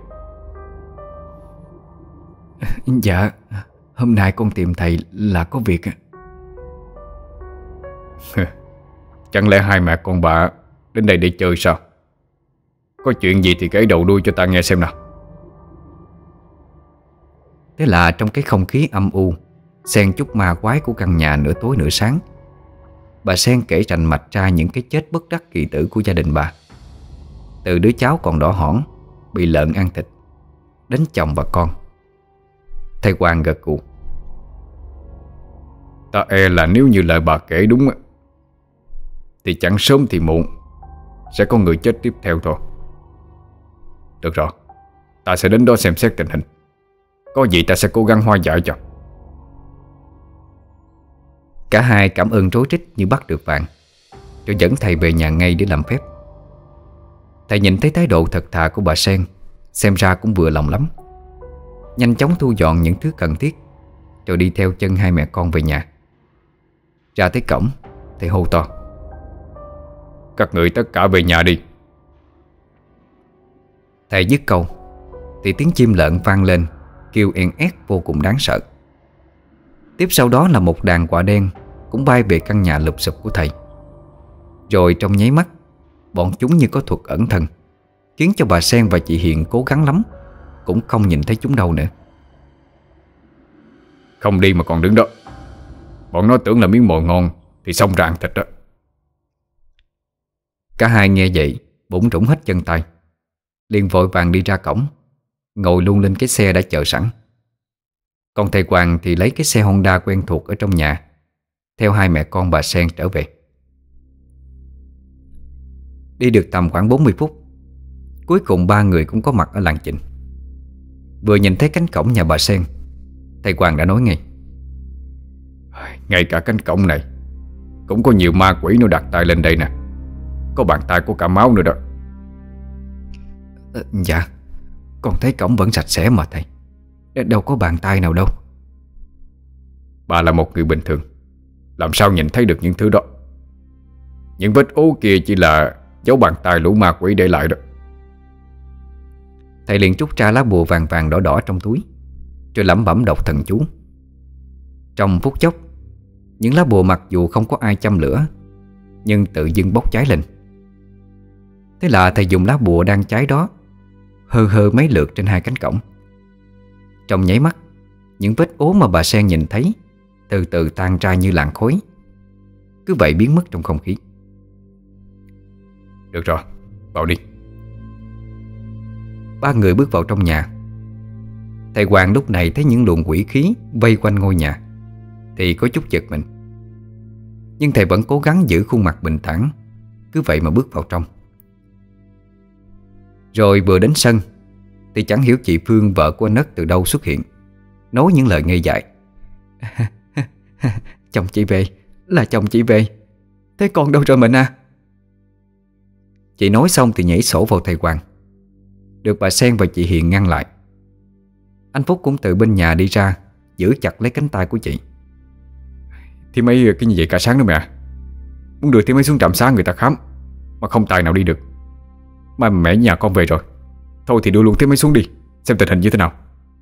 Dạ, hôm nay con tìm thầy là có việc. Chẳng lẽ hai mẹ con bà đến đây để chơi sao? Có chuyện gì thì kể đầu đuôi cho ta nghe xem nào. Thế là trong cái không khí âm u xen chút ma quái của căn nhà nửa tối nửa sáng, bà Sen kể rành mạch ra những cái chết bất đắc kỳ tử của gia đình bà. Từ đứa cháu còn đỏ hỏn bị lợn ăn thịt, đến chồng và con. Thầy Hoàng gật gù. Ta e là nếu như lời bà kể đúng thì chẳng sớm thì muộn sẽ có người chết tiếp theo thôi. Được rồi, ta sẽ đến đó xem xét tình hình. Có gì ta sẽ cố gắng hóa giải cho. Cả hai cảm ơn rối rít như bắt được vàng, rồi dẫn thầy về nhà ngay để làm phép. Thầy nhìn thấy thái độ thật thà của bà Sen, xem ra cũng vừa lòng lắm. Nhanh chóng thu dọn những thứ cần thiết, rồi đi theo chân hai mẹ con về nhà. Ra tới cổng thầy hô to: Các người tất cả về nhà đi. Thầy dứt câu thì tiếng chim lợn vang lên, kêu en ét vô cùng đáng sợ. Tiếp sau đó là một đàn quạ đen cũng bay về căn nhà lụp xụp của thầy. Rồi trong nháy mắt, bọn chúng như có thuật ẩn thân, khiến cho bà Sen và chị Hiền cố gắng lắm cũng không nhìn thấy chúng đâu nữa. Không đi mà còn đứng đó. Bọn nó tưởng là miếng mồi ngon thì xông ra ăn thịt đó. Cả hai nghe vậy bủn rủn hết chân tay, liền vội vàng đi ra cổng, ngồi luôn lên cái xe đã chờ sẵn. Còn thầy Hoàng thì lấy cái xe Honda quen thuộc ở trong nhà, theo hai mẹ con bà Sen trở về. Đi được tầm khoảng 40 phút, cuối cùng ba người cũng có mặt ở làng Chình. Vừa nhìn thấy cánh cổng nhà bà Sen, thầy Hoàng đã nói ngay: Ngay cả cánh cổng này cũng có nhiều ma quỷ nó đặt tay lên đây nè. Có bàn tay của cả máu nữa đó. Dạ, con thấy cổng vẫn sạch sẽ mà thầy, đâu có bàn tay nào đâu. Bà là một người bình thường, làm sao nhìn thấy được những thứ đó. Những vết ố kia chỉ là dấu bàn tay lũ ma quỷ để lại đó. Thầy liền trút ra lá bùa vàng vàng đỏ đỏ trong túi, rồi lẩm bẩm đọc thần chú. Trong phút chốc, những lá bùa mặc dù không có ai châm lửa, nhưng tự dưng bốc cháy lên. Thế là thầy dùng lá bùa đang cháy đó hơ hơ mấy lượt trên hai cánh cổng. Trong nháy mắt, những vết ố mà bà Sen nhìn thấy từ từ tan ra như làn khói, cứ vậy biến mất trong không khí. Được rồi, vào đi. Ba người bước vào trong nhà. Thầy Hoàng lúc này thấy những luồng quỷ khí vây quanh ngôi nhà thì có chút giật mình, nhưng thầy vẫn cố gắng giữ khuôn mặt bình thản, cứ vậy mà bước vào trong. Rồi vừa đến sân thì chẳng hiểu chị Phương, vợ của anh Ất, từ đâu xuất hiện, nói những lời ngây dại: Chồng chị về, là chồng chị về. Thế con đâu rồi mình à? Chị nói xong thì nhảy sổ vào thầy Hoàng, được bà Sen và chị Hiền ngăn lại. Anh Phúc cũng từ bên nhà đi ra, giữ chặt lấy cánh tay của chị. Thì mấy cái như vậy cả sáng nữa mẹ. Muốn đưa thì mấy xuống trạm xá người ta khám, mà không tài nào đi được. Mà mẹ nhà con về rồi, thôi thì đưa luôn thế mấy xuống đi, xem tình hình như thế nào.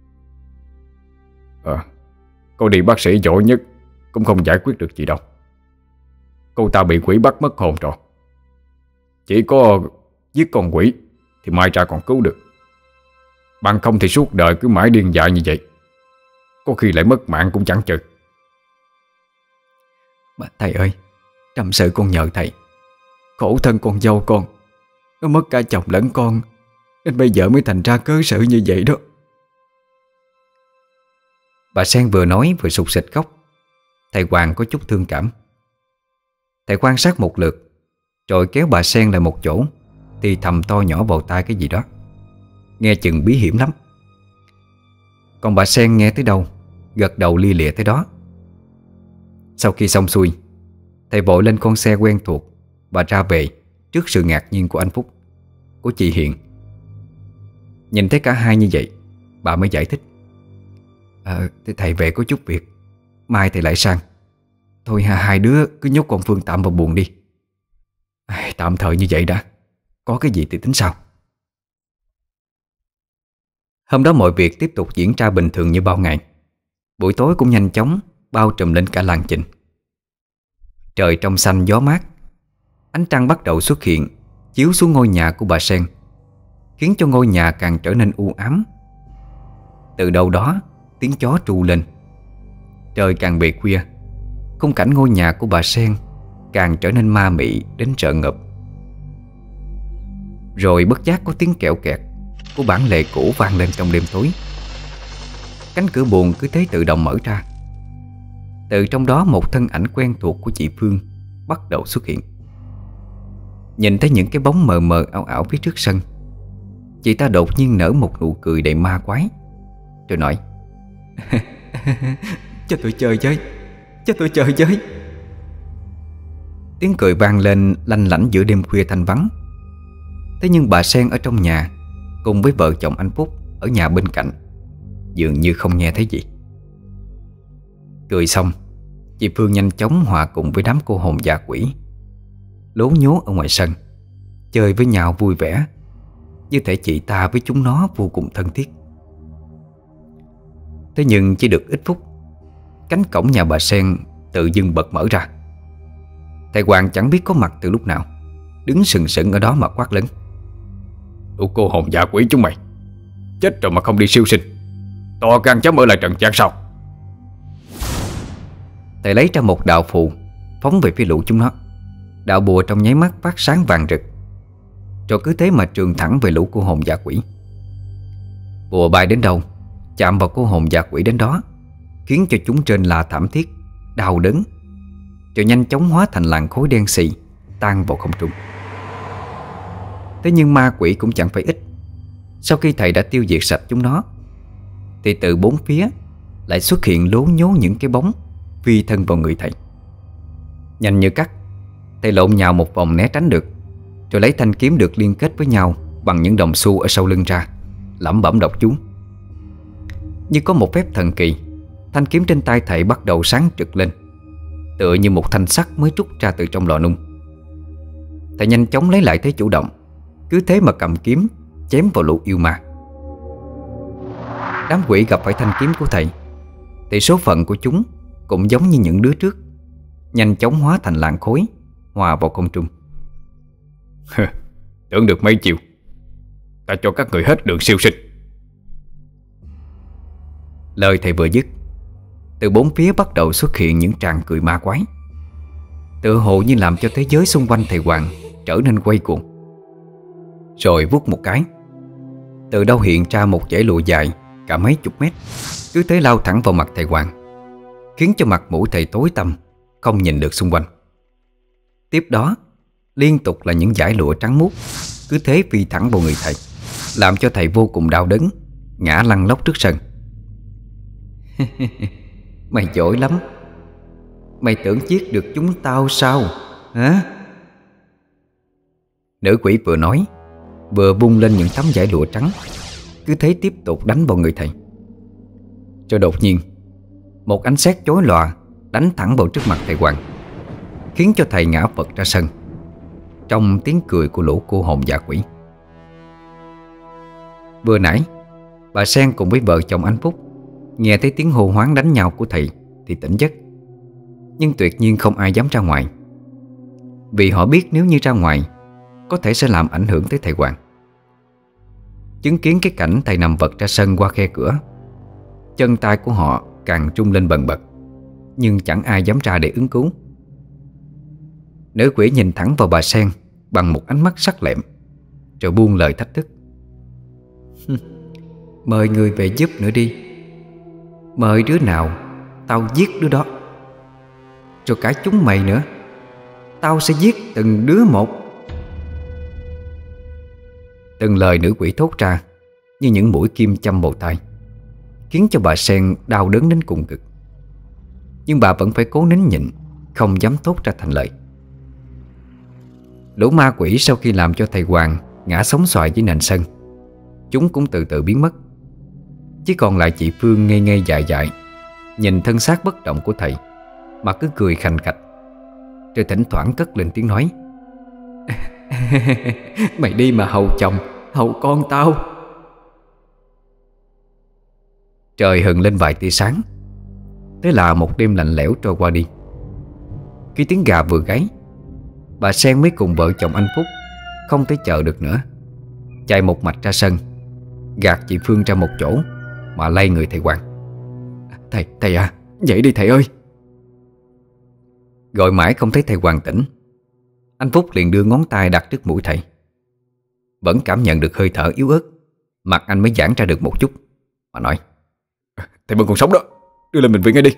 Cô đi bác sĩ giỏi nhất cũng không giải quyết được gì đâu. Cô ta bị quỷ bắt mất hồn rồi. Chỉ có giết con quỷ thì mai ra còn cứu được. Bằng không thì suốt đời cứ mãi điên dại như vậy, có khi lại mất mạng cũng chẳng chừng. Mà thầy ơi, trăm sự con nhờ thầy. Khổ thân con dâu con, nó mất cả chồng lẫn con, nên bây giờ mới thành ra cớ sự như vậy đó. Bà Sen vừa nói vừa sụt sịt khóc. Thầy Hoàng có chút thương cảm. Thầy quan sát một lượt, rồi kéo bà Sen lại một chỗ, thì thầm to nhỏ vào tai cái gì đó, nghe chừng bí hiểm lắm. Còn bà Sen nghe tới đâu, gật đầu lia lịa tới đó. Sau khi xong xuôi, thầy vội lên con xe quen thuộc và ra về trước sự ngạc nhiên của anh Phúc, của chị Hiền. Nhìn thấy cả hai như vậy, bà mới giải thích: Thì thầy về có chút việc, mai thầy lại sang. Thôi hai đứa cứ nhốt con Phương tạm vào buồng đi. Tạm thời như vậy đã, có cái gì thì tính sau. Hôm đó mọi việc tiếp tục diễn ra bình thường như bao ngày. Buổi tối cũng nhanh chóng bao trùm lên cả làng Trình. Trời trong xanh gió mát, ánh trăng bắt đầu xuất hiện, chiếu xuống ngôi nhà của bà Sen, khiến cho ngôi nhà càng trở nên u ám. Từ đâu đó tiếng chó tru lên. Trời càng về khuya, khung cảnh ngôi nhà của bà Sen càng trở nên ma mị đến rợn ngợp. Rồi bất giác có tiếng kẹo kẹt của bản lề cũ vang lên trong đêm tối. Cánh cửa buồng cứ thế tự động mở ra. Từ trong đó một thân ảnh quen thuộc của chị Phương bắt đầu xuất hiện. Nhìn thấy những cái bóng mờ mờ ảo ảo phía trước sân, chị ta đột nhiên nở một nụ cười đầy ma quái, rồi nói: Cho tôi chơi với, cho tôi chơi với. Tiếng cười vang lên lanh lảnh giữa đêm khuya thanh vắng. Thế nhưng bà Sen ở trong nhà cùng với vợ chồng anh Phúc ở nhà bên cạnh dường như không nghe thấy gì. Cười xong, chị Phương nhanh chóng hòa cùng với đám cô hồn già quỷ lố nhố ở ngoài sân, chơi với nhau vui vẻ, như thể chị ta với chúng nó vô cùng thân thiết. Thế nhưng chỉ được ít phút, cánh cổng nhà bà Sen tự dưng bật mở ra. Thầy Hoàng chẳng biết có mặt từ lúc nào, đứng sừng sững ở đó mà quát lớn: Tụi cô hồn dạ quỷ chúng mày, chết rồi mà không đi siêu sinh, to gan dám ở lại trần gian sao? Thầy lấy ra một đạo phù, phóng về phía lũ chúng nó. Đạo bùa trong nháy mắt phát sáng vàng rực, rồi cứ thế mà trường thẳng về lũ cô hồn dạ quỷ. Bùa bay đến đâu, chạm vào cô hồn dạ quỷ đến đó, khiến cho chúng trên là thảm thiết, đau đớn, rồi nhanh chóng hóa thành làn khói đen xì tan vào không trung. Thế nhưng ma quỷ cũng chẳng phải ít. Sau khi thầy đã tiêu diệt sạch chúng nó, thì từ bốn phía lại xuất hiện lố nhố những cái bóng phi thân vào người thầy. Nhanh như cắt, thầy lộn nhào một vòng né tránh được, rồi lấy thanh kiếm được liên kết với nhau bằng những đồng xu ở sau lưng ra, lẩm bẩm đọc chú. Như có một phép thần kỳ, thanh kiếm trên tay thầy bắt đầu sáng trực lên, tựa như một thanh sắt mới trút ra từ trong lò nung. Thầy nhanh chóng lấy lại thế chủ động, cứ thế mà cầm kiếm chém vào lũ yêu ma. Đám quỷ gặp phải thanh kiếm của thầy thì số phận của chúng cũng giống như những đứa trước, nhanh chóng hóa thành làn khói, hòa vào không trung. Tưởng được mấy chiều, ta cho các người hết đường siêu sinh. Lời thầy vừa dứt, từ bốn phía bắt đầu xuất hiện những tràng cười ma quái, tựa hồ như làm cho thế giới xung quanh thầy Hoàng trở nên quay cuồng. Rồi vút một cái, từ đâu hiện ra một dải lụa dài cả mấy chục mét, cứ thế lao thẳng vào mặt thầy Hoàng, khiến cho mặt mũi thầy tối tăm, không nhìn được xung quanh. Tiếp đó liên tục là những dải lụa trắng muốt cứ thế phi thẳng vào người thầy, làm cho thầy vô cùng đau đớn, ngã lăn lóc trước sân. Mày giỏi lắm. Mày tưởng giết được chúng tao sao hả? Nữ quỷ vừa nói, vừa vung lên những tấm vải lụa trắng, cứ thế tiếp tục đánh vào người thầy. Rồi đột nhiên, một ánh sét chói lòa đánh thẳng vào trước mặt thầy Hoàng, khiến cho thầy ngã vật ra sân, trong tiếng cười của lũ cô hồn dạ quỷ. Vừa nãy, bà Sen cùng với vợ chồng anh Phúc nghe thấy tiếng hô hoán đánh nhau của thầy thì tỉnh giấc. Nhưng tuyệt nhiên không ai dám ra ngoài, vì họ biết nếu như ra ngoài có thể sẽ làm ảnh hưởng tới thầy Hoàng. Chứng kiến cái cảnh thầy nằm vật ra sân qua khe cửa, chân tay của họ càng rung lên bần bật, nhưng chẳng ai dám ra để ứng cứu. Nữ quỷ nhìn thẳng vào bà Sen bằng một ánh mắt sắc lẹm, rồi buông lời thách thức. Mời người về giúp nữa đi. Mời đứa nào tao giết đứa đó. Rồi cả chúng mày nữa, tao sẽ giết từng đứa một. Từng lời nữ quỷ thốt ra như những mũi kim châm vào tai, khiến cho bà Sen đau đớn đến cùng cực. Nhưng bà vẫn phải cố nín nhịn, không dám thốt ra thành lời. Lũ ma quỷ sau khi làm cho thầy Hoàng ngã sóng xoài dưới nền sân, chúng cũng từ từ biến mất. Chỉ còn lại chị Phương ngây ngây dại dại, nhìn thân xác bất động của thầy mà cứ cười khành khạch, rồi thỉnh thoảng cất lên tiếng nói. Mày đi mà hầu chồng, hầu con tao. Trời hừng lên vài tia sáng. Thế là một đêm lạnh lẽo trôi qua đi. Khi tiếng gà vừa gáy, bà Sen mới cùng vợ chồng anh Phúc không thể chờ được nữa, chạy một mạch ra sân, gạt chị Phương ra một chỗ mà lay người thầy Hoàng. Thầy à, dậy đi thầy ơi. Gọi mãi không thấy thầy Hoàng tỉnh, anh Phúc liền đưa ngón tay đặt trước mũi thầy. Vẫn cảm nhận được hơi thở yếu ớt, mặt anh mới giãn ra được một chút mà nói. Thầy vẫn còn sống đó, đưa lên bệnh viện ngay đi.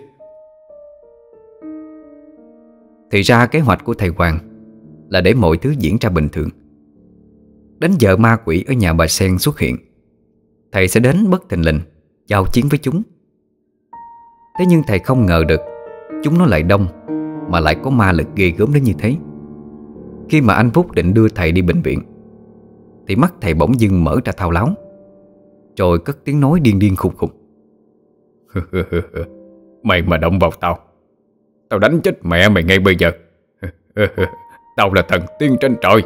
Thì ra kế hoạch của thầy Hoàng là để mọi thứ diễn ra bình thường. Đến giờ ma quỷ ở nhà bà Sen xuất hiện, thầy sẽ đến bất thình lình giao chiến với chúng. Thế nhưng thầy không ngờ được chúng nó lại đông, mà lại có ma lực ghê gớm đến như thế. Khi mà anh Phúc định đưa thầy đi bệnh viện, thì mắt thầy bỗng dưng mở ra thao láo, rồi cất tiếng nói điên điên khùng khùng. Mày mà động vào tao, tao đánh chết mẹ mày ngay bây giờ. Tao là thần tiên trên trời.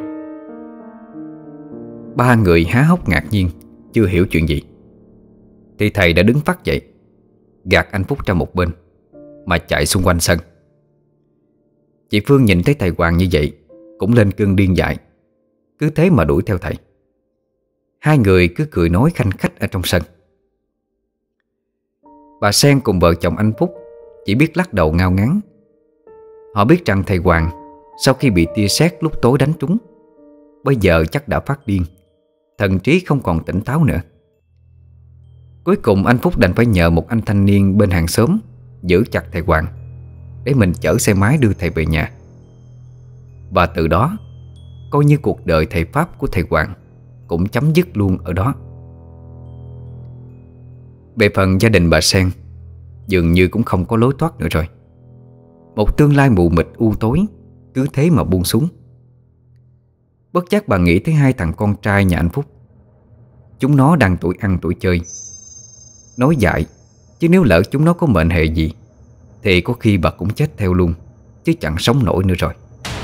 Ba người há hốc ngạc nhiên, chưa hiểu chuyện gì. Thì thầy đã đứng phắt dậy, gạt anh Phúc ra một bên mà chạy xung quanh sân. Chị Phương nhìn thấy thầy Hoàng như vậy cũng lên cơn điên dại, cứ thế mà đuổi theo thầy. Hai người cứ cười nói khanh khách ở trong sân. Bà Sen cùng vợ chồng anh Phúc chỉ biết lắc đầu ngao ngán. Họ biết rằng thầy Hoàng sau khi bị tia sét lúc tối đánh trúng, bây giờ chắc đã phát điên, thần trí không còn tỉnh táo nữa. Cuối cùng anh Phúc đành phải nhờ một anh thanh niên bên hàng xóm giữ chặt thầy Hoàng, để mình chở xe máy đưa thầy về nhà. Và từ đó, coi như cuộc đời thầy Pháp của thầy Hoàng cũng chấm dứt luôn ở đó. Về phần gia đình bà Sen, dường như cũng không có lối thoát nữa rồi. Một tương lai mù mịt u tối cứ thế mà buông xuống. Bất giác bà nghĩ tới hai thằng con trai nhà anh Phúc. Chúng nó đang tuổi ăn tuổi chơi. Nói dại, chứ nếu lỡ chúng nó có mệnh hệ gì thì có khi bà cũng chết theo luôn, chứ chẳng sống nổi nữa rồi.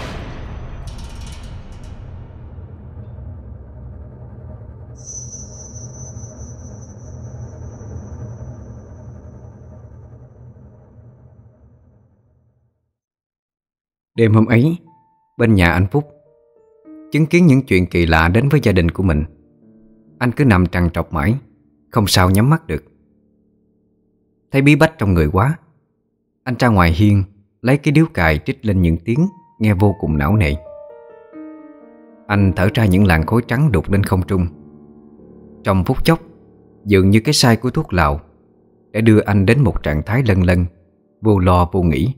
Đêm hôm ấy, bên nhà anh Phúc, chứng kiến những chuyện kỳ lạ đến với gia đình của mình, anh cứ nằm trằn trọc mãi, không sao nhắm mắt được. Thấy bí bách trong người quá, anh ra ngoài hiên lấy cái điếu cày trích lên những tiếng nghe vô cùng não nề. Anh thở ra những làn khói trắng đục lên không trung. Trong phút chốc, dường như cái sai của thuốc lào đã đưa anh đến một trạng thái lân lân, vô lo vô nghĩ.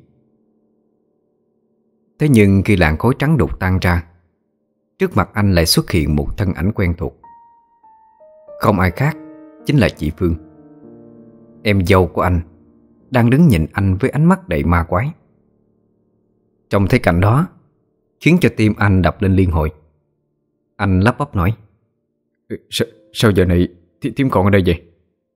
Thế nhưng khi làn khói trắng đục tan ra, trước mặt anh lại xuất hiện một thân ảnh quen thuộc. Không ai khác, chính là chị Phương, em dâu của anh, đang đứng nhìn anh với ánh mắt đầy ma quái. Trong thấy cảnh đó, khiến cho tim anh đập lên liên hồi. Anh lắp bắp nói: Sao giờ này Thiếm còn ở đây vậy?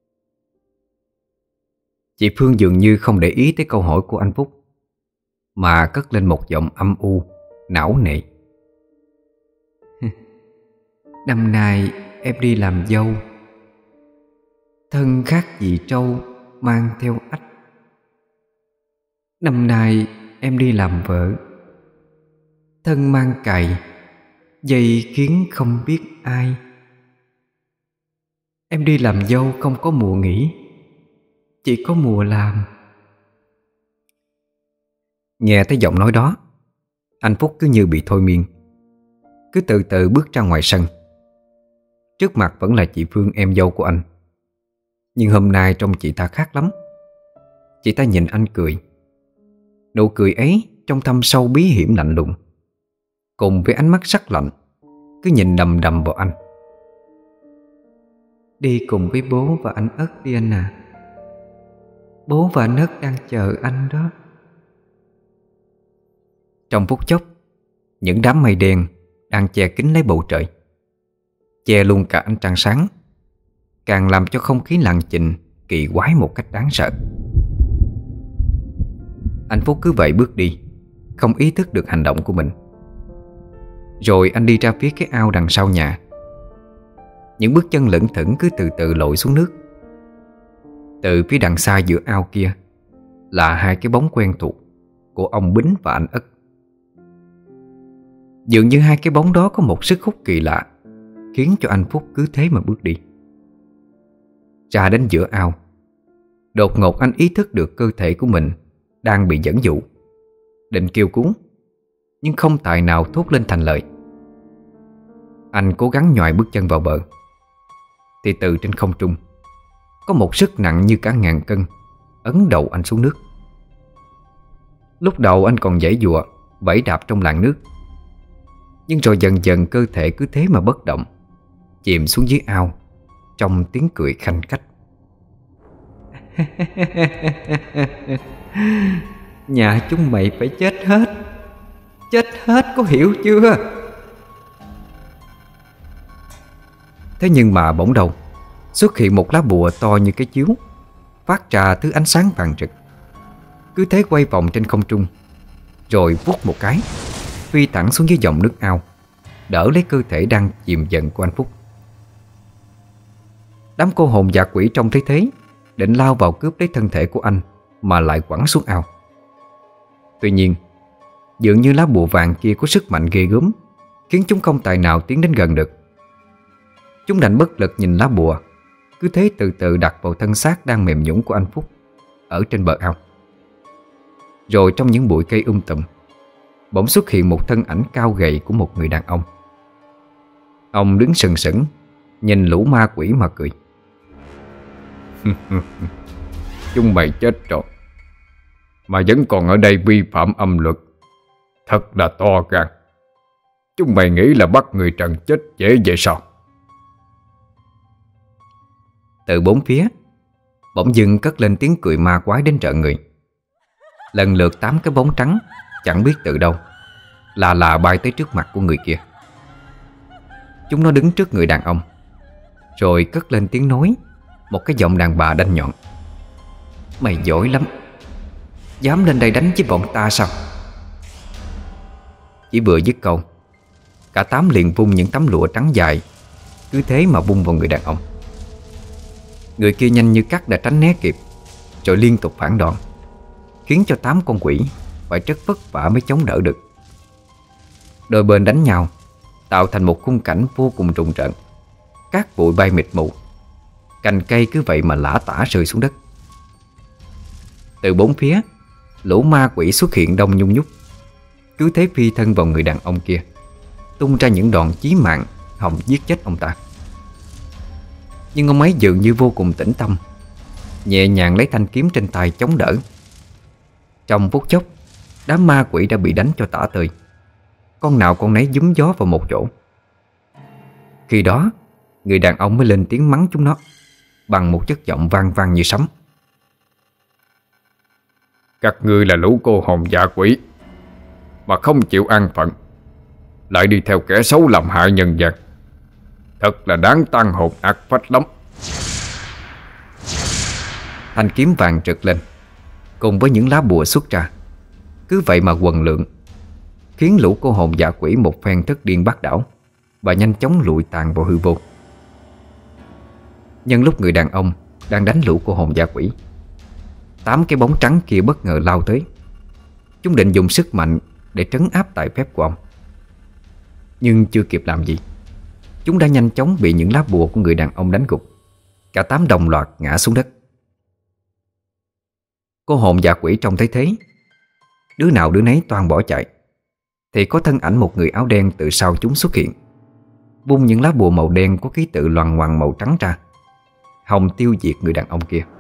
Chị Phương dường như không để ý tới câu hỏi của anh Phúc, mà cất lên một giọng âm u, não nề. Năm nay em đi làm dâu, thân khác gì trâu mang theo ách. Năm nay em đi làm vợ, thân mang cày, dây khiến không biết ai. Em đi làm dâu không có mùa nghỉ, chỉ có mùa làm. Nghe tới giọng nói đó, Anh Phúc cứ như bị thôi miên, cứ từ từ bước ra ngoài sân. Trước mặt vẫn là chị Phương, em dâu của anh. Nhưng hôm nay trông chị ta khác lắm. Chị ta nhìn anh cười. Nụ cười ấy trong thâm sâu bí hiểm lạnh lùng, cùng với ánh mắt sắc lạnh cứ nhìn đầm đầm vào anh. Đi cùng với bố và anh Ất đi anh à. Bố và anh Ất đang chờ anh đó. Trong phút chốc, những đám mây đen đang che kín lấy bầu trời, che luôn cả ánh trăng sáng, càng làm cho không khí làng chình kỳ quái một cách đáng sợ. Anh Phúc cứ vậy bước đi, không ý thức được hành động của mình. Rồi anh đi ra phía cái ao đằng sau nhà. Những bước chân lững thững cứ từ từ lội xuống nước. Từ phía đằng xa giữa ao kia là hai cái bóng quen thuộc của ông Bính và anh Ất. Dường như hai cái bóng đó có một sức hút kỳ lạ, khiến cho anh Phúc cứ thế mà bước đi. Ra đến giữa ao, đột ngột anh ý thức được cơ thể của mình đang bị dẫn dụ, định kêu cứu, nhưng không tài nào thốt lên thành lời. Anh cố gắng nhoài bước chân vào bờ, thì từ trên không trung có một sức nặng như cả ngàn cân ấn đầu anh xuống nước. Lúc đầu anh còn giãy giụa vẫy đạp trong làn nước, nhưng rồi dần dần cơ thể cứ thế mà bất động, chìm xuống dưới ao trong tiếng cười khanh khách. Nhà chúng mày phải chết hết. Chết hết, có hiểu chưa? Thế nhưng mà bỗng đầu xuất hiện một lá bùa to như cái chiếu, phát ra thứ ánh sáng vàng rực, cứ thế quay vòng trên không trung, rồi vút một cái phi thẳng xuống dưới dòng nước ao, đỡ lấy cơ thể đang chìm dần của anh Phúc. Đám cô hồn dã quỷ trông thấy thế, định lao vào cướp lấy thân thể của anh mà lại quẳng xuống ao. Tuy nhiên, dường như lá bùa vàng kia có sức mạnh ghê gớm, khiến chúng không tài nào tiến đến gần được. Chúng đành bất lực nhìn lá bùa cứ thế từ từ đặt vào thân xác đang mềm nhũn của anh Phúc ở trên bờ ao. Rồi trong những bụi cây tùm, bỗng xuất hiện một thân ảnh cao gầy của một người đàn ông. Ông đứng sừng sững nhìn lũ ma quỷ mà cười. Chúng mày chết rồi mà vẫn còn ở đây vi phạm âm luật, thật là to gan. Chúng mày nghĩ là bắt người trần chết dễ vậy sao? Từ bốn phía bỗng dưng cất lên tiếng cười ma quái đến rợn người. Lần lượt 8 cái bóng trắng chẳng biết từ đâu là bay tới trước mặt của người kia. Chúng nó đứng trước người đàn ông, rồi cất lên tiếng nói, một cái giọng đàn bà đanh nhọn. Mày giỏi lắm, dám lên đây đánh với bọn ta sao? Chỉ vừa dứt câu, cả 8 liền vung những tấm lụa trắng dài, cứ thế mà vung vào người đàn ông. Người kia nhanh như cắt đã tránh né kịp, rồi liên tục phản đòn, khiến cho 8 con quỷ phải rất vất vả mới chống đỡ được. Đôi bên đánh nhau, tạo thành một khung cảnh vô cùng rùng rợn. Cát bụi bay mịt mù, cành cây cứ vậy mà lả tả rơi xuống đất. Từ bốn phía, lũ ma quỷ xuất hiện đông nhung nhúc, cứ thế phi thân vào người đàn ông kia, tung ra những đòn chí mạng hòng giết chết ông ta. Nhưng ông ấy dường như vô cùng tĩnh tâm, nhẹ nhàng lấy thanh kiếm trên tay chống đỡ. Trong phút chốc, đám ma quỷ đã bị đánh cho tả tơi, con nào con nấy giúm gió vào một chỗ. Khi đó, người đàn ông mới lên tiếng mắng chúng nó bằng một chất giọng vang vang như sấm. Các ngươi là lũ cô hồn dã quỷ mà không chịu an phận, lại đi theo kẻ xấu làm hại nhân gian, thật là đáng tan hồn ác phách lắm. Thanh kiếm vàng trượt lên, cùng với những lá bùa xuất ra, cứ vậy mà quần lượng, khiến lũ cô hồn dã quỷ một phen thất điên bát đảo và nhanh chóng lụi tàn vào hư vô. Nhân lúc người đàn ông đang đánh lũ cô hồn dã quỷ, 8 cái bóng trắng kia bất ngờ lao tới. Chúng định dùng sức mạnh để trấn áp tài phép của ông. Nhưng chưa kịp làm gì, chúng đã nhanh chóng bị những lá bùa của người đàn ông đánh gục. Cả 8 đồng loạt ngã xuống đất. Cô hồn dã quỷ trông thấy thế, đứa nào đứa nấy toan bỏ chạy. thì có thân ảnh một người áo đen từ sau chúng xuất hiện, vung những lá bùa màu đen có ký tự loằng ngoằng màu trắng ra, hòng tiêu diệt người đàn ông kia.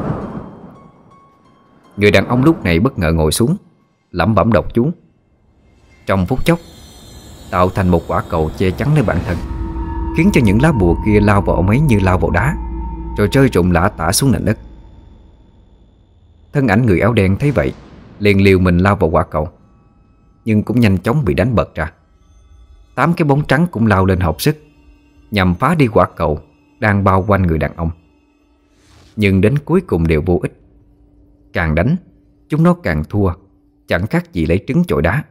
Người đàn ông lúc này bất ngờ ngồi xuống, lẩm bẩm đọc chú. Trong phút chốc tạo thành một quả cầu che chắn lấy bản thân, khiến cho những lá bùa kia lao vào ông ấy như lao vào đá, rồi rơi rụng lả tả xuống nền đất. Thân ảnh người áo đen thấy vậy liền liều mình lao vào quả cầu, nhưng cũng nhanh chóng bị đánh bật ra. 8 cái bóng trắng cũng lao lên hợp sức, nhằm phá đi quả cầu đang bao quanh người đàn ông. Nhưng đến cuối cùng đều vô ích. Càng đánh, chúng nó càng thua, chẳng khác gì lấy trứng chọi đá.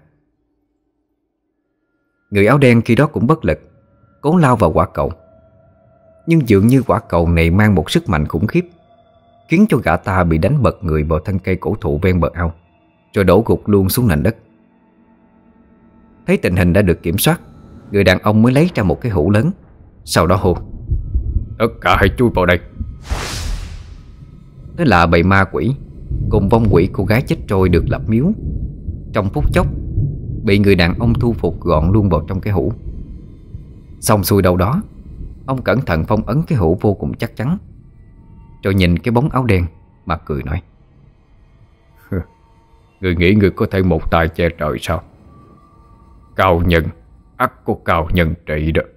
Người áo đen khi đó cũng bất lực, cố lao vào quả cầu. Nhưng dường như quả cầu này mang một sức mạnh khủng khiếp, khiến cho gã ta bị đánh bật người vào thân cây cổ thụ ven bờ ao, rồi đổ gục luôn xuống nền đất. Thấy tình hình đã được kiểm soát, người đàn ông mới lấy ra một cái hũ lớn, sau đó hô: Tất cả hãy chui vào đây. Đó là bầy ma quỷ cùng vong quỷ cô gái chết trôi được lập miếu, trong phút chốc bị người đàn ông thu phục gọn luôn vào trong cái hũ. Xong xuôi đâu đó, ông cẩn thận phong ấn cái hũ vô cùng chắc chắn, rồi nhìn cái bóng áo đen mà cười nói: Người nghĩ người có thể một tay che trời sao? Cao nhân ắt có cao nhân trị đó.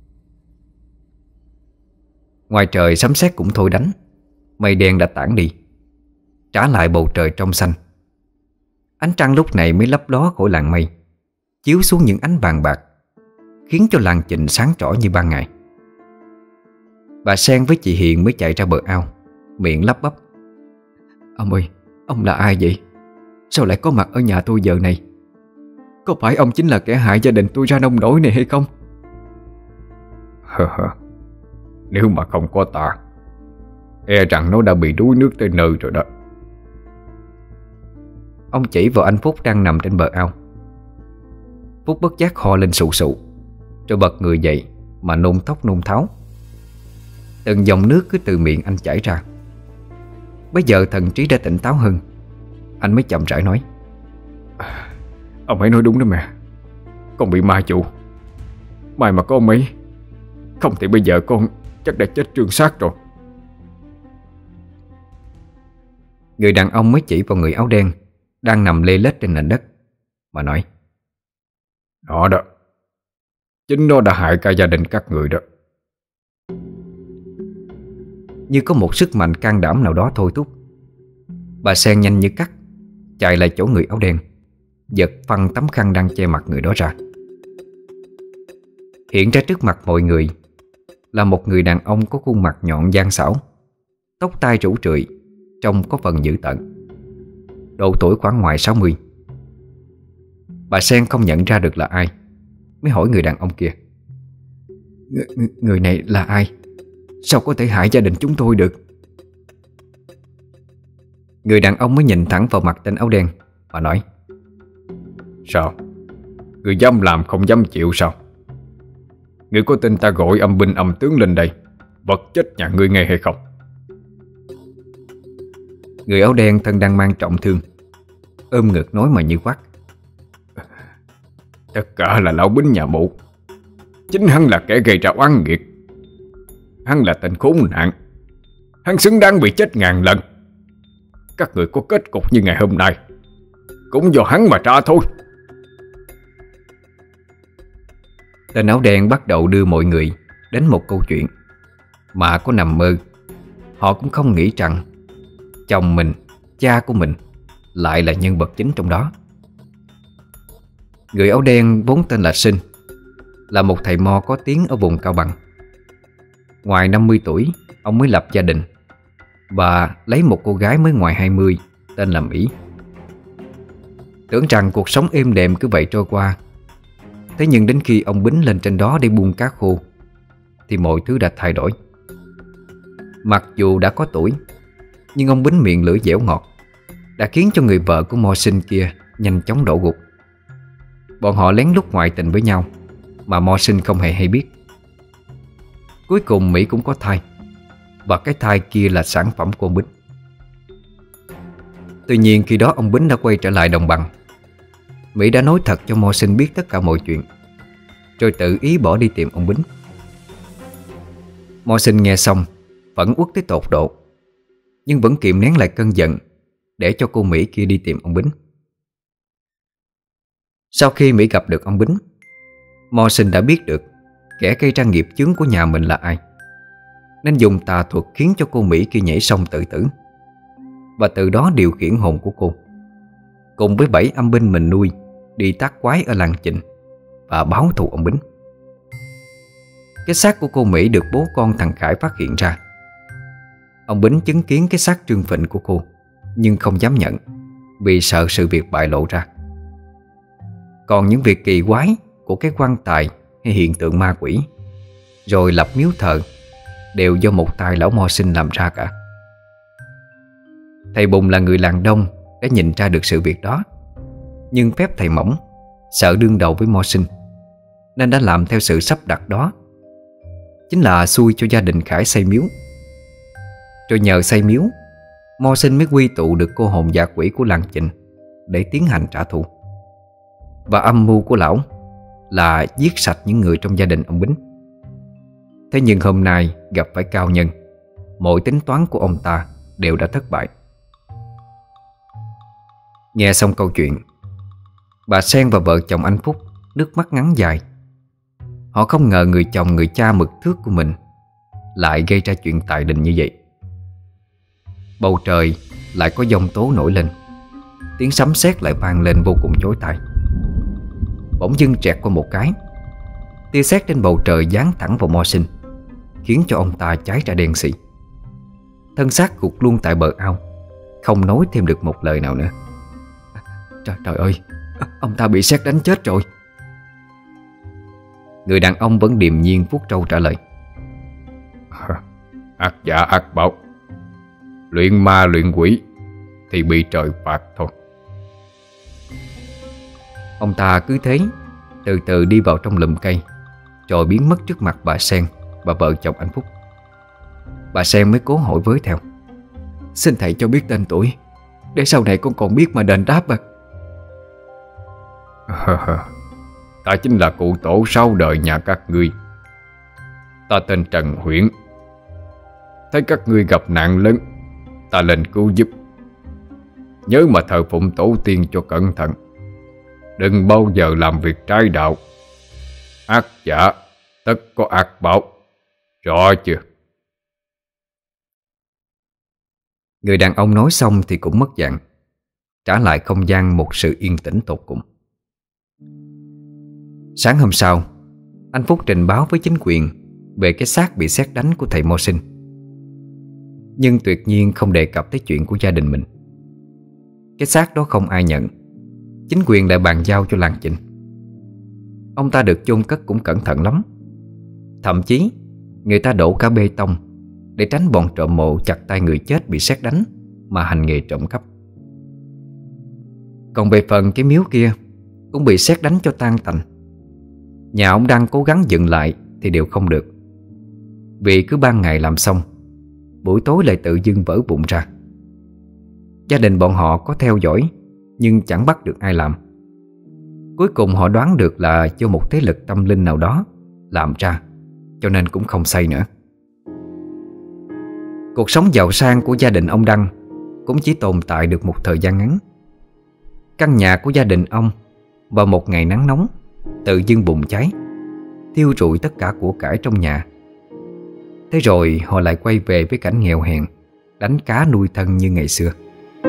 Ngoài trời sấm sét cũng thôi đánh, mây đen đã tản đi, trả lại bầu trời trong xanh. Ánh trăng lúc này mới lấp ló khỏi làn mây, chiếu xuống những ánh vàng bạc, khiến cho làng Chình sáng trỏ như ban ngày. Bà Sen với chị Hiền mới chạy ra bờ ao, miệng lắp bắp: Ông ơi, ông là ai vậy? Sao lại có mặt ở nhà tôi giờ này? Có phải ông chính là kẻ hại gia đình tôi ra nông nỗi này hay không? Nếu mà không có ta, e rằng nó đã bị đuối nước tới nơi rồi đó. Ông chỉ vào anh Phúc đang nằm trên bờ ao. Phúc bất giác ho lên sụ sụ, rồi bật người dậy mà nôn thốc nôn tháo. Từng dòng nước cứ từ miệng anh chảy ra. Bây giờ thần trí đã tỉnh táo hơn, anh mới chậm rãi nói: Ông ấy nói đúng đó mẹ. Con bị ma dụ. May mà có ông ấy, không thì bây giờ con chắc đã chết trương xác rồi. Người đàn ông mới chỉ vào người áo đen đang nằm lê lết trên nền đất mà nói: Nó đó, chính nó đã hại cả gia đình các người đó. Như có một sức mạnh can đảm nào đó thôi thúc, bà Sen nhanh như cắt chạy lại chỗ người áo đen, giật phăng tấm khăn đang che mặt người đó ra. Hiện ra trước mặt mọi người là một người đàn ông có khuôn mặt nhọn gian xảo, tóc tai rủ rượi, trông có phần dữ tợn, độ tuổi khoảng ngoài 60. Bà Sen không nhận ra được là ai, mới hỏi người đàn ông kia: Người này là ai? Sao có thể hại gia đình chúng tôi được? Người đàn ông mới nhìn thẳng vào mặt tên áo đen và nói: Sao? Người dám làm không dám chịu sao? Người có tin ta gọi âm binh âm tướng lên đây vật chết nhà ngươi nghe hay không? Người áo đen thân đang mang trọng thương, ôm ngực nói mà như quát: Tất cả là lão bính nhà mụ. Chính hắn là kẻ gây ra oán nghiệt. Hắn là tên khốn nạn. Hắn xứng đáng bị chết ngàn lần. Các người có kết cục như ngày hôm nay cũng do hắn mà ra thôi. Tên áo đen bắt đầu đưa mọi người đến một câu chuyện mà có nằm mơ, họ cũng không nghĩ rằng chồng mình, cha của mình lại là nhân vật chính trong đó. Người áo đen vốn tên là Sinh, là một thầy mo có tiếng ở vùng Cao Bằng. Ngoài 50 tuổi, ông mới lập gia đình và lấy một cô gái mới ngoài 20 tên là Mỹ. Tưởng rằng cuộc sống êm đềm cứ vậy trôi qua. Thế nhưng đến khi ông Bính lên trên đó để buôn cá khô thì mọi thứ đã thay đổi. Mặc dù đã có tuổi, nhưng ông Bính miệng lưỡi dẻo ngọt đã khiến cho người vợ của Mo Sinh kia nhanh chóng đổ gục. Bọn họ lén lút ngoại tình với nhau mà Mo Sinh không hề hay biết. Cuối cùng Mỹ cũng có thai, và cái thai kia là sản phẩm của ông Bính. Tuy nhiên khi đó ông Bính đã quay trở lại đồng bằng. Mỹ đã nói thật cho Mo Sinh biết tất cả mọi chuyện, rồi tự ý bỏ đi tìm ông Bính. Mo Sinh nghe xong vẫn uất tới tột độ, nhưng vẫn kiềm nén lại cơn giận để cho cô Mỹ kia đi tìm ông Bính. Sau khi Mỹ gặp được ông Bính, Mo Sinh đã biết được kẻ gây ra nghiệp chướng của nhà mình là ai, nên dùng tà thuật khiến cho cô Mỹ kia nhảy sông tự tử, và từ đó điều khiển hồn của cô cùng với 7 âm binh mình nuôi đi tác quái ở làng Chình và báo thù ông Bính. Cái xác của cô Mỹ được bố con thằng Khải phát hiện ra. Ông Bính chứng kiến cái xác trương phình của cô, nhưng không dám nhận vì sợ sự việc bại lộ ra. Còn những việc kỳ quái của cái quan tài hay hiện tượng ma quỷ, rồi lập miếu thờ, đều do một tay lão Mo Sinh làm ra cả. Thầy Bùng là người làng Đông đã nhìn ra được sự việc đó, nhưng phép thầy mỏng, sợ đương đầu với Mo Sinh, nên đã làm theo sự sắp đặt đó. Chính là xui cho gia đình Khải xây miếu. Rồi nhờ xây miếu, Mo Sinh mới quy tụ được cô hồn dạ quỷ của làng Chình để tiến hành trả thù. Và âm mưu của lão là giết sạch những người trong gia đình ông Bính. Thế nhưng hôm nay gặp phải cao nhân, mọi tính toán của ông ta đều đã thất bại. Nghe xong câu chuyện, bà Sen và vợ chồng anh Phúc nước mắt ngắn dài. Họ không ngờ người chồng người cha mực thước của mình lại gây ra chuyện tài đình như vậy. Bầu trời lại có giông tố nổi lên, tiếng sấm sét lại vang lên vô cùng chói tai. Bỗng dưng trẹt qua một cái, tia sét trên bầu trời giáng thẳng vào Mo Sinh, khiến cho ông ta cháy ra đen xì. Thân xác gục luôn tại bờ ao, không nói thêm được một lời nào nữa. Trời ơi, ông ta bị sét đánh chết rồi. Người đàn ông vẫn điềm nhiên vuốt râu trả lời: Ác giả ác báo, luyện ma luyện quỷ thì bị trời phạt thôi. Ông ta cứ thế từ từ đi vào trong lùm cây, rồi biến mất trước mặt bà Sen và vợ chồng anh Phúc. Bà Sen mới cố hỏi với theo: Xin thầy cho biết tên tuổi, để sau này con còn biết mà đền đáp à. Ta chính là cụ tổ 6 đời nhà các ngươi. Ta tên Trần Huyễn. Thấy các ngươi gặp nạn lớn, ta lên cứu giúp. Nhớ mà thờ phụng tổ tiên cho cẩn thận, đừng bao giờ làm việc trái đạo. Ác giả tất có ác báo, rõ chưa? Người đàn ông nói xong thì cũng mất dạng, trả lại không gian một sự yên tĩnh tột cùng. Sáng hôm sau, anh Phúc trình báo với chính quyền về cái xác bị sét đánh của thầy Mo Sinh, nhưng tuyệt nhiên không đề cập tới chuyện của gia đình mình. Cái xác đó không ai nhận, chính quyền lại bàn giao cho làng Chình. Ông ta được chôn cất cũng cẩn thận lắm. Thậm chí người ta đổ cả bê tông để tránh bọn trộm mộ chặt tay người chết bị sét đánh mà hành nghề trộm cắp. Còn về phần cái miếu kia cũng bị sét đánh cho tan tành. Nhà ông đang cố gắng dựng lại thì đều không được, vì cứ ban ngày làm xong, buổi tối lại tự dưng vỡ vụn ra. Gia đình bọn họ có theo dõi nhưng chẳng bắt được ai làm. Cuối cùng họ đoán được là do một thế lực tâm linh nào đó làm ra, cho nên cũng không xây nữa. Cuộc sống giàu sang của gia đình ông Đăng cũng chỉ tồn tại được một thời gian ngắn. Căn nhà của gia đình ông vào một ngày nắng nóng tự dưng bùng cháy, thiêu rụi tất cả của cải trong nhà. Thế rồi họ lại quay về với cảnh nghèo hèn, đánh cá nuôi thân như ngày xưa.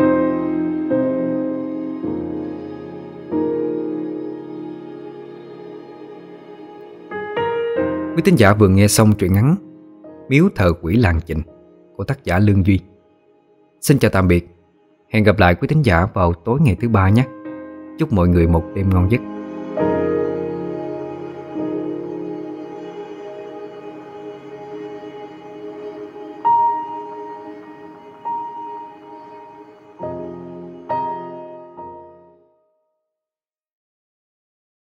Quý thính giả vừa nghe xong truyện ngắn Miếu thờ quỷ làng Chình của tác giả Lương Duy. Xin chào tạm biệt. Hẹn gặp lại quý thính giả vào tối ngày thứ Ba nhé. Chúc mọi người một đêm ngon giấc.